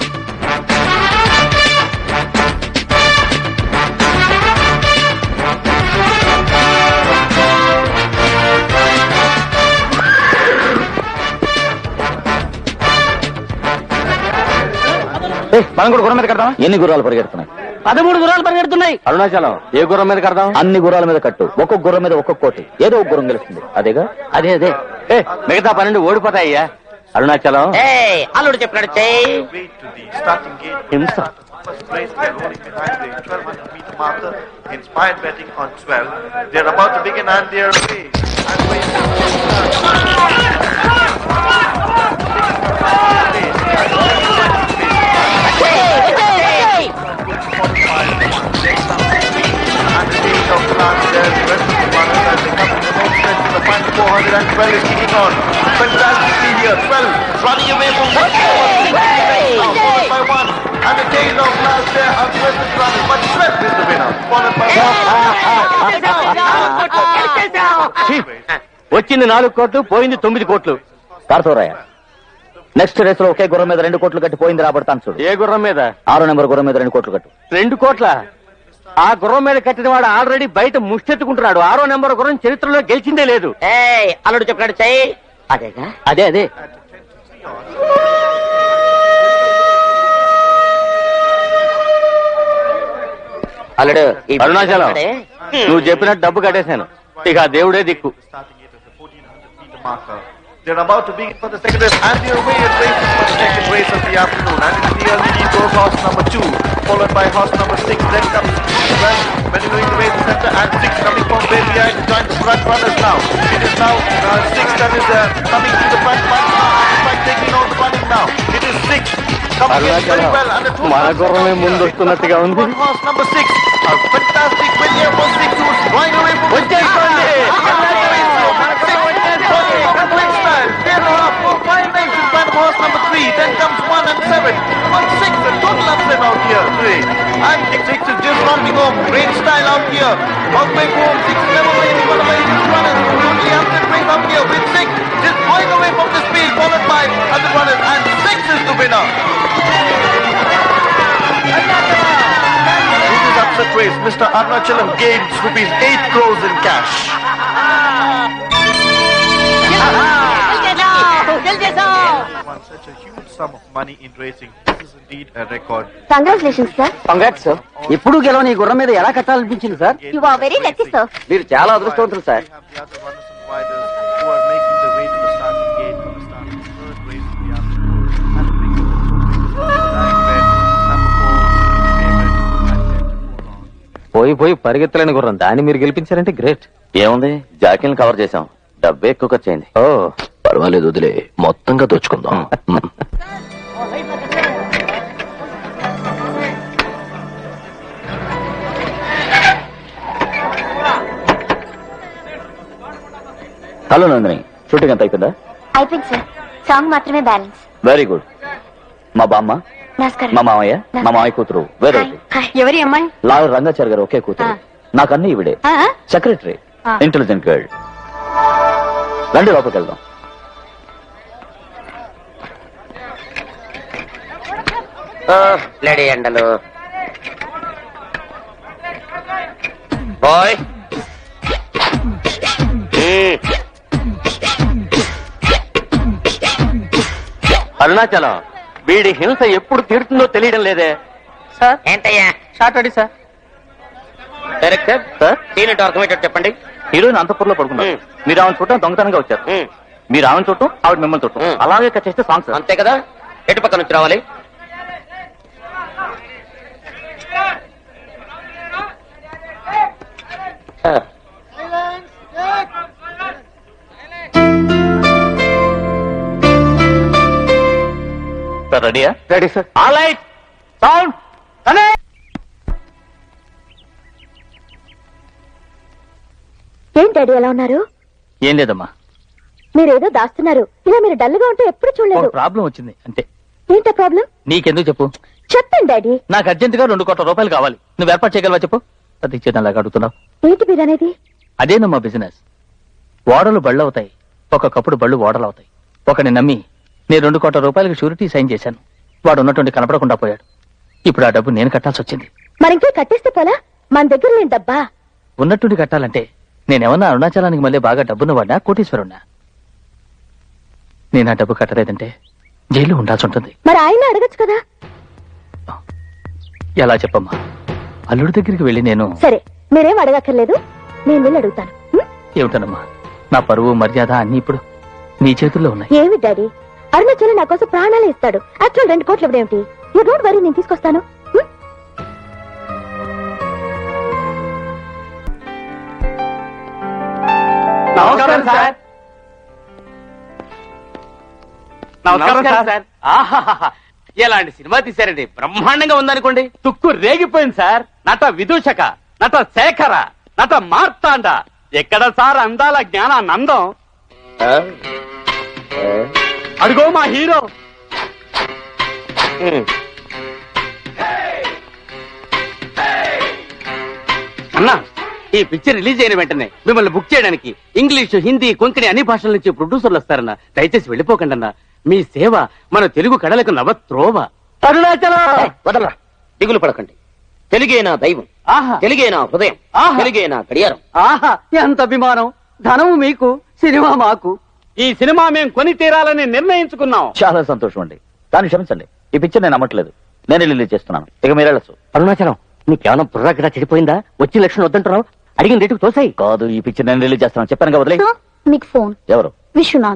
మనం కూడా గుర్రం మీద కడదాం. ఎన్ని గుర్రాలు పరిగెడుతున్నాయి? 13 గుర్రాలు పరిగెడుతున్నాయి. అరుణాచలం ఏ గుర్రం మీద కడదాం? అన్ని గుర్రాల మీద కట్టు. ఒక్కొక్క గుర్రం మీద ఒక్కొక్క కోటి. ఏదో ఒక గుర్రం గెలుస్తుంది. అదేగా? అదే మిగతా 12 ఓడిపోతాయ్యా. అరుణాచలం అల్లుడు చెప్పినాడు చెయ్యి. హింస. Inspired betting on 12. They're about to begin and they're away. The 412 is kicking on. Fantastic speed here. 12 running away from 1. Now followed by 1. and the tail of last there versus runners, but Sweat is the winner, followed by వచ్చింది 4 కోట్లు, పోయింది 9 కోట్లు. కార్తోరాయ, next race లో ఒకే గుర్రం మీద 2 కోట్లు కట్టి పోయింది రాబడతాను చూడు. ఏ గుర్రం మీద? 6 నెంబర్ గుర్రం మీద 2 కోట్లు కట్టు. 2 కోట్ల? ఆ గుర్రం మీద కట్టిన వాడు ఆల్రెడీ బయట ముష్టెత్తుకుంటున్నాడు. 6 నెంబర్ గుర్రం చరిత్రలో గెలిచిందే లేదు. అల్లుడు చెప్పాడు చెయ్యి. అదేగా? అదే అల్లుడు అరుణాచలం, నువ్వు చెప్పినట్టు డబ్బు కట్టేశాను. ఇక ఆ దేవుడే దిక్కు. They're about to begin for the second race, and the away race for the second race of the afternoon. And in the early lead goes horse number 2, followed by horse number 6. Then comes 12, maneuvering the way to center, and 6 coming from way behind to join the front runners now. It is now 6 that is coming to the front now, and taking on the running now. It is 6 coming in very well, and the 2 మన గుర్రమే ముందు వస్తున్నట్టుగా ఉంది. horse number 6. A fantastic win here for 6, who is drawing away from వచ్చేసుకోండి. Horse number 3, then comes 1 and 7. 1, 6, a total upset out here. 3. And 6 is just rounding home. Great style out here. Halfway home, 6 never really one of the biggest runners. Totally upset race out here with 6 just going away from the speed, followed by other runners. And 6 is the winner. This is upset race. Mr. Arunachalam gains rupees 8 crores in cash. Such a huge sum of money in racing. This is indeed a record. Congratulations sir. Congrats sir. ఎప్పుడు గెలవని ఈ గుర్రం మీద ఎలా కట్టాలనిపించింది sir? You are very lucky sir. మీరు చాలా అదృష్టవంతులు sir. We have the other runners and riders who are making their way to the starting gate for the start of the third race of the afternoon. And it brings us to number 4, favorite, and then to 4 on. పోయి పరిగెత్తలేని గుర్రం, దాన్ని మీరు గెలిపించారంటే great. ఏముంది, జాకీని cover చేశాం, డబ్బే ఎక్కువ ఖర్చు అయింది. ఓ పర్వాలేదు, వదిలే, మొత్తంగా దోచుకుందాం. హలో నందిని, షూటింగ్ ఎంత అయిపోయిందా? అయిపోయింది సార్. సాంగ్ మాత్రమే బ్యాలెన్స్. Very good. మా బామ్మ, నమస్కారం. మా మామయ్య, మా మామయ్య కూతురు వేరేది, ఎవరి అమ్మాయి? లాయర్ రంగాచారి గారు ఒకే కూతురు. నాకన్నీ ఇవిడే. Secretary, intelligent girl. రండి లోపలికి వెళ్దాం. లేడీ ఎండలు బాయ్. అరుణాచలం, వీడి హింస ఎప్పుడు తీరుతుందో తెలియడం లేదే. సార్ ఏంటయ్యా? షార్ట్ అడి sir. Director sir, senior document చెప్పండి. హీరోయిన్ అంతఃపురంలో పడుకున్నారు. మీరు ఆమెను చూడటం దొంగతనంగా వచ్చారు. మీరు ఆమెను చూడటం, ఆవిడ మిమ్మల్ని చూడటం, అలాగే కట్ చేస్తే సాంగ్స్. అంతే కదా? ఎటు పక్క నుంచి రావాలి? సార్ రెడీయా? Ready sir. All right, sound. ఏం డాడీ ఎలా ఉన్నారు? ఏం లేదమ్మా, మీరేదో దాస్తున్నారు. ఇలా మీరు డల్ గా ఉంటే ఎప్పుడు చూడలేదు. ప్రాబ్లం వచ్చింది అంతే. ఏంటా ప్రాబ్లం? నీకెందుకు చెప్పు? చెప్పండి డాడీ. నాకు అర్జెంట్ గా 2 కోట్ల రూపాయలు కావాలి. నువ్వు ఏర్పాటు చేయగలవా చెప్పు? అది ఇచ్చేదానిలాగా అడుగుతున్నావు. ఏంటి మీరు అనేది? అదేనమ్మా బిజినెస్. ఓడలు బళ్ళు అవుతాయి, ఒక్కొక్కప్పుడు బళ్ళు ఓడలు అవుతాయి. ఒకని నమ్మి నేను 2 కోట్ల రూపాయలకు షూరిటీ సైన్ చేశాను. వాడు ఉన్నటువంటి కనపడకుండా పోయాడు. ఇప్పుడు ఆ డబ్బు నేను కట్టాల్సి వచ్చింది. మరింకే కట్టేస్తే పోలా? మన దగ్గర లేని డబ్బా? ఉన్నట్టుండి కట్టాలంటే నేనేమన్నా అరుణాచలానికి మళ్ళీ బాగా డబ్బున్న వాడినా, కోటీశ్వరున్నా? నేను ఆ డబ్బు కట్టలేదంటే జైలు ఉండాల్సి ఉంటుంది. మరి ఆయన అడగచ్చు కదా. ఎలా చెప్పమ్మా? అల్లుడి దగ్గరికి వెళ్ళి నేను... సరే, మీరేం అడగక్కర్లేదు, నేను వెళ్ళి అడుగుతాను. ఏమిటనమ్మా, నా పరువు మర్యాద అన్ని ఇప్పుడు నీ చేతుల్లో ఉన్నాయి. ఏమి డాడీ, అరుణాచలం నా కోసం ప్రాణాలే ఇస్తాడు. యాక్చువల్ 2 కోట్లు ఇవ్వడేమిటి? యూ డోంట్ వరీ, నేను తీసుకొస్తాను. నమస్కారం సార్. నమస్కారం సార్. ఆహాహా, ఎలాంటి సినిమా తీశారండి? బ్రహ్మాండంగా ఉందనుకోండి. తుక్కు రేగిపోయింది సార్. నట విదూషక, నట శేఖర, నట మార్తాండ. ఎక్కడ సార్ అందాల జ్ఞానానందం? అడుగో మా హీరో. అన్నా ఈ పిక్చర్ రిలీజ్ అయిన వెంటనే మిమ్మల్ని బుక్ చేయడానికి ఇంగ్లీషు, హిందీ, కొంకణి అన్ని భాషల నుంచి ప్రొడ్యూసర్లు వస్తారన్నా. దయచేసి వెళ్ళిపోకండి అన్నా. మీ సేవ మన తెలుగు కళలకు నవత్రోవ. అరుణాచలం వదలరా, దిగులు పడకండి. తెలుగే నా దైవం, తెలుగే నా హృదయం, తెలుగే నా గడియారం. ఆహా, ఎంత అభిమానం! ధనము మీకు, సినిమా మాకు. ఈ సినిమా మేము కొని తీరాలని నిర్ణయించుకున్నాం. చాలా సంతోషం అండి. కానీ క్షమించండి, ఈ పిక్చర్ నేను నమ్మట్లేదు. నేను రిలీజ్ చేస్తున్నాను. ఇక మీరు వెళ్ళచ్చు. అరుణాచలం, నీకేమన్నా బుర్రగడ చెడిపోయిందా? వచ్చిన లక్షణం వద్దంటున్నావు, అడిగిన రేటుకు తోసాయి. కాదు, ఈ పిక్చర్ నేను రిలీజ్ చేస్తున్నాను. చెప్పాను కదా, వదిలే. మీకు ఫోన్. ఎవరు? Vishwanath.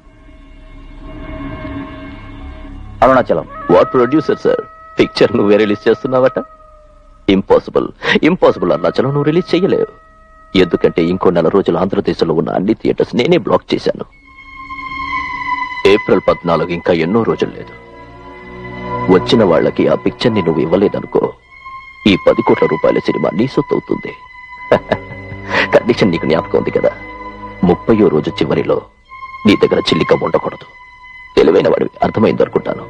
Arunachalam. What producer sir, picture నువ్వే రిలీజ్ చేస్తున్నావట? ఇంపాసిబుల్, ఇంపాసిబుల్ అరుణాచలం, నువ్వు రిలీజ్ చెయ్యలేవు. ఎందుకంటే ఇంకో 4 రోజులు ఆంధ్రదేశంలో ఉన్న అన్ని థియేటర్స్ నేనే బ్లాక్ చేశాను. ఏప్రిల్ 14 ఇంకా ఎన్నో రోజులు లేదు. వచ్చిన వాళ్ళకి ఆ పిక్చర్ ని నువ్వు ఇవ్వలేదనుకో, ఈ 10 కోట్ల రూపాయల సినిమా నీ సొత్తు అవుతుంది. కండిషన్ నీకు జ్ఞాపకం ఉంది కదా, 30వ రోజు చివరిలో నీ దగ్గర చిల్లికం ఉండకూడదు. తెలివైన వాడివి, అర్థమైంది అనుకుంటాను.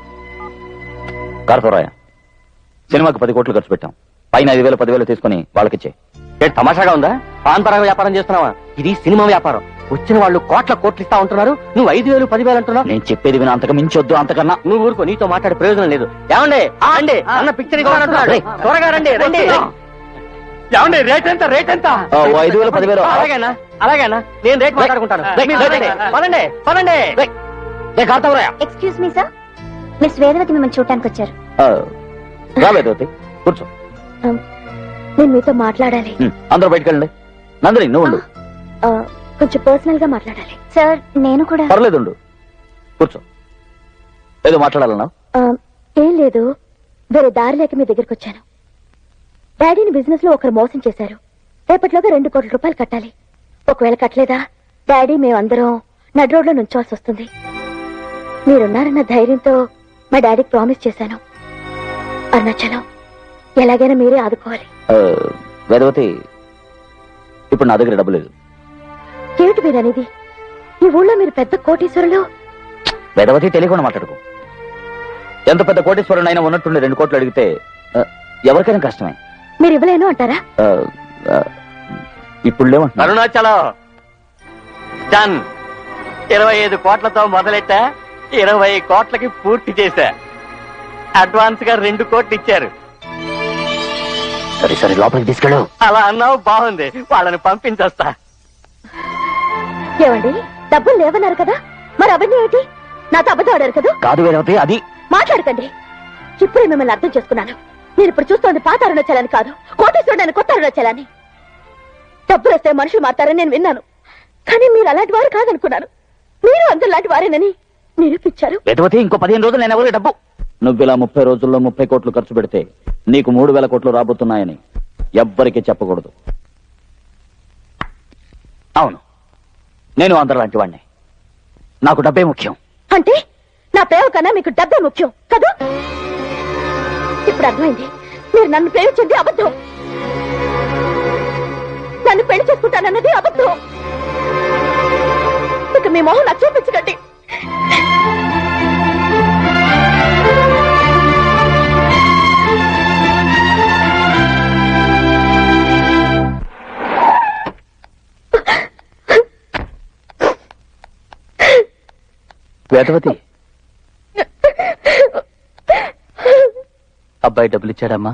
కార్పొరాయ, సినిమాకి 10 కోట్లు ఖర్చు పెట్టాం. పైన 5,000 10,000 తీసుకుని వాళ్ళకిచ్చే. తమాషాగా ఉందా? పాన్పరాగ వ్యాపారం చేస్తున్నావా? ఇది సినిమా వ్యాపారం. వచ్చిన వాళ్ళు కోట్లు ఇస్తా ఉంటున్నారు, నువ్వు 5,000 10,000 అంటున్నావు. నేను చెప్పేది విన, అంతకు మించొద్దు. అంతకన్నా నువ్వు ఊరుకో, నీతో మాట్లాడే ప్రయోజనం లేదు. ఏమండి అండి, అన్న పిక్చర్ ఇవ్వాలంటున్నాడు. త్వరగా రండి రండి. ఏమండి, రేట్ ఎంత? రేట్ ఎంత? 5,000 10,000. అలాగేనా, అలాగేనా, నేను రేట్ మాట్లాడుకుంటాను. పదండి పదండి. Excuse me sir, miss Vedavathi మిమ్మల్ని చూడటానికి వచ్చారు. రావేదవతి, కూర్చో. నేను మీతో మాట్లాడాలి. అందరూ బయటకు వెళ్ళండి. నందిని, నువ్వు ఉండు. కొంచెం పర్సనల్ గా మాట్లాడాలి. సార్, నేను కూడా. పర్లేదు, ఉండు, కూర్చో. ఏదో మాట్లాడాలన్నా? ఏం లేదు, వేరే దారి లేక మీ దగ్గరికి వచ్చాను. డాడీని బిజినెస్ లో ఒకరు మోసం చేశారు. రేపట్లోగా 2 కోట్ల రూపాయలు కట్టాలి. ఒకవేళ కట్టలేదా డాడీ మేమందరం నడి రోడ్లో నుంచోవాల్సి వస్తుంది. మీరున్నారన్న ధైర్యంతో మా డాడీకి ప్రామిస్ చేశాను. అరుణాచలం, ఎలాగైనా మీరే ఆదుకోవాలి. వేదవతి, ఇప్పుడు నా దగ్గర డబ్బు లేదు. ఏమిటి మీరు అనేది? ఈ ఊళ్ళో మీరు పెద్ద కోటీశ్వరులు. వేదవతి, తెలియకుండా మాట్లాడుకో. ఎంత పెద్ద కోటీశ్వరుడు అయినా ఉన్నట్టుండి 2 కోట్లు అడిగితే ఎవరికైనా కష్టమే. మీరు ఇవ్వలేను అంటారా? ఇప్పుడు లేవంటున్నా. అరుణాచలం డన్. 25 కోట్లతో మొదలెట్టా, 20 కోట్లకి పూర్తి చేశా. అడ్వాన్స్ గా 2 కోట్లు ఇచ్చారు. సరే సరే, లోపలికి తీసుకెళ్ళు. అలా అన్నావు, బాగుంది. వాళ్ళని పంపించొస్తా. ఏమండి, డబ్బులు లేవన్నారు కదా, మరి అవన్నీ ఏంటి? నాతో అబద్ధం ఆడారు కదా? కాదు వేదవతి, అది మాట్లాడకండి. ఇప్పుడే మిమ్మల్ని అర్థం చేసుకున్నాను. నేను ఇప్పుడు చూస్తోంది పాత అరుణాచలాన్ని కాదు, కోటేశ్వరుడు కొత్త అరుణాచలాన్ని. డబ్బులు వస్తే మనుషులు మారుతారని నేను విన్నాను, కానీ మీరు అలాంటి వారు కాదనుకున్నాను. మీరు అందరిలాంటి వారేనని నిరూపించారు. వేదవతి, ఇంకో 15 రోజులు నేను ఎవరికి డబ్బు. నువ్వు ఇలా 30 రోజుల్లో 30 కోట్లు ఖర్చు పెడితే నీకు 3,000 కోట్లు రాబోతున్నాయని ఎవ్వరికీ చెప్పకూడదు. అవును, నేను అందరిలాంటి వాడిని. నాకు డబ్బే ముఖ్యం. అంటే నా ప్రేమ కన్నా మీకు డబ్బే ముఖ్యం కదా? ఇప్పుడు అర్థమైంది. మీరు నన్ను ప్రేమించింది అబద్ధం, నన్ను పెళ్లి చేసుకుంటానన్నది అబద్ధం. ఇక మీ మొహం నాకు చూపించకండి. వేదవతి, అబ్బాయి డబ్బులు ఇచ్చాడమ్మా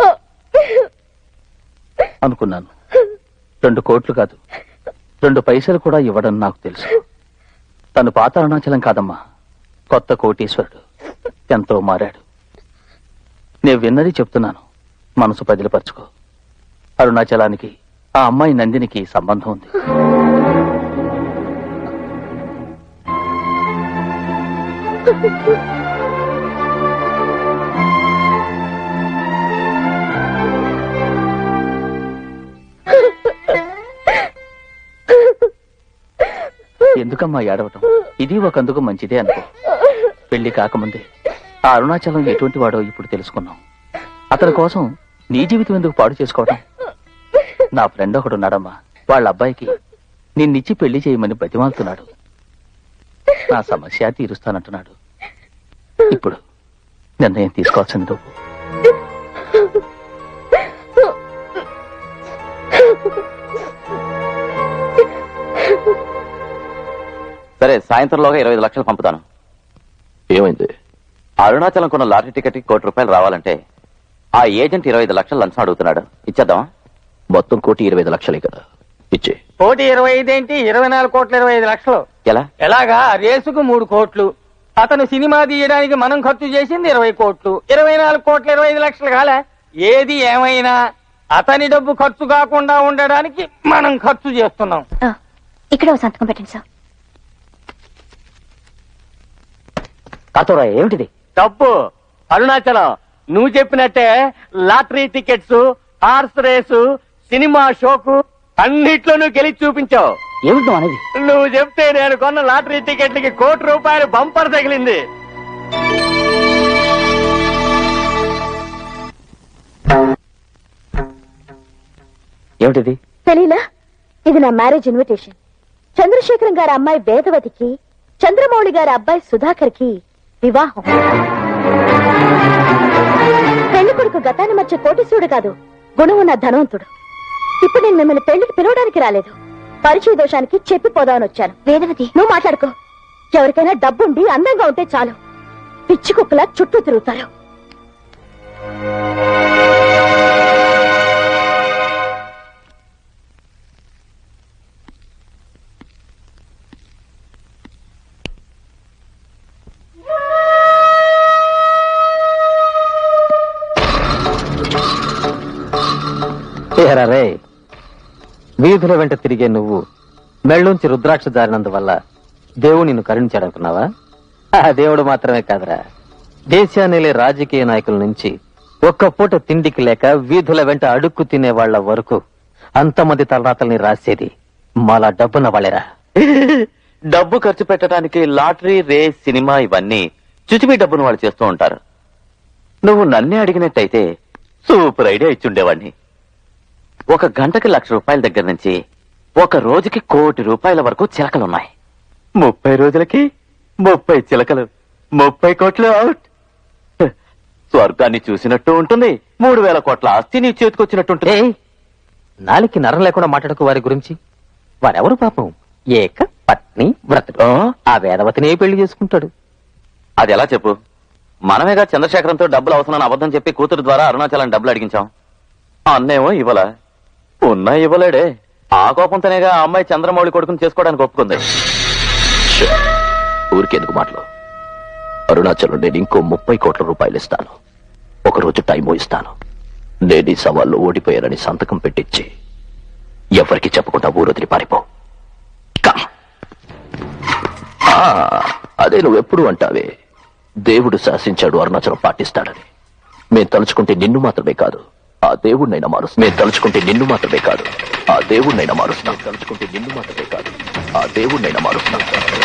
అనుకున్నాను. 2 కోట్లు కాదు, 2 పైసలు కూడా ఇవ్వడం నాకు తెలుసు. తను పాత అరుణాచలం కాదమ్మా, కొత్త కోటీశ్వరుడు. ఎంతో మారాడు. నేను విన్నది చెప్తున్నాను, మనసు పదిలిపరుచుకో. అరుణాచలానికి ఆ అమ్మాయి నందినికి సంబంధం ఉంది. ఎందుకమ్మా ఏడవటం? ఇది ఒకందుకు మంచిదే అనుకో. పెళ్లి కాకముందే ఆ అరుణాచలం ఎటువంటి వాడో ఇప్పుడు తెలుసుకున్నాం. అతని కోసం నీ జీవితం ఎందుకు పాడు చేసుకోవటం? నా ఫ్రెండ్ ఒకడున్నాడమ్మా, వాళ్ళ అబ్బాయికి నిన్నిచ్చి పెళ్లి చేయమని బతిమాలుతున్నాడు. నా సమస్య తీరుస్తానంటున్నాడు. ఇప్పుడు నిర్ణయం తీసుకోవాల్సింది నువ్వు. సరే, సాయంత్రంలోగా 25 లక్షలు పంపుతాను. ఏమైంది? అరుణాచలం కొన్న లాటరీ టికెట్ కి ₹1,00,00,000 రావాలంటే ఆ ఏజెంట్ 25 లక్షలు లంచం అడుగుతున్నాడు. ఇచ్చేద్దామా? మొత్తం ₹1,25,00,000 కదా, ఇచ్చే. 1,25,000 ఏంటి? 24,25,00,000. ఎలా? ఎలాగా? రేసుకు 3 కోట్లు. అతను సినిమా తీయడానికి మనం ఖర్చు చేసింది 20 కోట్లు. 24,25,00,000 కాలే. ఏది ఏమైనా అతని డబ్బు ఖర్చు కాకుండా ఉండడానికి మనం ఖర్చు చేస్తున్నాం. ఇక్కడ సంతకం పెట్టండి సార్. కాతోరా ఏమిటిది? డబ్బు అరుణాచలం, నువ్వు చెప్పినట్టే lottery tickets, horse race, cinema షోకు అన్నిట్లోనూ గెలిచి చూపించావు. ఏమిటి అనేది? నువ్వు చెప్తే నేను కొన్న లాటరీ టికెట్లకి ₹1,00,00,000 బంపర్ తగిలింది. ఏమిటిది? తెలీలా? ఇది నా మ్యారేజ్ ఇన్విటేషన్. చంద్రశేఖరం గారి అమ్మాయి వేదవతికి, చంద్రమౌళి గారి అబ్బాయి సుధాకర్ కి వివాహం. పెళ్లి కొడుకు గతాన్ని మర్చే కోటీశ్వరుడు కాదు, గుణం ఉన్న ధనవంతుడు. ఇప్పుడు నేను మిమ్మల్ని పెళ్లికి పిలవడానికి రాలేదు, పరిచయ దోషానికి చెప్పిపోదామని వచ్చాను. వేదవతి, నువ్వు మాట్లాడుకో. ఎవరికైనా డబ్బుండి అందంగా ఉంటే చాలు, పిచ్చి కుక్కలా చుట్టూ తిరుగుతారు. రే, వీధుల వెంట తిరిగే నువ్వు మెళ్ళుంచి రుద్రాక్ష జారినందువల్ల దేవుడు నిన్ను కరుణించాడనుకున్నావా? ఆ దేవుడు మాత్రమే కాదురా, దేశాన్నిలే రాజకీయ నాయకుల నుంచి ఒక్క పూట తిండికి లేక వీధుల వెంట అడుక్కు తినే వాళ్ల వరకు అంతమంది తలరాతల్ని రాసేది మాలా డబ్బున్న వాళ్ళేరా. డబ్బు ఖర్చు పెట్టడానికి లాటరీ, రేస్, సినిమా ఇవన్నీ చుచిమి డబ్బును వాళ్ళు చేస్తూ ఉంటారు. నువ్వు నన్నే అడిగినట్టయితే సూపర్ ఐడియా ఇచ్చుండేవాడిని. 1 గంటకి ₹1,00,000 దగ్గర నుంచి 1 రోజుకి ₹1,00,00,000 వరకు చిలకలున్నాయి. 30 రోజులకి 30 చిలకలు, 30 కోట్లు అవుట్. స్వర్గాన్ని చూసినట్టు ఉంటుంది, 3,000 కోట్ల ఆస్తి నీ చేతికొచ్చినట్టుంటుంది. నాలికి నరం లేకుండా మాట్లాడుకో వారి గురించి. వారెవరు పాపం? ఏక పత్ని వ్రతుడు. ఆ వేదవతిని పెళ్లి చేసుకుంటాడు. అది ఎలా చెప్పు? మనమేగా చంద్రశేఖరంతో డబ్బులు అవసరం అబద్ధం చెప్పి కూతురు ద్వారా అరుణాచలం డబ్బులు అడిగించాం. అన్నేమో ఇవ్వలా, ఉన్నా ఇవ్వలేడే. ఆ కోపంతోనేగా ఆ అమ్మాయి చంద్రమౌళి కొడుకుని చేసుకోవడానికి ఒప్పుకుంది. ఊరికెందుకు మాటలు? అరుణాచలం నేను ఇంకో ₹30 కోట్ల ఇస్తాను. 1 రోజు టైము ఇస్తాను. నేను ఈ సవాల్లో ఓడిపోయానని సంతకం పెట్టించి ఎవరికి చెప్పకుండా ఊరొదిలి పారిపో. అదే నువ్వెప్పుడు అంటావే, దేవుడు శాసించాడు అరుణాచలం పాటిస్తాడని. మేము తలుచుకుంటే నిన్ను మాత్రమే కాదు, ఆ దేవుడినైనా మారుస్తాం. మేము తలుచుకుంటే నిన్ను మాత్రమే కాదు, ఆ దేవుడినైనా మారుస్తాం. తలుచుకుంటే నిన్ను మాత్రమే కాదు, ఆ దేవుడినైనా మారుస్తాం.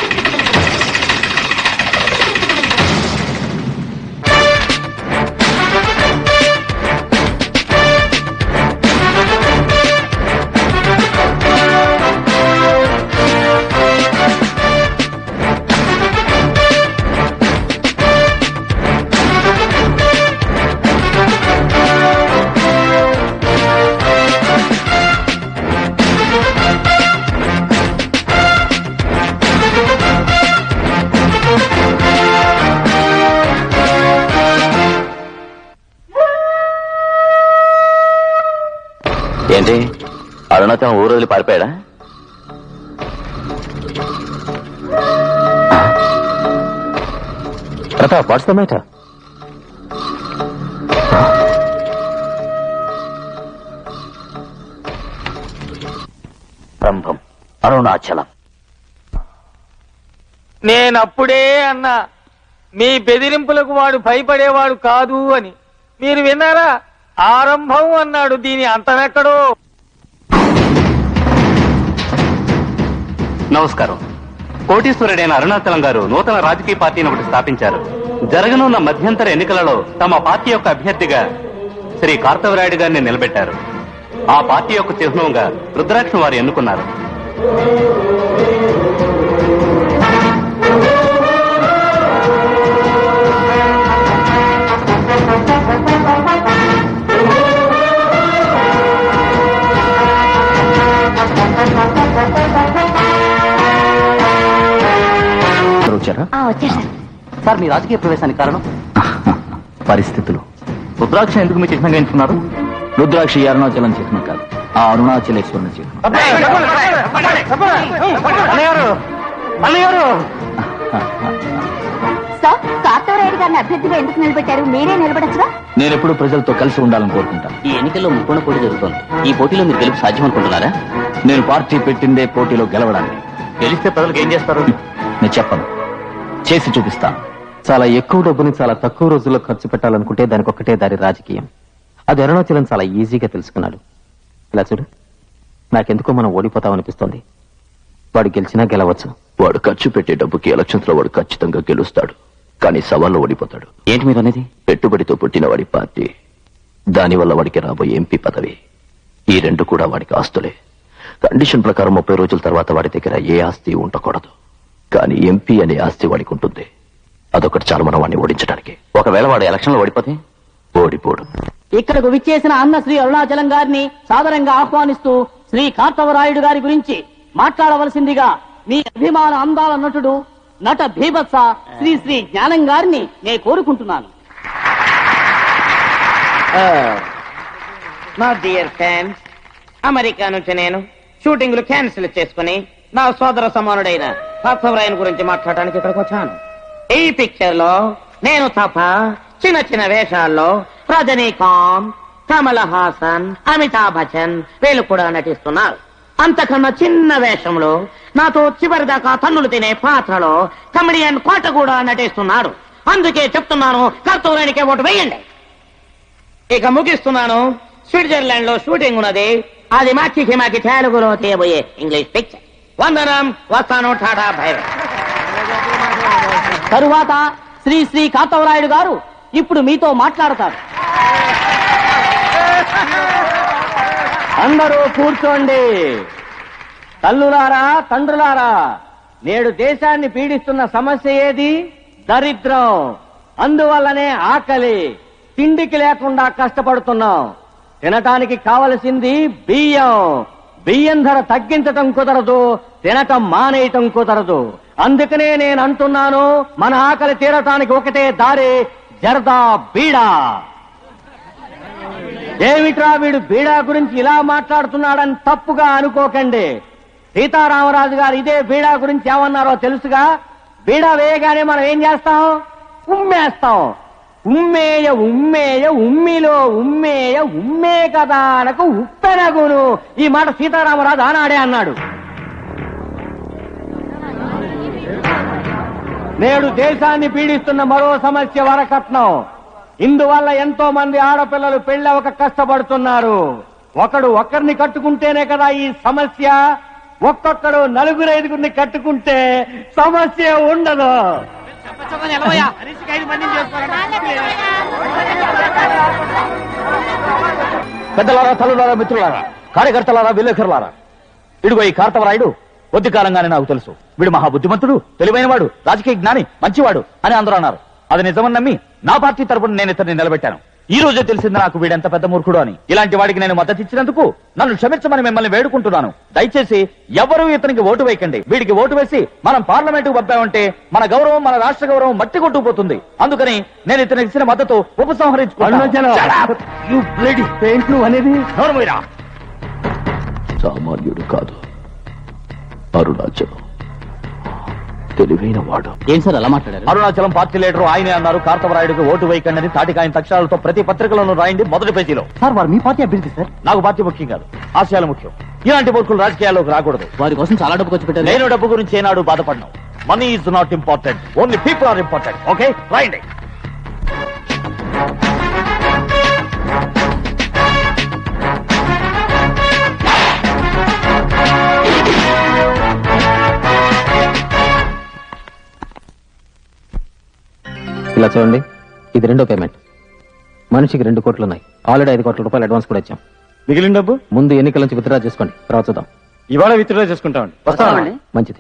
ఏంటి, అరుణాచలం ఊరు వదిలి పారిపోయాడా? Pratap, what's the matter? Brahmam Arunachalam. నేనప్పుడే అన్నా మీ బెదిరింపులకు వాడు భయపడేవాడు కాదు అని. మీరు విన్నారా? ఆరంభం అన్నాడు, దీని అంతమెక్కడో. నమస్కారం. కోటీశ్వరుడైన అరుణాచలం గారు నూతన రాజకీయ పార్టీని ఒకటి స్థాపించారు. జరగనున్న మధ్యంతర ఎన్నికలలో తమ పార్టీ యొక్క అభ్యర్థిగా శ్రీ కార్తవరాయుడు గారిని నిలబెట్టారు. ఆ పార్టీ యొక్క చిహ్నంగా రుద్రాక్ష వారు ఎన్నుకున్నారు. వచ్చేసారు. సార్ మీ రాజకీయ ప్రవేశానికి కారణం పరిస్థితులు. రుద్రాక్ష ఎందుకు మీ చిహ్నంగా ఎంచుకున్నారు? రుద్రాక్ష ఈ అరుణాచలం చిహ్నం కాదు, ఆ అరుణాచలేశ్వరుని చిహ్నం. సార్, కార్తవరాయుడు గారిని అభ్యర్థిగా ఎందుకు నిలబెట్టారు? మీరే నిలబడచ్చుగా. నేను ఎప్పుడు ప్రజలతో కలిసి ఉండాలని కోరుకుంటాను. ఈ ఎన్నికల్లో ముక్కోణ పోటీ జరుగుతోంది. ఈ పోటీలో మీరు గెలుపు సాధ్యం అనుకుంటున్నారా? నేను పార్టీ పెట్టిందే పోటీలో గెలవడానికి. గెలిస్తే ప్రజలకు ఏం చేస్తారు? నేను చెప్పను, చేసి చూపిస్తాను. చాలా ఎక్కువ డబ్బుని చాలా తక్కువ రోజుల్లో ఖర్చు పెట్టాలనుకుంటే దానికి ఒక్కటే దారి రాజకీయం. అది అరుణాచలం చాలా ఈజీగా తెలుసుకున్నాడు. ఇలా చూడు, నాకెందుకో మనం ఓడిపోతామనిపిస్తోంది. వాడు గెలిచినా గెలవచ్చు. వాడు ఖర్చు పెట్టే డబ్బుకి ఎలక్షన్స్ లో వాడు ఖచ్చితంగా గెలుస్తాడు, కానీ సవాల్లో ఓడిపోతాడు. ఏంటి మీరు అనేది? పెట్టుబడితో పుట్టిన వాడి పార్టీ, దానివల్ల వాడికి రాబోయే ఎంపీ పదవి, ఈ రెండు కూడా వాడికి ఆస్తులే. కండిషన్ ప్రకారం 30 రోజుల తర్వాత వాడి దగ్గర ఏ ఆస్తి ఉండకూడదు, కానీ ఎంపీ అనే ఆస్తి వాడికి ఉంటుంది. అదొకటి చాలు మనం వాడిని ఓడించడానికి. ఒకవేళ వాడు ఎలక్షన్ లో ఓడిపోతే? ఓడిపోడు. ఇక్కడకు విచ్చేసిన అన్న శ్రీ అరుణాచలం గారిని సాదరంగా ఆహ్వానిస్తూ శ్రీ కార్తవరాయుడు గారి గురించి మాట్లాడవలసిందిగా మీ అభిమాన అందాల నటుడు నట భీభత్స శ్రీ శ్రీ జ్ఞానం గారిని నేను కోరుకుంటున్నాను. నా డియర్ ఫ్యాన్స్, అమెరికా నుంచి నేను షూటింగ్లు క్యాన్సిల్ చేసుకుని నా సోదర సమానుడైన కార్తవరాయన్ గురించి మాట్లాడడానికి ఇక్కడికి వచ్చాను. ఈ పిక్చర్ లో నేను తప్ప చిన్న చిన్న వేషాల్లో రజనీకాంత్, కమల్ హాసన్, అమితాబ్ బచ్చన్ వీళ్ళు కూడా నటిస్తున్నారు. అంతకన్నా చిన్న వేషంలో నాతో చివరిదాకా తన్నులు తినే పాత్రలో కమెడియన్ కోట కూడా నటిస్తున్నాడు. అందుకే చెప్తున్నాను, కార్తవరాయనికే ఓటు వేయండి. ఇక ముగిస్తున్నాను. స్విట్జర్లాండ్ లో షూటింగ్ ఉన్నది. అది మాకి తెలుగులో తీయబోయే ఇంగ్లీష్ పిక్చర్. వందనం, వస్తాను, టాటా, బై. తరువాత శ్రీ శ్రీ కార్తవరాయుడు గారు ఇప్పుడు మీతో మాట్లాడతారు. అందరూ కూర్చోండి. తల్లులారా, తండ్రులారా, నేడు దేశాన్ని పీడిస్తున్న సమస్య ఏది? దరిద్రం. అందువల్లనే ఆకలి, తిండికి లేకుండా కష్టపడుతున్నాం. తినటానికి కావలసింది బియ్యం. బియ్యం ధర తగ్గించటం కుదరదు, తినటం మానేయటం కుదరదు. అందుకనే నేను అంటున్నాను, మన ఆకలి తీరటానికి ఒకటే దారి, జర్దా బీడా. ఏమిట్రా వీడు బీడా గురించి ఇలా మాట్లాడుతున్నాడని తప్పుగా అనుకోకండి. సీతారామరాజు గారు ఇదే బీడా గురించి ఏమన్నారో తెలుసుగా? బీడా వేయగానే మనం ఏం చేస్తాం? ఉమ్మేస్తాం. ఉమ్మేయ ఉమ్మేయ ఉమ్మిలో ఉమ్మేయ ఉమ్మే కదా అనకు ఉప్పెనగును. ఈ మాట సీతారామరాజు ఆనాడే అన్నాడు. నేడు దేశాన్ని పీడిస్తున్న మరో సమస్య వరకట్నం. ఇందువల్ల ఎంతో మంది ఆడపిల్లలు పెళ్ళవక కష్టపడుతున్నారు. ఒకరిని కట్టుకుంటేనే కదా ఈ సమస్య. ఒక్కొక్కడు 4-5 కట్టుకుంటే సమస్య ఉండదు. పెద్దలారా, తల్లులారా, మిత్రులారా, కార్యకర్తలారా, విలేకరులారా, ఇడుగో ఈ కార్తవరాయుడు కొద్ది కాలంగానే నాకు తెలుసు. వీడు మహాబుద్ధిమంతుడు, తెలివైనవాడు, రాజకీయ జ్ఞాని, మంచివాడు అని అందరూ అన్నారు. అది నిజమని నమ్మి నా పార్టీ తరపున నేను ఇతన్ని నిలబెట్టాను. ఈ రోజే తెలిసింది నాకు వీడెంత పెద్ద మూర్ఖుడు అని. ఇలాంటి వాడికి నేను మద్దతు ఇచ్చినందుకు నన్ను క్షమించమని మిమ్మల్ని వేడుకుంటున్నాను. దయచేసి ఎవరూ ఇతనికి ఓటు వేయకండి. వీడికి ఓటు వేసి మనం పార్లమెంటుకు పంపామంటే మన గౌరవం, మన రాష్ట్ర గౌరవం మట్టి కొట్టుకుపోతుంది. అందుకని నేను ఇతనికి ఇచ్చిన మద్దతు ఉపసంహరించుకున్నాను. సామాన్యుడు కాదు, అరుణాచలం తెలివైన వాడు. ఏం సార్ అలా మాట్లాడారు? అరుణాచలం పార్టీ లీడరు ఆయనే అన్నారు, కార్తవరాయుడికి ఓటు వేయకండి అని తాటికాయన తక్షణాలతో ప్రతి పత్రికలను రాయండి మొదటి పేజీలో. సార్, వారు మీ పార్టీ అభ్యర్థి సార్. నాకు పార్టీ ముఖ్యం కాదు, ఆశయాలు ముఖ్యం. ఇలాంటి మూర్ఖులు రాజకీయాల్లోకి రాకూడదు. వారి కోసం చాలా డబ్బు ఖర్చు పెట్టారు. నేను డబ్బు గురించి ఏనాడు బాధపడ్డాను. Money is not important, only people are important. Okay, రాయండి. ఇలా చూడండి, ఇది రెండో పేమెంట్. మనిషికి 2 కోట్లు ఉన్నాయి. ఆల్రెడీ 5 కోట్ల రూపాయలు అడ్వాన్స్ కూడా ఇచ్చాం. మిగిలిన డబ్బు ముందు ఎన్నికల నుంచి విత్డ్రా చేసుకోండి, తర్వాత చూద్దాం. ఇవాళ విత్డ్రా చేసుకుంటామండి. వస్తామండి. మంచిది.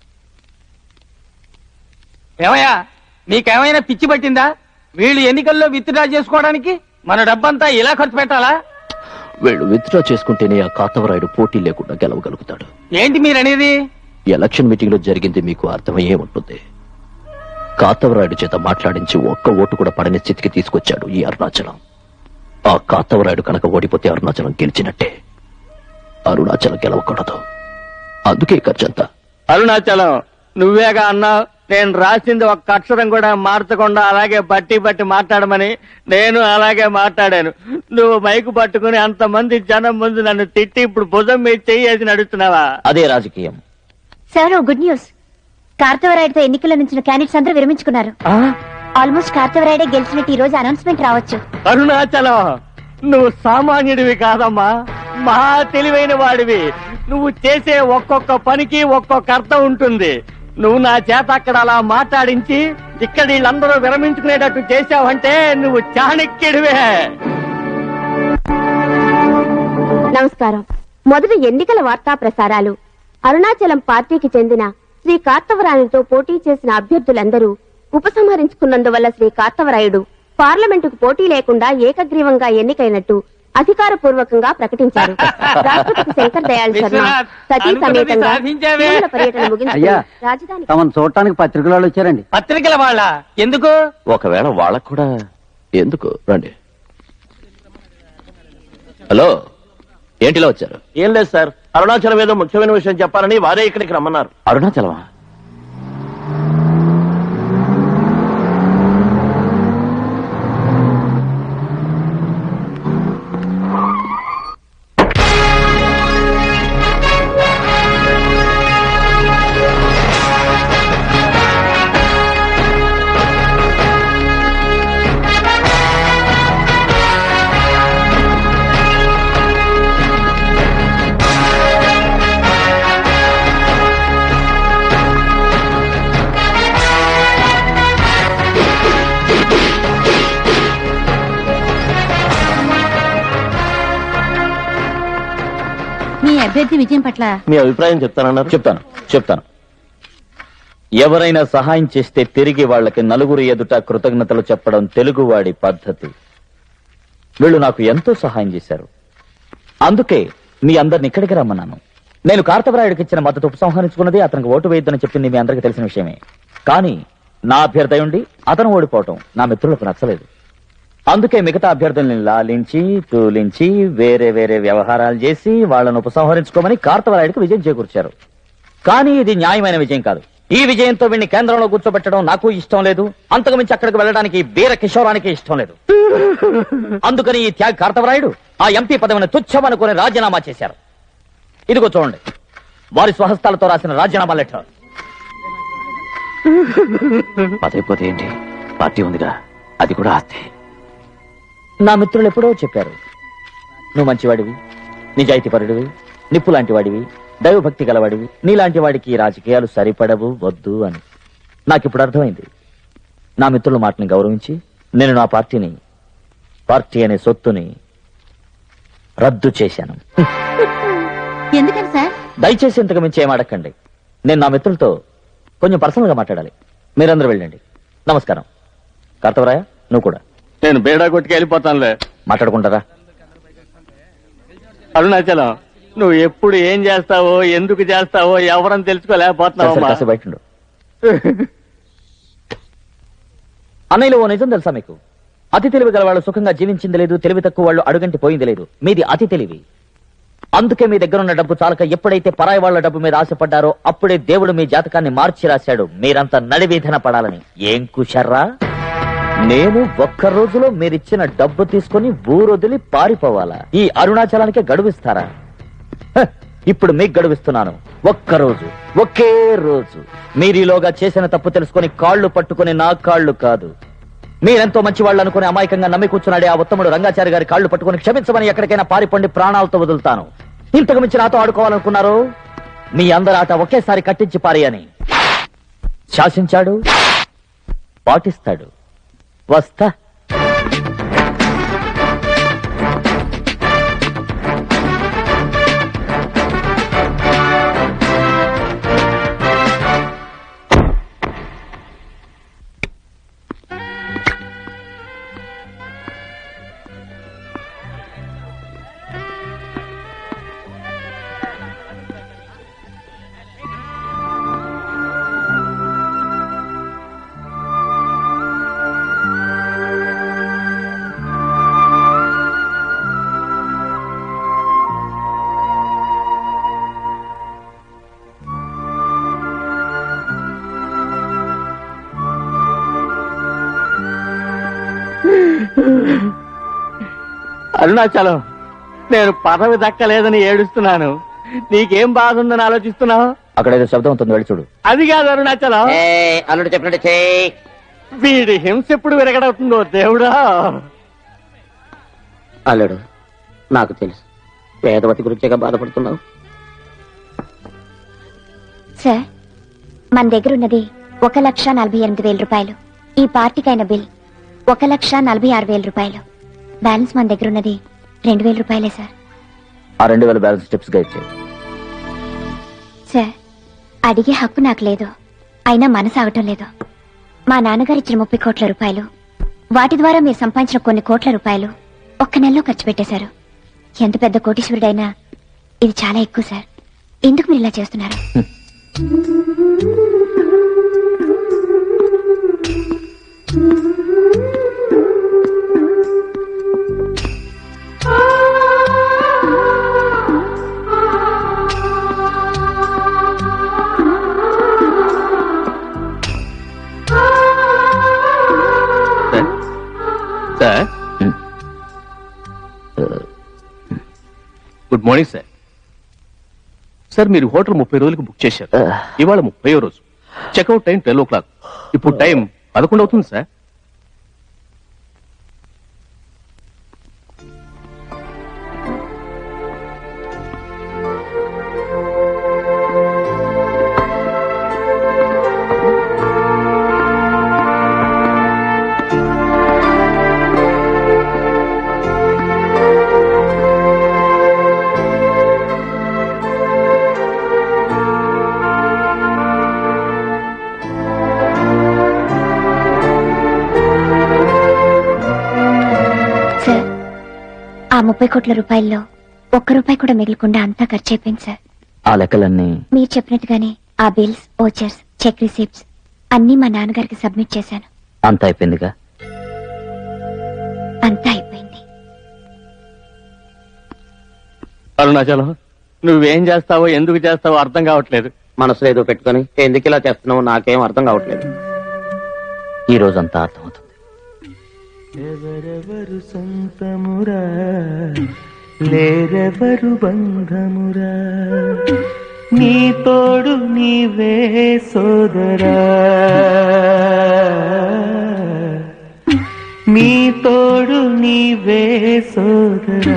ఏమయ్యా, నీకేమైనా పిచ్చి పట్టిందా? వీళ్ళు ఎన్నికల్లో విత్డ్రా చేసుకోవడానికి మన డబ్బంతా ఇలా ఖర్చు పెట్టాలా? వీళ్ళు విత్డ్రా చేసుకుంటేనే ఆ కార్తవరాయుడు పోటీ లేకుండా గెలవగలుగుతాడు. ఏంటి మీరనేది? ఎలక్షన్ మీటింగ్ లో జరిగింది మీకు అర్థమయ్యే ఉంటుంది. కాతవరాయుడు చేత మాట్లాడించి ఒక్క ఓటు కూడా పడని స్థితికి తీసుకొచ్చాడు ఈ అరుణాచలం. ఆ కాతవరాయుడు కనుక ఓడిపోతే అరుణాచలం గెలిచినట్టే. అరుణాచలం గెలవకూడదు. అందుకే ఖర్చంతా. అరుణాచలం నువ్వేగా అన్నా నేను రాసింది ఒక్క అక్షరం కూడా మార్చకుండా అలాగే బట్టి మాట్లాడమని. నేను అలాగే మాట్లాడాను. నువ్వు మైకు పట్టుకుని అంతమంది జనం ముందు నన్ను తిట్టి ఇప్పుడు భుజం మీద చెయ్యేసి నడుస్తున్నావా? అదే రాజకీయం. Sir good news. కార్తవరాయుడుతో ఎన్నికల నుంచి క్యాండిడేట్స్ అందరూ విరమించుకున్నారు. ఆల్మోస్ట్ కార్తవరాయుడే గెలిచినట్టు ఈ రోజు అనౌన్స్మెంట్ రావచ్చు. అరుణాచలం నువ్వు సామాన్యుడివి కాదమ్మా, మహా తెలివైన వాడివి. నువ్వు చేసే ఒక్కొక్క పనికి ఒక్కొక్క అర్థం ఉంటుంది. నువ్వు నా చేత అక్కడ అలా మాట్లాడించి ఇక్కడ వీళ్ళందరూ విరమించుకునేటట్టు చేశావంటే నువ్వు చాణక్యుడివే. నమస్కారం. మొదటి ఎన్నికల వార్తా ప్రసారాలు. అరుణాచలం పార్టీకి చెందిన శ్రీ కార్తవరాయుడితో పోటీ చేసిన అభ్యర్థులందరూ ఉపసంహరించుకున్నందువల్ల శ్రీ కార్తవరాయుడు పార్లమెంటుకు పోటీ లేకుండా ఏకగ్రీవంగా ఎన్నికైనట్టు అధికారపూర్వకంగా ప్రకటించారు. రాష్ట్రపతి శంకర్ దయాళ్ శర్మ సతీ సమేతంగా కేరళ పర్యటన ముగించి రాజధాని తమను చూడటానికి పత్రికల వాళ్ళు వచ్చారండి. పత్రికల వాళ్ళ ఎందుకు? ఒకవేళ వాళ్ళకు కూడా ఎందుకు రండి. హలో, ఏంటిలా వచ్చారు? ఏం లేదు సార్, అరుణాచలం ఏదో ముఖ్యమైన విషయం చెప్పాలని వారే ఇక్కడికి రమ్మన్నారు. అరుణాచలమా? అభ్యర్థి విజయం పట్ల మీ అభిప్రాయం చెప్తానన్నారు. చెప్తాను. ఎవరైనా సహాయం చేస్తే తిరిగి వాళ్ళకి నలుగురు ఎదుట కృతజ్ఞతలు చెప్పడం తెలుగువాడి పద్ధతి. వీళ్ళు నాకు ఎంతో సహాయం చేశారు. అందుకే మీ అందరిని ఇక్కడికి రమ్మన్నాను. నేను కార్తవరాయుడికి ఇచ్చిన మద్దతు ఉపసంహరించుకున్నది, అతనికి ఓటు వేయొద్దని చెప్పింది మీ అందరికీ తెలిసిన విషయమే. కానీ నా అభ్యర్థి ఉండి అతను ఓడిపోవటం నా మిత్రులకు నచ్చలేదు. అందుకే మిగతా అభ్యర్థుల్ని లాలించి తూలించి వేరే వేరే వ్యవహారాలు చేసి వాళ్ళను ఉపసంహరించుకోమని కార్తవరాయుడికి విజయం చేకూర్చారు. కానీ ఇది న్యాయమైన విజయం కాదు. ఈ విజయంతో వీడిని కేంద్రంలో కూర్చోబెట్టడం నాకు ఇష్టం లేదు. అంతకుమించి అక్కడికి వెళ్ళడానికి బీర కిషోరానికి ఇష్టం లేదు. అందుకని ఈ త్యాగ్ కార్తవరాయుడు ఆ ఎంపీ పదవిని తుచ్చమనుకుని రాజీనామా చేశారు. ఇదిగో చూడండి, వారి స్వహస్తాలతో రాసిన రాజీనామా లెటర్. పదైపోతే ఏంటి, పార్టీ ఉందిగా, అది కూడా ఆస్తి. నా మిత్రులు ఎప్పుడో చెప్పారు, నువ్వు మంచివాడివి, నిజాయితీపరుడివి, నిప్పు లాంటి వాడివి, దైవభక్తి గలవాడివి, నీలాంటి వాడికి రాజకీయాలు సరిపడవు, వద్దు అని. నాకిప్పుడు అర్థమైంది. నా మిత్రుల మాటని గౌరవించి నేను నా పార్టీ అనే సొత్తుని రద్దు చేశాను. ఎందుకని సార్? దయచేసి ఇంతకు మించి ఏం అడగండి. నేను నా మిత్రులతో కొంచెం పర్సనల్ గా మాట్లాడాలి. మీరందరూ వెళ్ళండి. నమస్కారం. కార్తవరాయ, నువ్వు కూడా. నేను బేడా కొట్టుకు వెళ్ళిపోతానులే. మాట్లాడుకుంటారా? అరుణాచలం, నువ్వు ఎప్పుడు ఏం చేస్తావో ఎందుకు చేస్తావో ఎవరని తెలుసుకోలేకపోతున్నావు. బయట అన్నయ్యలో ఓ నిజం తెలుసా మీకు? అతి తెలివి గల వాళ్ళు సుఖంగా జీవించింది లేదు, తెలివి తక్కువ వాళ్ళు అడుగంటి పోయింది లేదు. మీది అతి తెలివి. అందుకే మీ దగ్గర ఉన్న డబ్బు చాలక ఎప్పుడైతే పరాయి వాళ్ల డబ్బు మీద ఆశపడ్డారో అప్పుడే దేవుడు మీ జాతకాన్ని మార్చి రాశాడు మీరంతా నడివీధన పడాలని. ఏం కుషర్రా? నేను ఒక్క రోజులో మీరిచ్చిన డబ్బు తీసుకుని ఊరొదిలి పారిపోవాలా? ఈ అరుణాచలానికే గడువిస్తారా? ఇప్పుడు మీకు గడువిస్తున్నాను. ఒక్కరోజు, ఒకే రోజు. మీరీలోగా చేసిన తప్పు తెలుసుకుని కాళ్లు పట్టుకుని, నా కాళ్లు కాదు, మీరెంతో మంచి వాళ్ళు అనుకుని అమాయకంగా నమ్మి కూర్చున్నాడే ఆ ఉత్తముడు రంగాచారి గారి కాళ్లు పట్టుకుని క్షమించమని ఎక్కడికైనా పారిపోండి, ప్రాణాలతో వదులుతాను. ఇంతకు మించి నాతో ఆడుకోవాలనుకున్నారు? మీ అందరి ఆట ఒకేసారి కట్టించి పారేయని శాసించాడు, పాటిస్తాడు. వస్తా. అరుణాచలం, నేను పదవి దక్కలేదని ఏడుస్తున్నాను. నీకేం బాధ ఉందని ఆలోచిస్తున్నావు? అక్కడ ఏదో శబ్దం అవుతుంది, వెళ్ళి చూడు. అది కాదు అరుణాచలం, అల్లుడు చెప్పినట్టు చేయి. వీడి హింస ఎప్పుడు విరగడవుతుందో దేవుడా. అల్లుడు, నాకు తెలుసు వేదవతి గురించేగా బాధపడుతున్నావు. సార్, మన దగ్గర ఉన్నది 1,48,000 రూపాయలు. ఈ పార్టీకైన బిల్ 1,46,000 రూపాయలు. బ్యాలెన్స్ మన దగ్గర ఉన్నది 2,000 రూపాయలే సార్. ఆ 2,000 బ్యాలెన్స్ స్టెప్స్ గా ఇచ్చేయి. సార్, అడిగే హక్కు నాకు లేదు, అయినా మనసు ఆగటం లేదు. మా నాన్నగారు ఇచ్చిన 30 కోట్ల రూపాయలు, వాటి ద్వారా మీరు సంపాదించిన కొన్ని కోట్ల రూపాయలు ఒక్క నెలలో ఖర్చు పెట్టేశారు. ఎంత పెద్ద కోటీశ్వరుడైనా ఇది చాలా ఎక్కువ సార్. ఎందుకు మీరు ఇలా చేస్తున్నారు? Sir, good morning sir. Sir, మీరు హోటల్ 30 రోజులకు బుక్ చేశారు. ఇవాళ 30వ రోజు. Checkout time 12 o'clock. ఇప్పుడు టైం 11 అవుతుంది సార్. సార్, ఆ 30 కోట్ల రూపాయల్లో 1 రూపాయి కూడా మిగలకుండా అంతా ఖర్చు అయిపోయింది సార్. ఆ లెక్కలన్నీ మీరు చెప్పినట్టుగానే ఆ బిల్స్, ఓచర్స్, చెక్ రిసిప్ట్స్ అన్నీ మా నాన్నగారికి సబ్మిట్ చేశాను. అంతా అయిపోయిందిగా? అంతా అయిపోయింది. అరుణాచలం, నువ్వేం చేస్తావో ఎందుకు చేస్తావో అర్థం కావట్లేదు. మనసులో ఏదో పెట్టుకొని ఎందుకు ఇలా చేస్తున్నావో నాకేం అర్థం కావట్లేదు. ఈ రోజంతా అర్థమవుతుంది. ఎవరెవరు సొంతమురా, లేరెవరు బంధమురా, నీ తోడు నీవే సోదరా, నీ తోడు నీవే సోదరా.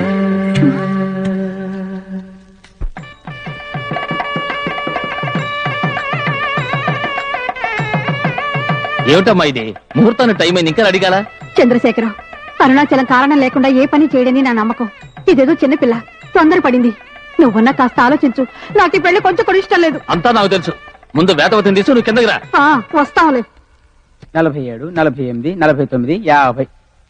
ఏమిటమ్మా ఇది? ముహూర్తానికి టైం అయింది, ఇంకా అడిగాలా? చంద్రశేఖరం, అరుణాచలం కారణం లేకుండా ఏ పని చేయడని నా నమ్మకం. ఇదేదో చిన్నపిల్ల తొందరపడింది. నువ్వున్నా కాస్త ఆలోచించు. నాకు ఈ పెళ్లి కొంచెం కూడా ఇష్టం లేదు. అంతా నాకు తెలుసు. ముందు వేదవతిని తీసు, నువ్వు కిందకి రా. వస్తాంలే. 47, 48, 49, 50.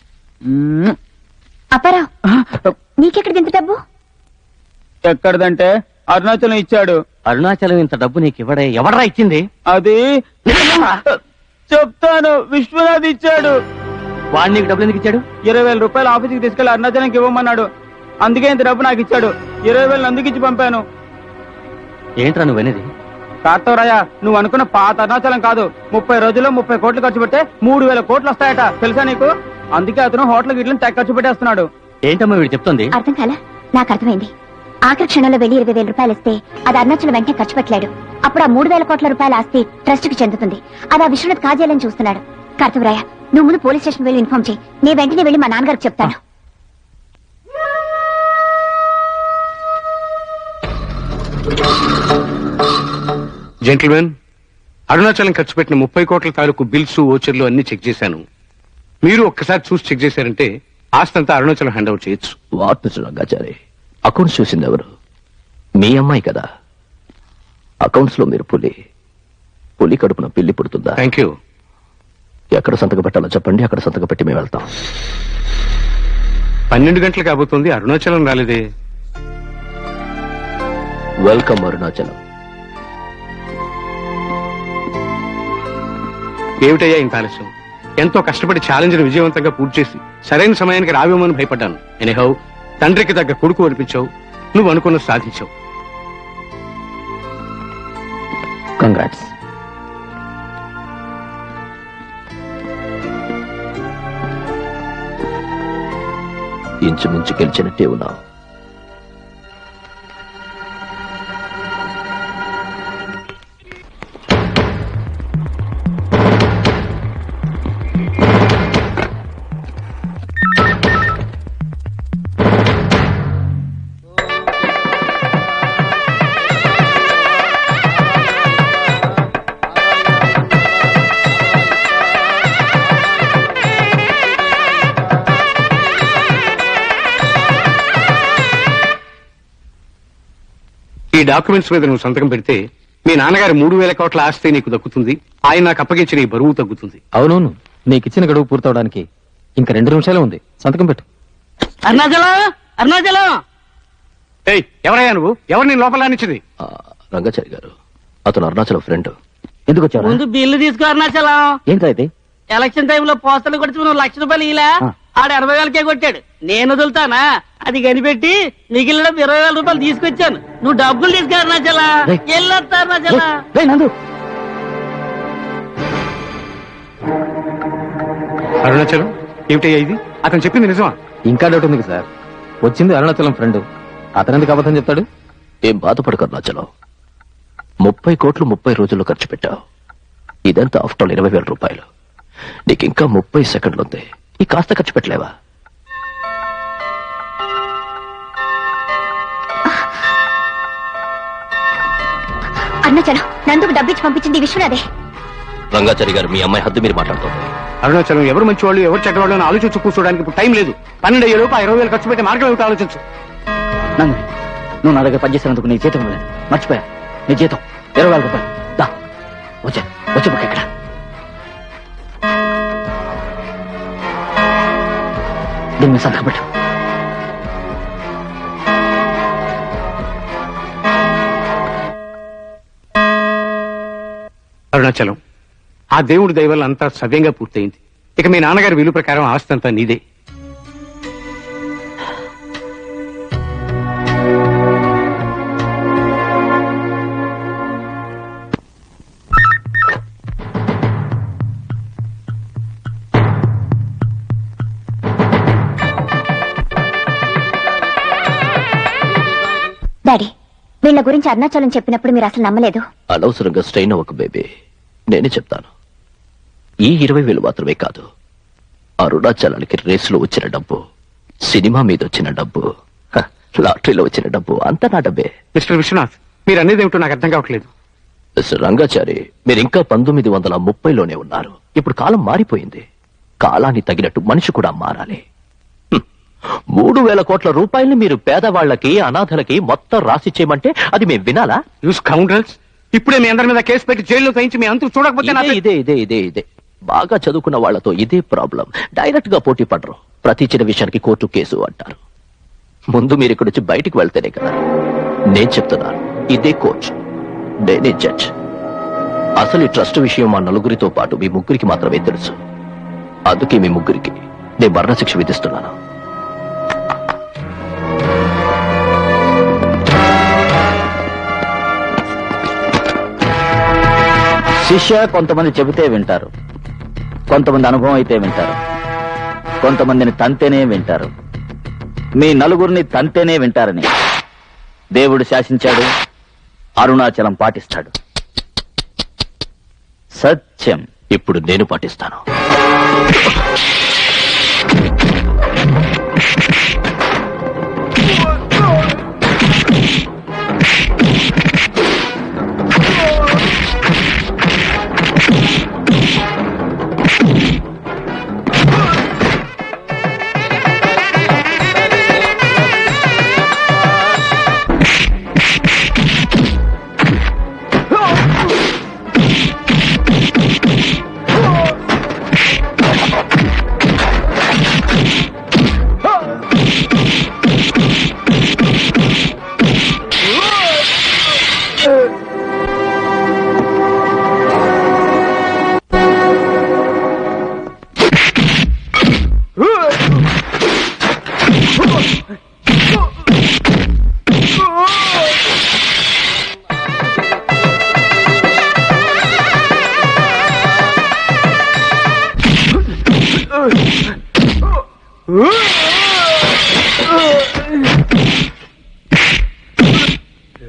అప్పారావు, నీకెక్కడ ఇంత డబ్బు? ఎక్కడదంటే అరుణాచలం ఇచ్చాడు. అరుణాచలం ఇంత డబ్బు నీకు ఇవ్వడే? ఎవడరా ఇచ్చింది? అది చెప్తాను, విశ్వనాథ్ ఇచ్చాడు. వాడు నీకు డబ్బులు ఎందుకు ఇచ్చాడు? 20,000 రూపాయలు ఆఫీస్కి తీసుకెళ్లి అరుణాచలంకి ఇవ్వమన్నాడు. అందుకే ఇంత డబ్బు నాకు ఇచ్చాడు. 20,000 అందుకు ఇచ్చి పంపాను. ఏంట్రా నువ్వనేది? కార్తవరాయ, నువ్వు అనుకున్న పాత అరుణాచలం కాదు. 30 రోజుల్లో 30 కోట్లు ఖర్చు పెడితే 3,000 కోట్లు వస్తాయట, తెలుసా నీకు? అందుకే అతను హోటల్ గిట్లని తెగ ఖర్చు పెట్టేస్తున్నాడు. ఏంటమ్మా వీడు చెప్తుంది? అర్థం కాలా? నాకు అర్థమైంది. ఆఖరి క్షణంలో వెళ్లి 20,000 రూపాయలు ఇస్తే అది అరుణాచలం వెంటనే ఖర్చు పెట్టలేడు. అప్పుడు ఆ 3,000 కోట్ల రూపాయల ఆస్తి ట్రస్ట్ కి చెందుతుంది. అది ఆ విశ్వనాథ్ కాజేయాలని చూస్తున్నాడు. కార్తవరాయ, నువ్వు ముందు పోలీస్ స్టేషన్ వెళ్ళి ఇన్ఫార్మ్ చేయి. నేను వెంటనే వెళ్ళి మా నాన్నగారికి చెప్తాను. జెంటిల్మెన్, అరుణాచలం ఖర్చు పెట్టిన 30 కోట్ల తాలూకు బిల్స్, ఓచర్లు అన్ని చెక్ చేశాను. మీరు ఒక్కసారి చూసి చెక్ చేశారంటే ఆస్తంతా అరుణాచలం హ్యాండ్ అవుట్ చేయొచ్చు. వాట్ మిస్టర్ రంగాచారి, అకౌంట్స్ చూసింది ఎవరు? మీ అమ్మాయి కదా. అకౌంట్స్ లో మీరు పులి కడుపున పిల్లి పుడుతుందా? Thank you. ఎక్కడ సంతకం పెట్టాలో చెప్పండి, అక్కడ సంతకం పెట్టి మేము వెళ్తాం. 12 గంటలు కాబోతుంది, అరుణాచలం రాలేదే. వెల్కమ్ అరుణాచలం. ఏమిటయ్యా ఇంత ఆలస్యం? ఎంతో కష్టపడి ఛాలెంజ్ ని విజయవంతంగా పూర్తి చేసి సరైన సమయానికి రావేమని భయపడ్డాను. ఎనీహౌ, తండ్రికి తగ్గ కొడుకు అనిపించావు. నువ్వు అనుకున్న సాధించావు. కంగ్రాట్స్. ఇంచుమించు గెలిచినట్టే ఉన్నావు. ఈ డాక్యుమెంట్స్ మీద నువ్వు సంతకం పెడితే మీ నాన్నగారి 3,000 కోట్ల ఆస్తి నీకు దక్కుతుంది. ఆయన నాకు అప్పగించిన ఈ బరువు తగ్గుతుంది. అవునవును, నీకిచ్చిన గడువు పూర్తవడానికి ఇంకా 2 నిమిషాలే ఉంది. సంతకం పెట్టు. అరుణాచలం ఎవరయ్యా నువ్వు? ఎవరు నేను లోపల రానిచ్చింది? రంగాచారి గారు, అతను అరుణాచలం ఫ్రెండ్. ఎందుకు వచ్చావు? ముందు బిల్లు తీసుకో అరుణాచలం. ఏంటో అయితే ఎలక్షన్ టైంలో పోస్టర్లు కొడితే నువ్వు ₹1,00,000 ఇలా ఆడ 60,000కే కొట్టాడు. నేను వదులుతానా? అది కనిపెట్టి మిగిలిన ₹20,000 తీసుకొచ్చాను. నువ్వు డబ్బులు తీసుకో అరుణాచలా. వెళ్ళొస్తా అరుణాచలా. అరుణాచలం ఏమిటయ్యా ఇది? అతను చెప్పింది నిజమా? ఇంకా డౌట్ ఉంది సార్. వచ్చింది అరుణాచలం ఫ్రెండ్, అతనెందుకు అబద్ధం చెప్తాడు? ఏం బాధపడకు అరుణాచలం. 30 కోట్లు 30 రోజుల్లో ఖర్చు పెట్టావు. ఇదంతా ఆఫ్టర్ 20,000 నీకు ఇంకా 30 సెకండ్లు ఉంది. ఈ కాస్త ఖర్చు పెట్టలేవా? అరుణాచలం నందుకు డబ్బిచ్చి పంపించింది విశ్వనాథే. రంగాచారి గారు, మీ అమ్మాయి హద్దు మీరు మాట్లాడుతుంది. అరుణాచలం ఎవరు మంచివాళ్ళు ఎవరు చెడ్డవాళ్ళు అని ఆలోచించి కూర్చోడానికి ఇప్పుడు టైం లేదు. 12 అయ్యేలోపు 20,000 ఖర్చు పెట్టే మార్గం ఏమిటో ఆలోచించు. నందు, నువ్వు నా దగ్గర పనిచేసినందుకు నీ జీతం ఇవ్వలేదు. మర్చిపోయా. నీ జీతం ₹20,000. దా వచ్చే పక్క ఇక్కడ. దీని మీద సంతకం పెట్టు. అరుణాచలం, ఆ దేవుడి దయ వల్ల అంతా సవ్యంగా పూర్తయింది. ఇక మీ నాన్నగారి విలువ ప్రకారం ఆస్తి అంతా నీదే. డాడీ, వీళ్ళ గురించి అరుణాచలం చెప్పినప్పుడు మీరు అసలు నమ్మలేదు. అనవసరంగా స్ట్రెయిన్ అవ్వకు బేబీ. నేనే చెప్తాను. ఈ 20,000 మాత్రమే కాదు, అరుణాచలానికి రేసులో వచ్చిన డబ్బు, సినిమా మీద వచ్చిన డబ్బు, లాటరీలో వచ్చిన డబ్బు అంతా నా డబ్బే. మిస్టర్ విశ్వనాథ్, మీరు అనేది ఏమిటో నాకు అర్థం కావట్లేదు. మిస్టర్ రంగాచారి, మీరు ఇంకా 1930లోనే ఉన్నారు. ఇప్పుడు కాలం మారిపోయింది. కాలాన్ని తగినట్టు మనిషి కూడా మారాలి. 3,000 కోట్ల రూపాయల్ని మీరు పేదవాళ్లకి అనాథలకి మొత్తం రాసిచ్చేయమంటే అది మేము వినాలా? యూస్ కౌంటర్స్, ఇప్పుడే మీ అందరి మీద కేసు పెట్టి జైల్లో తయించి మీ అంతు చూడకపోతే ఇదే బాగా చదువుకున్న వాళ్లతో ఇదే ప్రాబ్లం. డైరెక్ట్ గా పోటీ పడరు. ప్రతి చిన్న విషయానికి కోర్టు కేసు అంటారు. ముందు మీరు ఇక్కడి నుంచి బయటికి వెళ్తేనే కదా. నేను చెప్తున్నాను, ఇదే కోర్టు, నేనే జడ్జ్. అసలు ఈ ట్రస్ట్ విషయం మా నలుగురితో పాటు మీ ముగ్గురికి మాత్రమే తెలుసు. అందుకే మీ ముగ్గురికి నేను మరణశిక్ష విధిస్తున్నాను. శిష్య కొంతమంది చెబితే వింటారు, కొంతమంది అనుభవం అయితే వింటారు, కొంతమందిని తంతేనే వింటారు. మీ నలుగురిని తంతేనే వింటారని దేవుడు శాసించాడు. అరుణాచలం పాటిస్తాడు. సత్యం. ఇప్పుడు నేను పాటిస్తాను.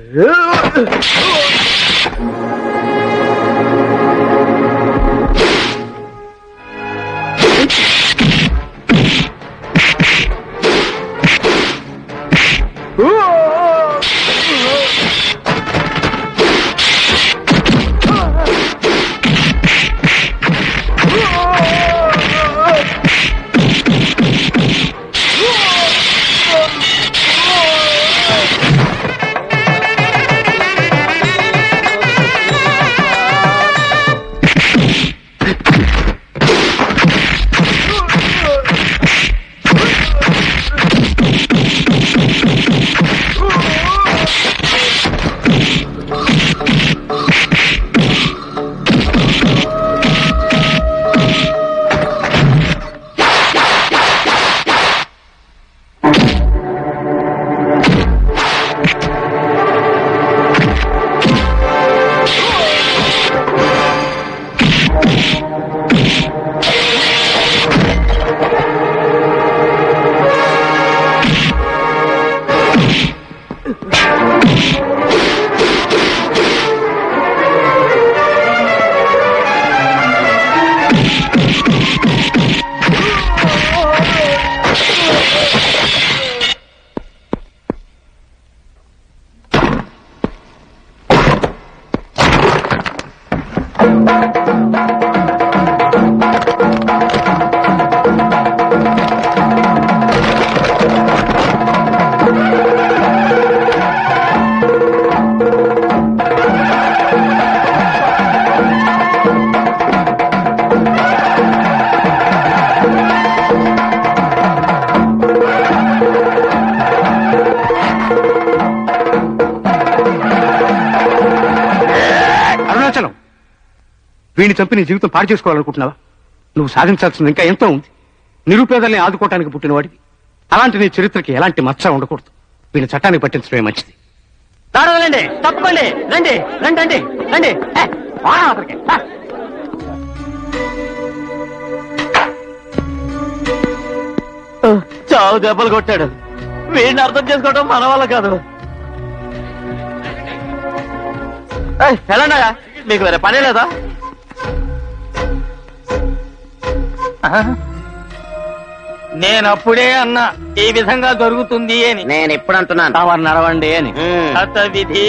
వీడిని చంపి నీ జీవితం పాడు చేసుకోవాలనుకుంటున్నావా? నువ్వు సాధించాల్సింది ఇంకా ఎంతో ఉంది. నిరుపేదల్ని ఆదుకోవటానికి పుట్టిన వాడివి. అలాంటి నీ చరిత్రకి ఎలాంటి మచ్చ ఉండకూడదు. వీడిని చట్టానికి పట్టించడమే మంచిది. రండి, తప్పకండి, రండి రండి రండి రండి. చావు దెబ్బలు కొట్టాడు. వీడిని అర్థం చేసుకోవడం మన వల్ల కాదు. ఎలాండా మీకు వేరే పని లేదా? నేనప్పుడే అన్నా ఈ విధంగా జరుగుతుంది అని. నేను ఎప్పుడు అంటున్నాను నడవండి అని. అత విధి.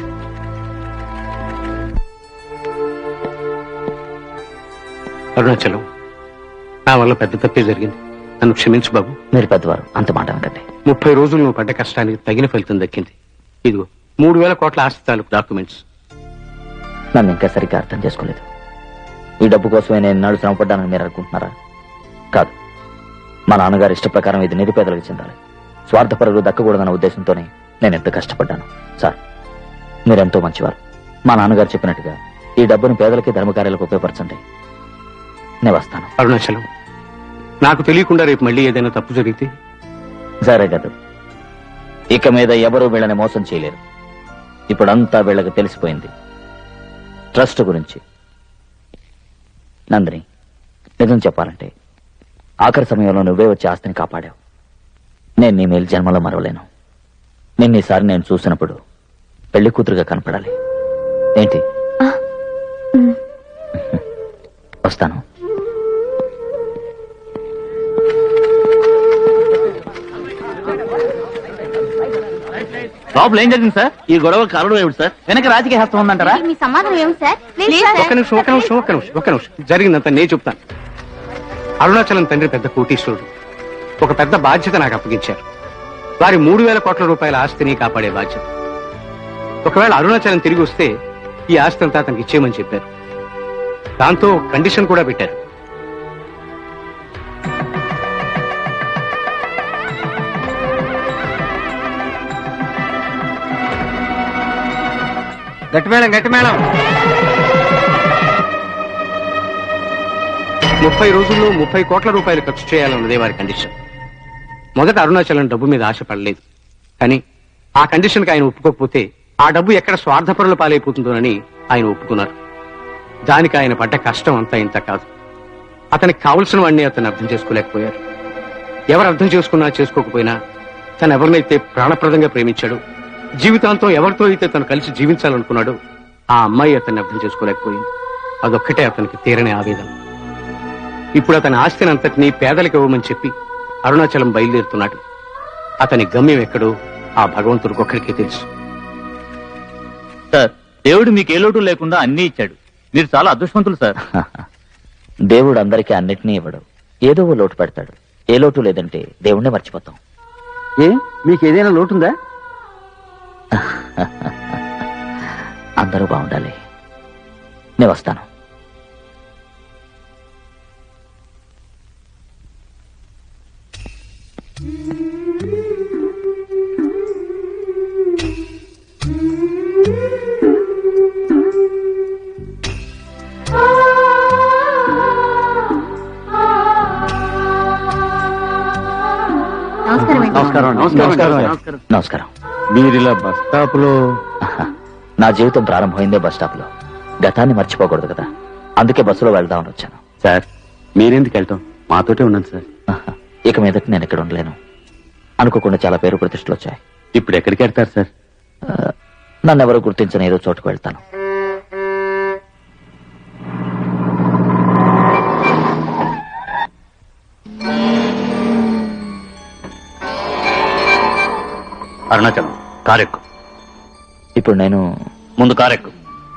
అరుణాచలం, నా వల్ల పెద్ద తప్పే జరిగింది. నన్ను క్షమించు బాబు. మీరు పెద్దవారు, అంత మాట అనకండి. 30 రోజులు నువ్వు పడ్డ కష్టానికి తగిన ఫలితం దక్కింది. ఇదిగో 3,000 కోట్ల ఆస్తి తాలూకు డాక్యుమెంట్స్. నన్ను ఇంకా సరిగ్గా అర్థం చేసుకోలేదు. ఈ డబ్బు కోసమే నేను నాడు శ్రమపడ్డానని మీరు అనుకుంటున్నారా? కాదు. మా నాన్నగారి ఇష్ట ప్రకారం ఇది నిరుపేదలకు చెందాలి. స్వార్థపరులు దక్కకూడదన్న ఉద్దేశంతోనే నేను ఎంత కష్టపడ్డాను. సార్, మీరెంతో మంచివారు. మా నాన్నగారు చెప్పినట్టుగా ఈ డబ్బును పేదలకి ధర్మకార్యాలకు ఉపయోగపరచండి. నేను వస్తాను. అరుణాచలం, నాకు తెలియకుండా రేపు మళ్ళీ ఏదైనా తప్పు జరిగితే? జరగదు. ఇక మీద ఎవరూ వీళ్ళని మోసం చేయలేరు. ఇప్పుడంతా వీళ్ళకి తెలిసిపోయింది ట్రస్ట్ గురించి. నందిని, నిజం చెప్పాలంటే ఆఖరి సమయంలో నువ్వే వచ్చి ఆస్తిని కాపాడావు. నేను నీ మేలు జన్మలో మరవలేను. నిన్నీసారి నేను చూసినప్పుడు పెళ్లి కూతురుగా కనపడాలి. ఏంటి? వస్తాను. లోపల ఏం జరిగింది సార్? ఈ గొడవ కారణం ఏమిటి సార్? వెనక రాజకీయ హస్తం ఉందంటారా? మీ సమాధానం ఏమి సార్? ఒక్క నిమిషం జరిగిందంతా నేను చెప్తాను. అరుణాచలం తండ్రి పెద్ద కోటీశ్వరుడు. ఒక పెద్ద బాధ్యత నాకు అప్పగించారు. వారి 3,000 కోట్ల రూపాయల ఆస్తిని కాపాడే బాధ్యత. ఒకవేళ అరుణాచలం తిరిగి వస్తే ఈ ఆస్తి అంతా అతనికి ఇచ్చేయమని చెప్పారు. దాంతో కండిషన్ కూడా పెట్టారు. గట్టిమేళం 30 రోజుల్లో 30 కోట్ల రూపాయలు ఖర్చు చేయాలన్నదే వారి కండిషన్. మొదట అరుణాచలం డబ్బు మీద ఆశపడలేదు. కానీ ఆ కండిషన్కి ఆయన ఒప్పుకోకపోతే ఆ డబ్బు ఎక్కడ స్వార్థపరుల పాలైపోతుందోనని ఆయన ఒప్పుకున్నారు. దానికి ఆయన పడ్డ కష్టం అంతా ఇంత కాదు. అతనికి కావలసిన వాడిని అతను అర్థం చేసుకోలేకపోయారు. ఎవరు అర్థం చేసుకున్నా చేసుకోకపోయినా తను ఎవరినైతే ప్రాణప్రదంగా ప్రేమించాడో జీవితాంతం ఎవరితో అయితే తను కలిసి జీవించాలనుకున్నాడో ఆ అమ్మాయి అతన్ని అర్థం చేసుకోలేకపోయింది. అదొక్కటే అతనికి తీరని ఆవేదన. ఇప్పుడు అతని ఆస్తిని అంతటినీ పేదలకు ఇవ్వమని చెప్పి అరుణాచలం బయలుదేరుతున్నాడు. అతని గమ్యం ఎక్కడో ఆ భగవంతుడికి ఒక్కడికే తెలుసు. సార్, దేవుడు మీకు ఏ లోటు లేకుండా అన్ని ఇచ్చాడు. మీరు చాలా అదృష్టవంతులు సార్. దేవుడు అందరికీ అన్నిటినీ ఇవ్వడు, ఏదో ఓ లోటు పెడతాడు. ఏ లోటు లేదంటే దేవుణ్ణే మర్చిపోతాం. మీకు ఏదైనా లోటుందా? అందరూ బాగుండాలి. నేను వస్తాను. నమస్కారం. మీరిలా బస్ స్టాప్ లో? నా జీవితం ప్రారంభమైందే బస్ స్టాప్ లో. గతాన్ని మర్చిపోకూడదు కదా, అందుకే బస్సులో వెళ్దామని వచ్చాను. సార్, మీరెందుకు వెళ్తాం? మాతోటే ఉన్నాను సార్. ఇక మీదట నేను ఇక్కడ ఉండలేను. అనుకోకుండా చాలా పేరు ప్రతిష్టలు వచ్చాయి. ఇప్పుడు ఎక్కడికి వెళ్తారు సార్? నన్ను ఎవరు గుర్తించని ఏదో చోటుకు వెళ్తాను. అరుణాచలం, కారెక్కు. ఇప్పుడు నేను ముందు కారెక్కు.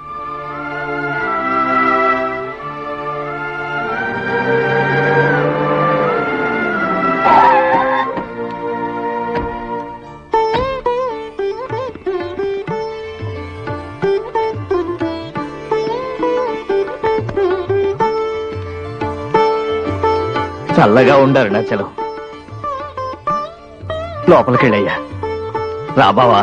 చల్లగా ఉండారు నా చలం. లోపలికెళ్ళయ్యా. రాబావా.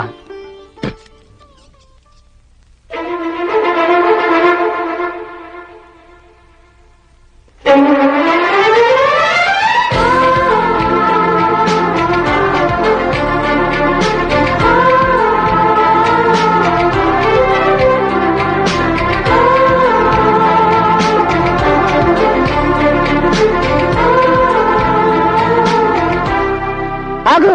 ఆగు.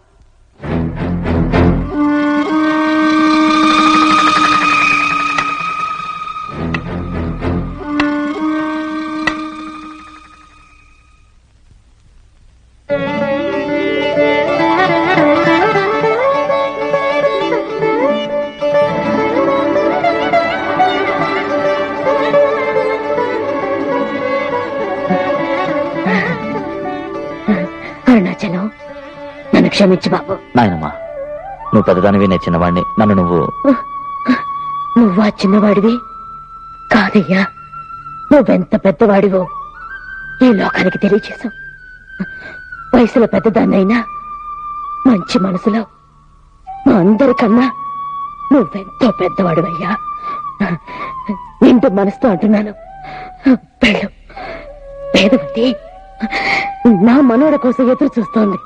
అరుణాచలం, నన్ను క్షమించు బాబు. నాయనమ్మా, నువ్వు పెద్దదానివి, నేను చిన్నవాడిని. నన్ను నువ్వు ఆ చిన్నవాడివి కాదయ్యా. నువ్వెంత పెద్దవాడివో ఈ లోకానికి తెలియచేశావు. వయసులో పెద్దదాన్నైనా మంచి మనసులో మా అందరికన్నా నువ్వెంతో పెద్దవాడివయ్యా. నిండు మనసుతో అంటున్నాను, వెళ్ళు. పేదవతి నా మనోడ కోసం ఎదురు చూస్తోంది.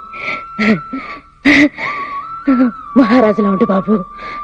మహారాజులా ఉండు బాబు.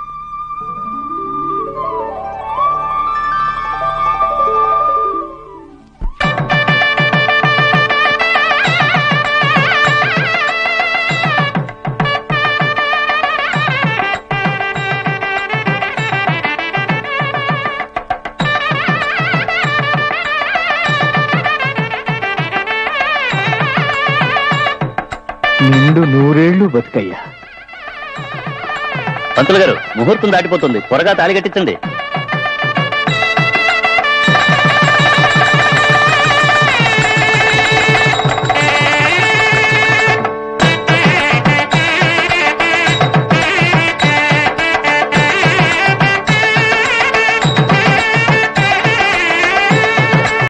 నిండు 100 ఏళ్ళు బతుకయ్యా. పంతులు గారు, ముహూర్తం దాటిపోతుంది, త్వరగా తాళి కట్టించండి.